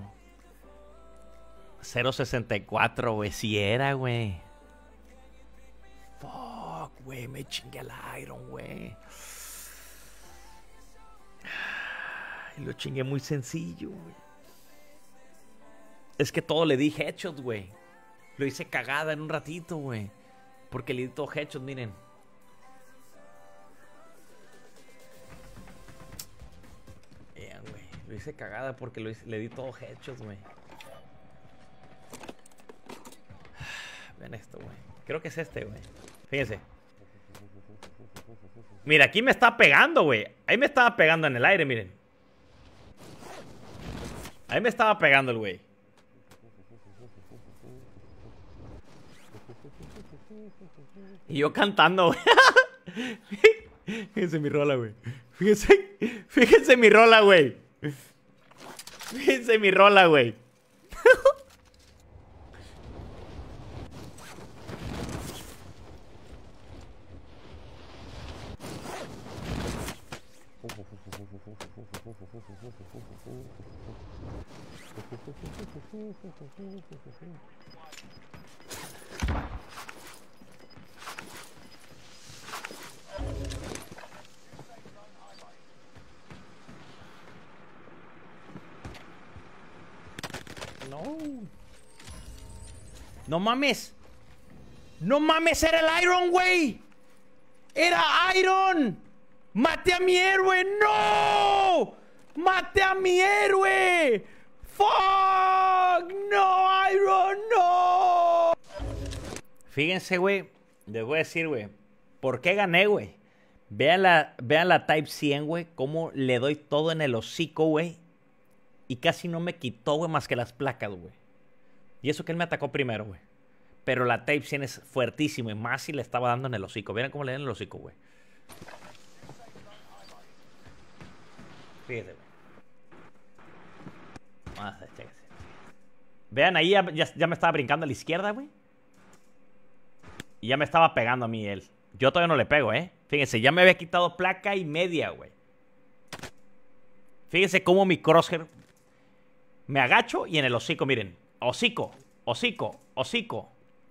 0.64, güey. Si era, güey. Fuck, güey. Me chingué al Iron, güey. Lo chingué muy sencillo, güey. Es que todo le di headshot, güey. Lo hice cagada en un ratito, güey. Porque le di todo headshot, miren. Güey. Lo hice cagada porque le di todo headshot, güey. Vean esto, güey. Creo que es este, güey. Fíjense. Mira, aquí me está pegando, güey. Ahí me estaba pegando en el aire, miren. Ahí me estaba pegando el güey. Y yo cantando, güey. Fíjense mi rola, güey. Fíjense mi rola, güey. Fíjense mi rola, güey. No. No mames. No mames, era el Iron, güey. Era Iron. Maté a mi héroe. No. Maté a mi héroe. Fuck. No, Iron, no. Fíjense, güey. Les voy a decir, güey. ¿Por qué gané, güey? Vean la Type 100, güey. Cómo le doy todo en el hocico, güey. Y casi no me quitó, güey, más que las placas, güey. Y eso que él me atacó primero, güey. Pero la Type 100 es fuertísimo. Y más si le estaba dando en el hocico. Vean cómo le dan en el hocico, güey. Fíjate, güey. Chéquese. Vean, ahí ya me estaba brincando a la izquierda, güey. Y ya me estaba pegando a mí él. Yo todavía no le pego, ¿eh? Fíjense, ya me había quitado placa y media, güey. Fíjense cómo mi crosshair... Me agacho y en el hocico, miren. Hocico, hocico, hocico.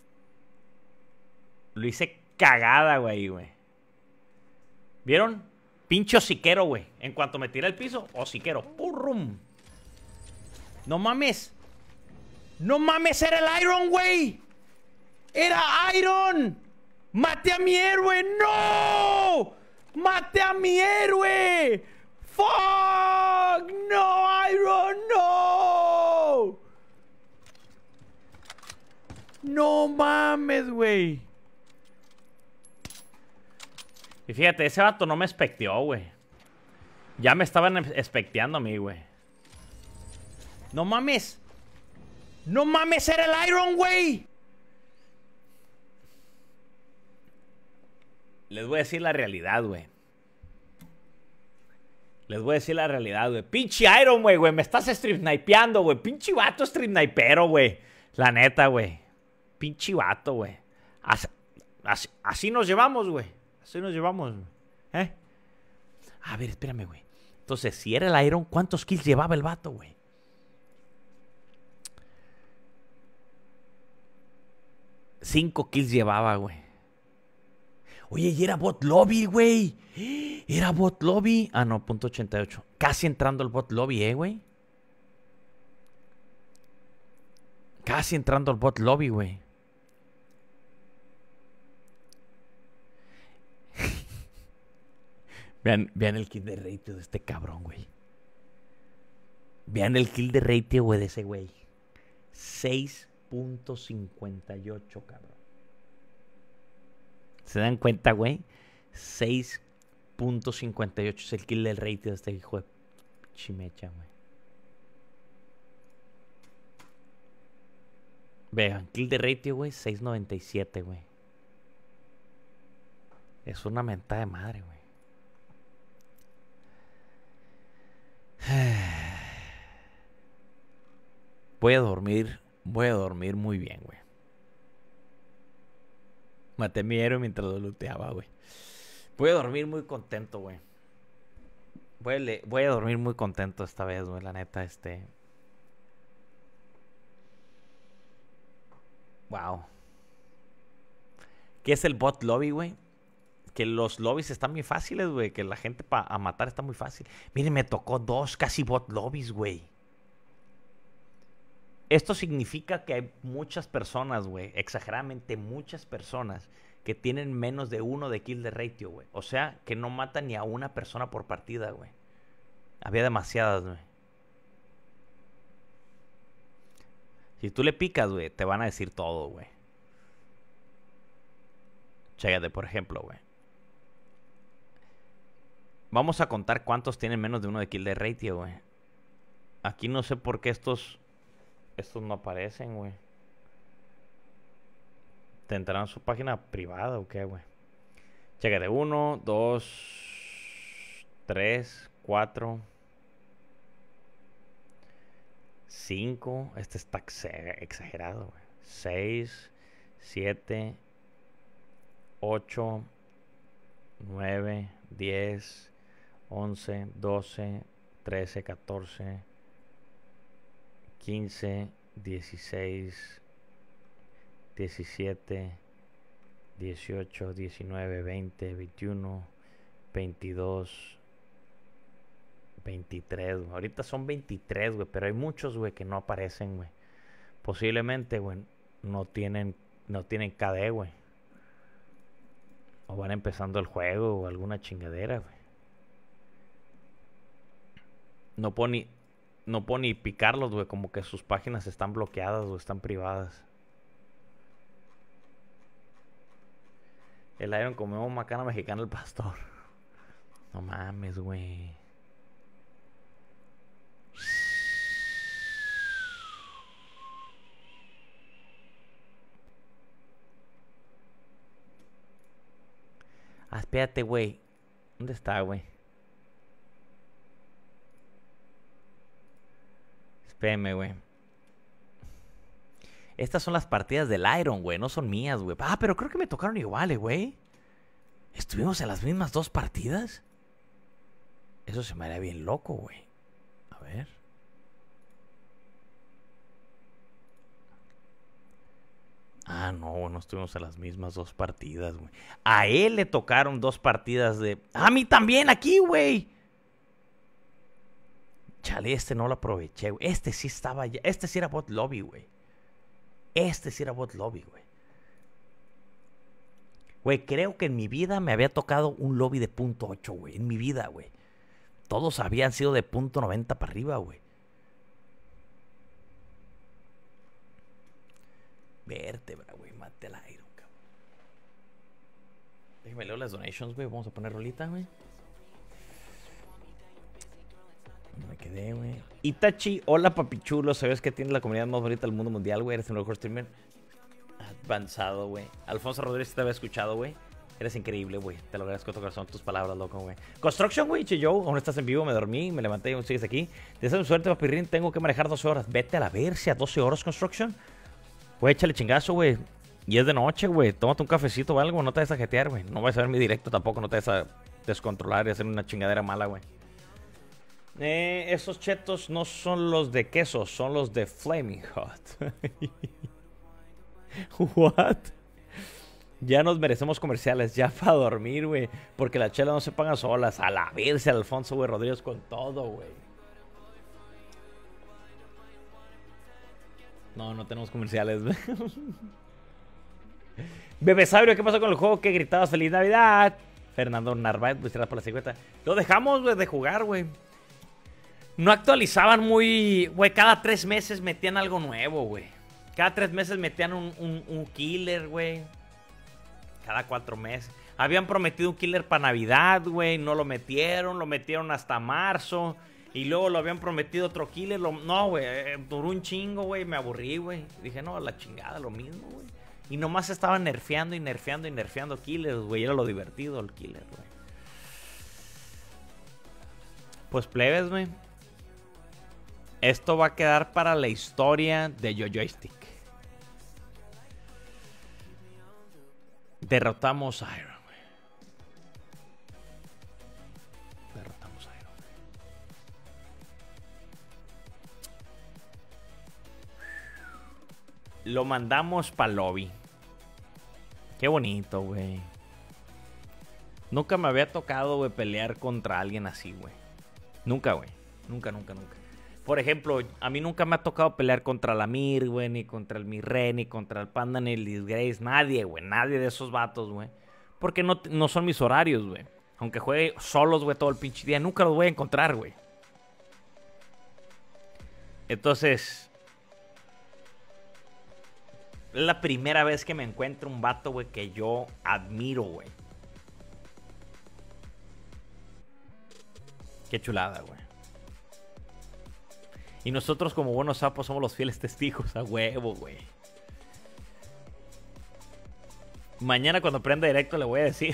Lo hice cagada, güey. ¿Vieron? Pinche hociquero, güey. En cuanto me tiré al piso, hociquero. ¡Purrum! No mames. No mames, era el Iron, güey. Era Iron. Maté a mi héroe. ¡No! Maté a mi héroe. ¡Fuck! ¡No, Iron! ¡No! ¡No mames, güey! Y fíjate, ese vato no me especteó, güey. Ya me estaban especteando a mí, güey. ¡No mames! ¡No mames! ¡Era el Iron, güey! Les voy a decir la realidad, güey. Les voy a decir la realidad, güey. Pinche Iron, güey. Me estás strip snipeando, güey. Pinche vato strip snipero, güey. La neta, güey. Pinche vato, güey. Así nos llevamos, güey. Así nos llevamos, ¿eh? A ver, espérame, güey. Entonces, si era el Iron, ¿cuántos kills llevaba el vato, güey? Cinco kills llevaba, güey. Oye, y era bot lobby, güey. Era bot lobby. Ah, no, .88. Casi entrando al bot lobby, güey. Casi entrando al bot lobby, güey. Vean el kit de rate de este cabrón, güey. Vean el kill de ratio, güey, de ese güey. 6.58, cabrón. ¿Se dan cuenta, güey? 6.58 es el kill del ratio de este hijo de chimecha, güey. Vean, kill de ratio, güey, 6.97, güey. Es una mentada de madre, güey. Voy a dormir muy bien, güey. Maté mi héroe mientras lo looteaba, güey. Voy a dormir muy contento, güey. Voy a dormir muy contento esta vez, güey, la neta, Wow. ¿Qué es el bot lobby, güey? Que los lobbies están muy fáciles, güey. Que la gente a matar está muy fácil. Miren, me tocó 2 casi bot lobbies, güey. Esto significa que hay muchas personas, güey. Exageradamente muchas personas que tienen menos de 1 de kill de ratio, güey. O sea, que no matan ni a una persona por partida, güey. Había demasiadas, güey. Si tú le picas, güey, te van a decir todo, güey. Chécate, por ejemplo, güey. Vamos a contar cuántos tienen menos de 1 de kill de ratio, güey. Aquí no sé por qué estos no aparecen, güey. ¿Tendrán su página privada o qué, güey? Chécate, 1, 2, 3, 4, 5. Este está exagerado, güey. 6, 7, 8, 9, 10, 11, 12, 13, 14, 15, 16, 17, 18, 19, 20, 21, 22, 23, güey. Ahorita son 23, güey, pero hay muchos, güey, que no aparecen, güey. Posiblemente, güey, no tienen KD, güey. O van empezando el juego o alguna chingadera, güey. No puedo ni picarlos, güey. Como que sus páginas están bloqueadas o están privadas. El Iron comió macana mexicana el pastor. No mames, güey. Ah, espérate, güey. ¿Dónde está, güey? Espérame, güey. Estas son las partidas del Iron, güey. No son mías, güey. Ah, pero creo que me tocaron iguales, güey. ¿Estuvimos en las mismas 2 partidas? Eso se me haría bien loco, güey. A ver. Ah, no, no estuvimos en las mismas 2 partidas, güey. A él le tocaron 2 partidas de... ¡A mí también aquí, güey! Chale, no lo aproveché, güey. Este sí estaba ya... Este sí era bot lobby, güey. Este sí era bot lobby, güey. Güey, creo que en mi vida me había tocado un lobby de .8, güey. En mi vida, güey. Todos habían sido de .90 para arriba, güey. Vértebra, güey. Mate el Iron, cabrón. Déjame leer las donations, güey. Vamos a poner rolita, güey. Me quedé, güey. Itachi, hola papichulo. ¿Sabes que tienes la comunidad más bonita del mundo mundial, güey? Eres el mejor streamer avanzado, güey. Alfonso Rodríguez te había escuchado, güey. Eres increíble, güey. Te lo agradezco de tu corazón, tus palabras, loco, güey. Construction, güey, Chiyo. Aún estás en vivo, me dormí, me levanté y aún sigues aquí. Deseas suerte, papirrín. Tengo que manejar 12 horas. Vete a la versia, 12 horas, Construction. Güey, échale chingazo, güey. Y es de noche, güey. Tómate un cafecito o algo. No te vayas a jetear, güey. No vayas a ver mi directo tampoco. No te vayas a descontrolar y hacer una chingadera mala, güey. Esos chetos no son los de queso, son los de Flaming Hot. What? Ya nos merecemos comerciales, ya para dormir, güey. Porque las chelas no se pagan solas. A la verse, Alfonso, güey, Rodríguez con todo, güey. No, no tenemos comerciales, güey. Bebesabrio, ¿qué pasó con el juego? ¿Qué gritabas? ¡Feliz Navidad! Fernando Narváez, pues por la 50. Lo dejamos, güey, de jugar, güey. No actualizaban muy... Güey, cada 3 meses metían algo nuevo, güey. Cada 3 meses metían un killer, güey. Cada 4 meses. Habían prometido un killer para Navidad, güey. No lo metieron hasta marzo. Y luego lo habían prometido otro killer. No, güey, duró un chingo, güey. Me aburrí, güey. Dije, no, la chingada, lo mismo, güey. Y nomás estaban nerfeando killers, güey. Era lo divertido el killer, güey. Pues plebes, güey. Esto va a quedar para la historia de Joystick. Derrotamos a Iron, güey. Derrotamos a Iron. Lo mandamos para lobby. Qué bonito, güey. Nunca me había tocado, güey, pelear contra alguien así, güey. Nunca, güey. Nunca. Por ejemplo, a mí nunca me ha tocado pelear contra la Mir, güey, ni contra el Mirre, ni contra el Panda, ni el Disgrace. Nadie, güey. Nadie de esos vatos, güey. Porque no son mis horarios, güey. Aunque juegue solos, güey, todo el pinche día. Nunca los voy a encontrar, güey. Entonces... es la primera vez que me encuentro un vato, güey, que yo admiro, güey. Qué chulada, güey. Y nosotros como buenos sapos somos los fieles testigos, a huevo, güey. Mañana cuando prenda directo le voy a decir.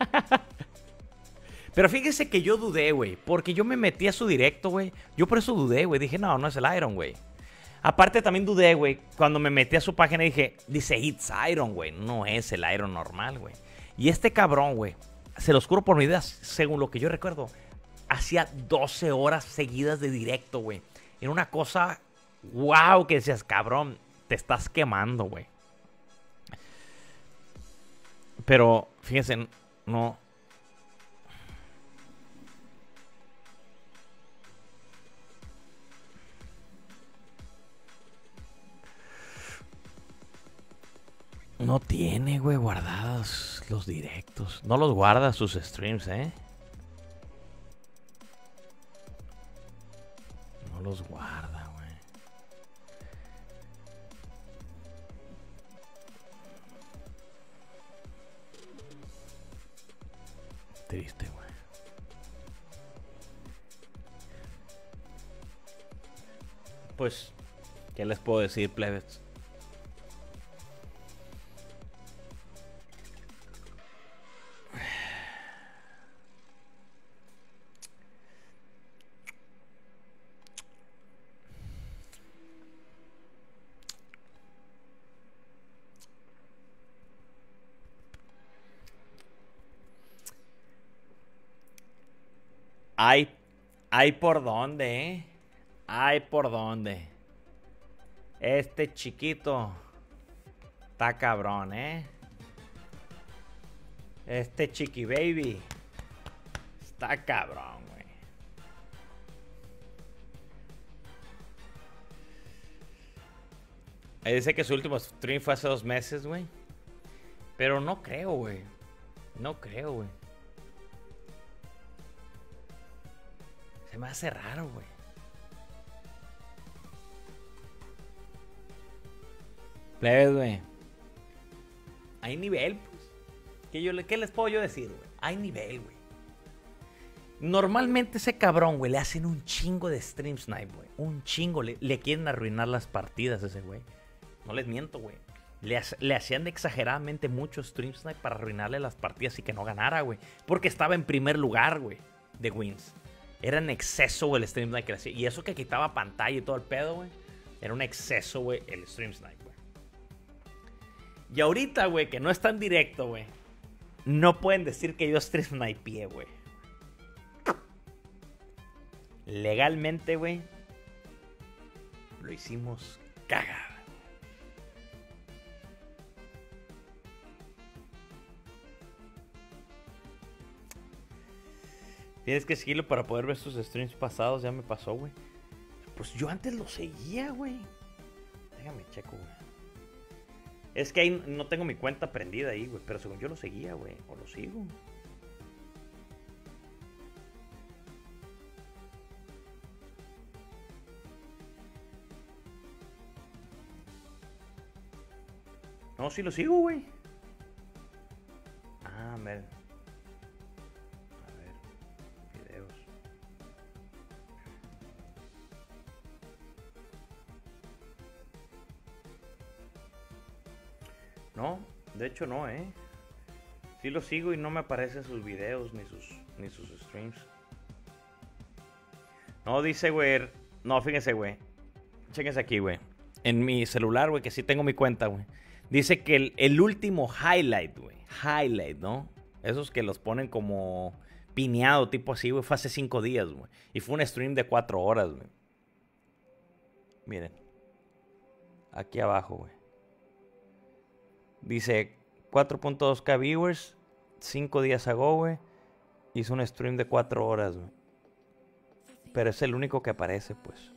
Pero fíjese que yo dudé, güey. Porque yo me metí a su directo, güey. Yo por eso dudé, güey. Dije, no es el Iron, güey. Aparte también dudé, güey. Cuando me metí a su página dije, dice It's Iron, güey. No es el Iron normal, güey. Y este cabrón, güey. Se los juro por mi vida, según lo que yo recuerdo. Hacía 12 horas seguidas de directo, güey. Era una cosa, wow, que decías, cabrón, te estás quemando, güey. Pero, fíjense, no. No tiene, güey, guardados los directos. No los guarda sus streams, ¿eh? No los guarda, güey. Triste, güey. Pues, ¿qué les puedo decir, plebes? Hay por dónde, ¿eh? Hay por dónde. Este chiquito está cabrón, ¿eh? Este chiqui baby está cabrón, güey. Ahí dice que su último stream fue hace 2 meses, güey. Pero no creo, güey. No creo, güey. Se me hace raro, güey. Plebes, güey. Hay nivel, pues. ¿Qué les puedo yo decir, güey? Hay nivel, güey. Normalmente ese cabrón, güey, le hacen un chingo de stream snipe, güey. Un chingo. Le quieren arruinar las partidas a ese güey. No les miento, güey. Le hacían exageradamente mucho stream snipe para arruinarle las partidas y que no ganara, güey. Porque estaba en primer lugar, güey, de wins. Era en exceso, güey, el stream snipe que le hacía. Y eso que quitaba pantalla y todo el pedo, güey. Era un exceso, güey, el stream snipe, güey. Y ahorita, güey, que no está en directo, güey. No pueden decir que yo stream snipeé, güey. Legalmente, güey. Lo hicimos cagar. Tienes que seguirlo para poder ver sus streams pasados. Ya me pasó, güey. Pues yo antes lo seguía, güey. Déjame checo, güey. Es que ahí no tengo mi cuenta prendida ahí, güey. Pero según yo lo seguía, güey. O lo sigo. No, sí lo sigo, güey. Ah, a ver. Videos. No, de hecho no, Sí lo sigo y no me aparecen sus videos ni sus streams. No, dice, güey. No, fíjense, güey. Chéquense aquí, güey. En mi celular, güey, que sí tengo mi cuenta, güey. Dice que el último highlight, güey. Highlight, ¿no? Esos que los ponen como pineado, tipo así, güey. Fue hace 5 días, güey. Y fue un stream de 4 horas, güey. Miren. Aquí abajo, güey. Dice 4.2k viewers. 5 días ago, güey. Hizo un stream de 4 horas, güey. Pero es el único que aparece, pues.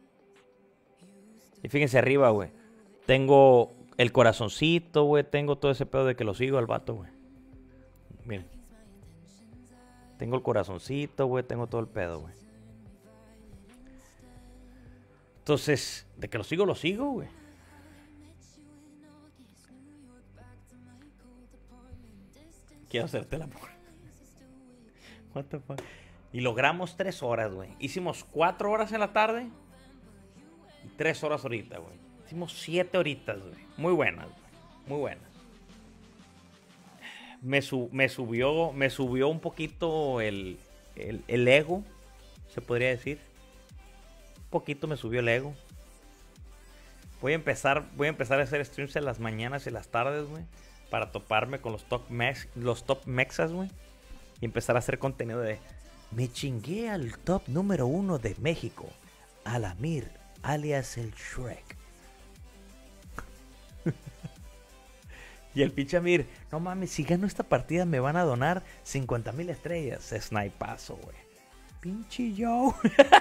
Y fíjense arriba, güey. Tengo el corazoncito, güey. Tengo todo ese pedo de que lo sigo al vato, güey. Miren. Tengo el corazoncito, güey. Tengo todo el pedo, güey. Entonces, de que lo sigo, güey. Quiero hacerte el amor. What the fuck. Y logramos 3 horas, güey. Hicimos 4 horas en la tarde y 3 horas ahorita, güey. Hicimos 7 horitas, güey. Muy buenas, güey. Muy buenas. Me subió un poquito el ego, se podría decir. Un poquito me subió el ego. Voy a empezar a hacer streams en las mañanas y en las tardes, güey. Para toparme con los top mexas, güey. Y empezar a hacer contenido de... Me chingué al top número 1 de México. Alamir, alias el Shrek. Y el pinche Amir, no mames, si gano esta partida me van a donar 50,000 estrellas. Snipazo, güey. Pinche Joe.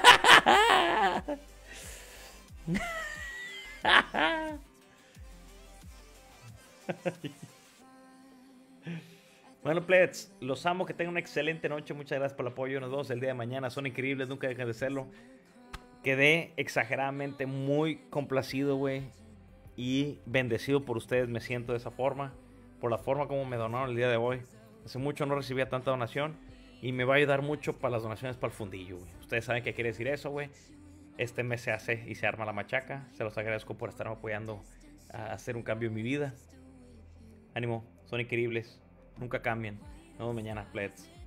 Bueno, plebes, los amo, que tengan una excelente noche. Muchas gracias por el apoyo. Nos vemos el día de mañana. Son increíbles, nunca dejen de serlo. Quedé exageradamente muy complacido, güey. Y bendecido por ustedes, me siento de esa forma. Por la forma como me donaron el día de hoy. Hace mucho no recibía tanta donación. Y me va a ayudar mucho para las donaciones para el fundillo, güey. Ustedes saben qué quiere decir eso, güey. Este mes se hace y se arma la machaca. Se los agradezco por estarme apoyando a hacer un cambio en mi vida. Ánimo, son increíbles. Nunca cambian. Nos vemos mañana, plebes.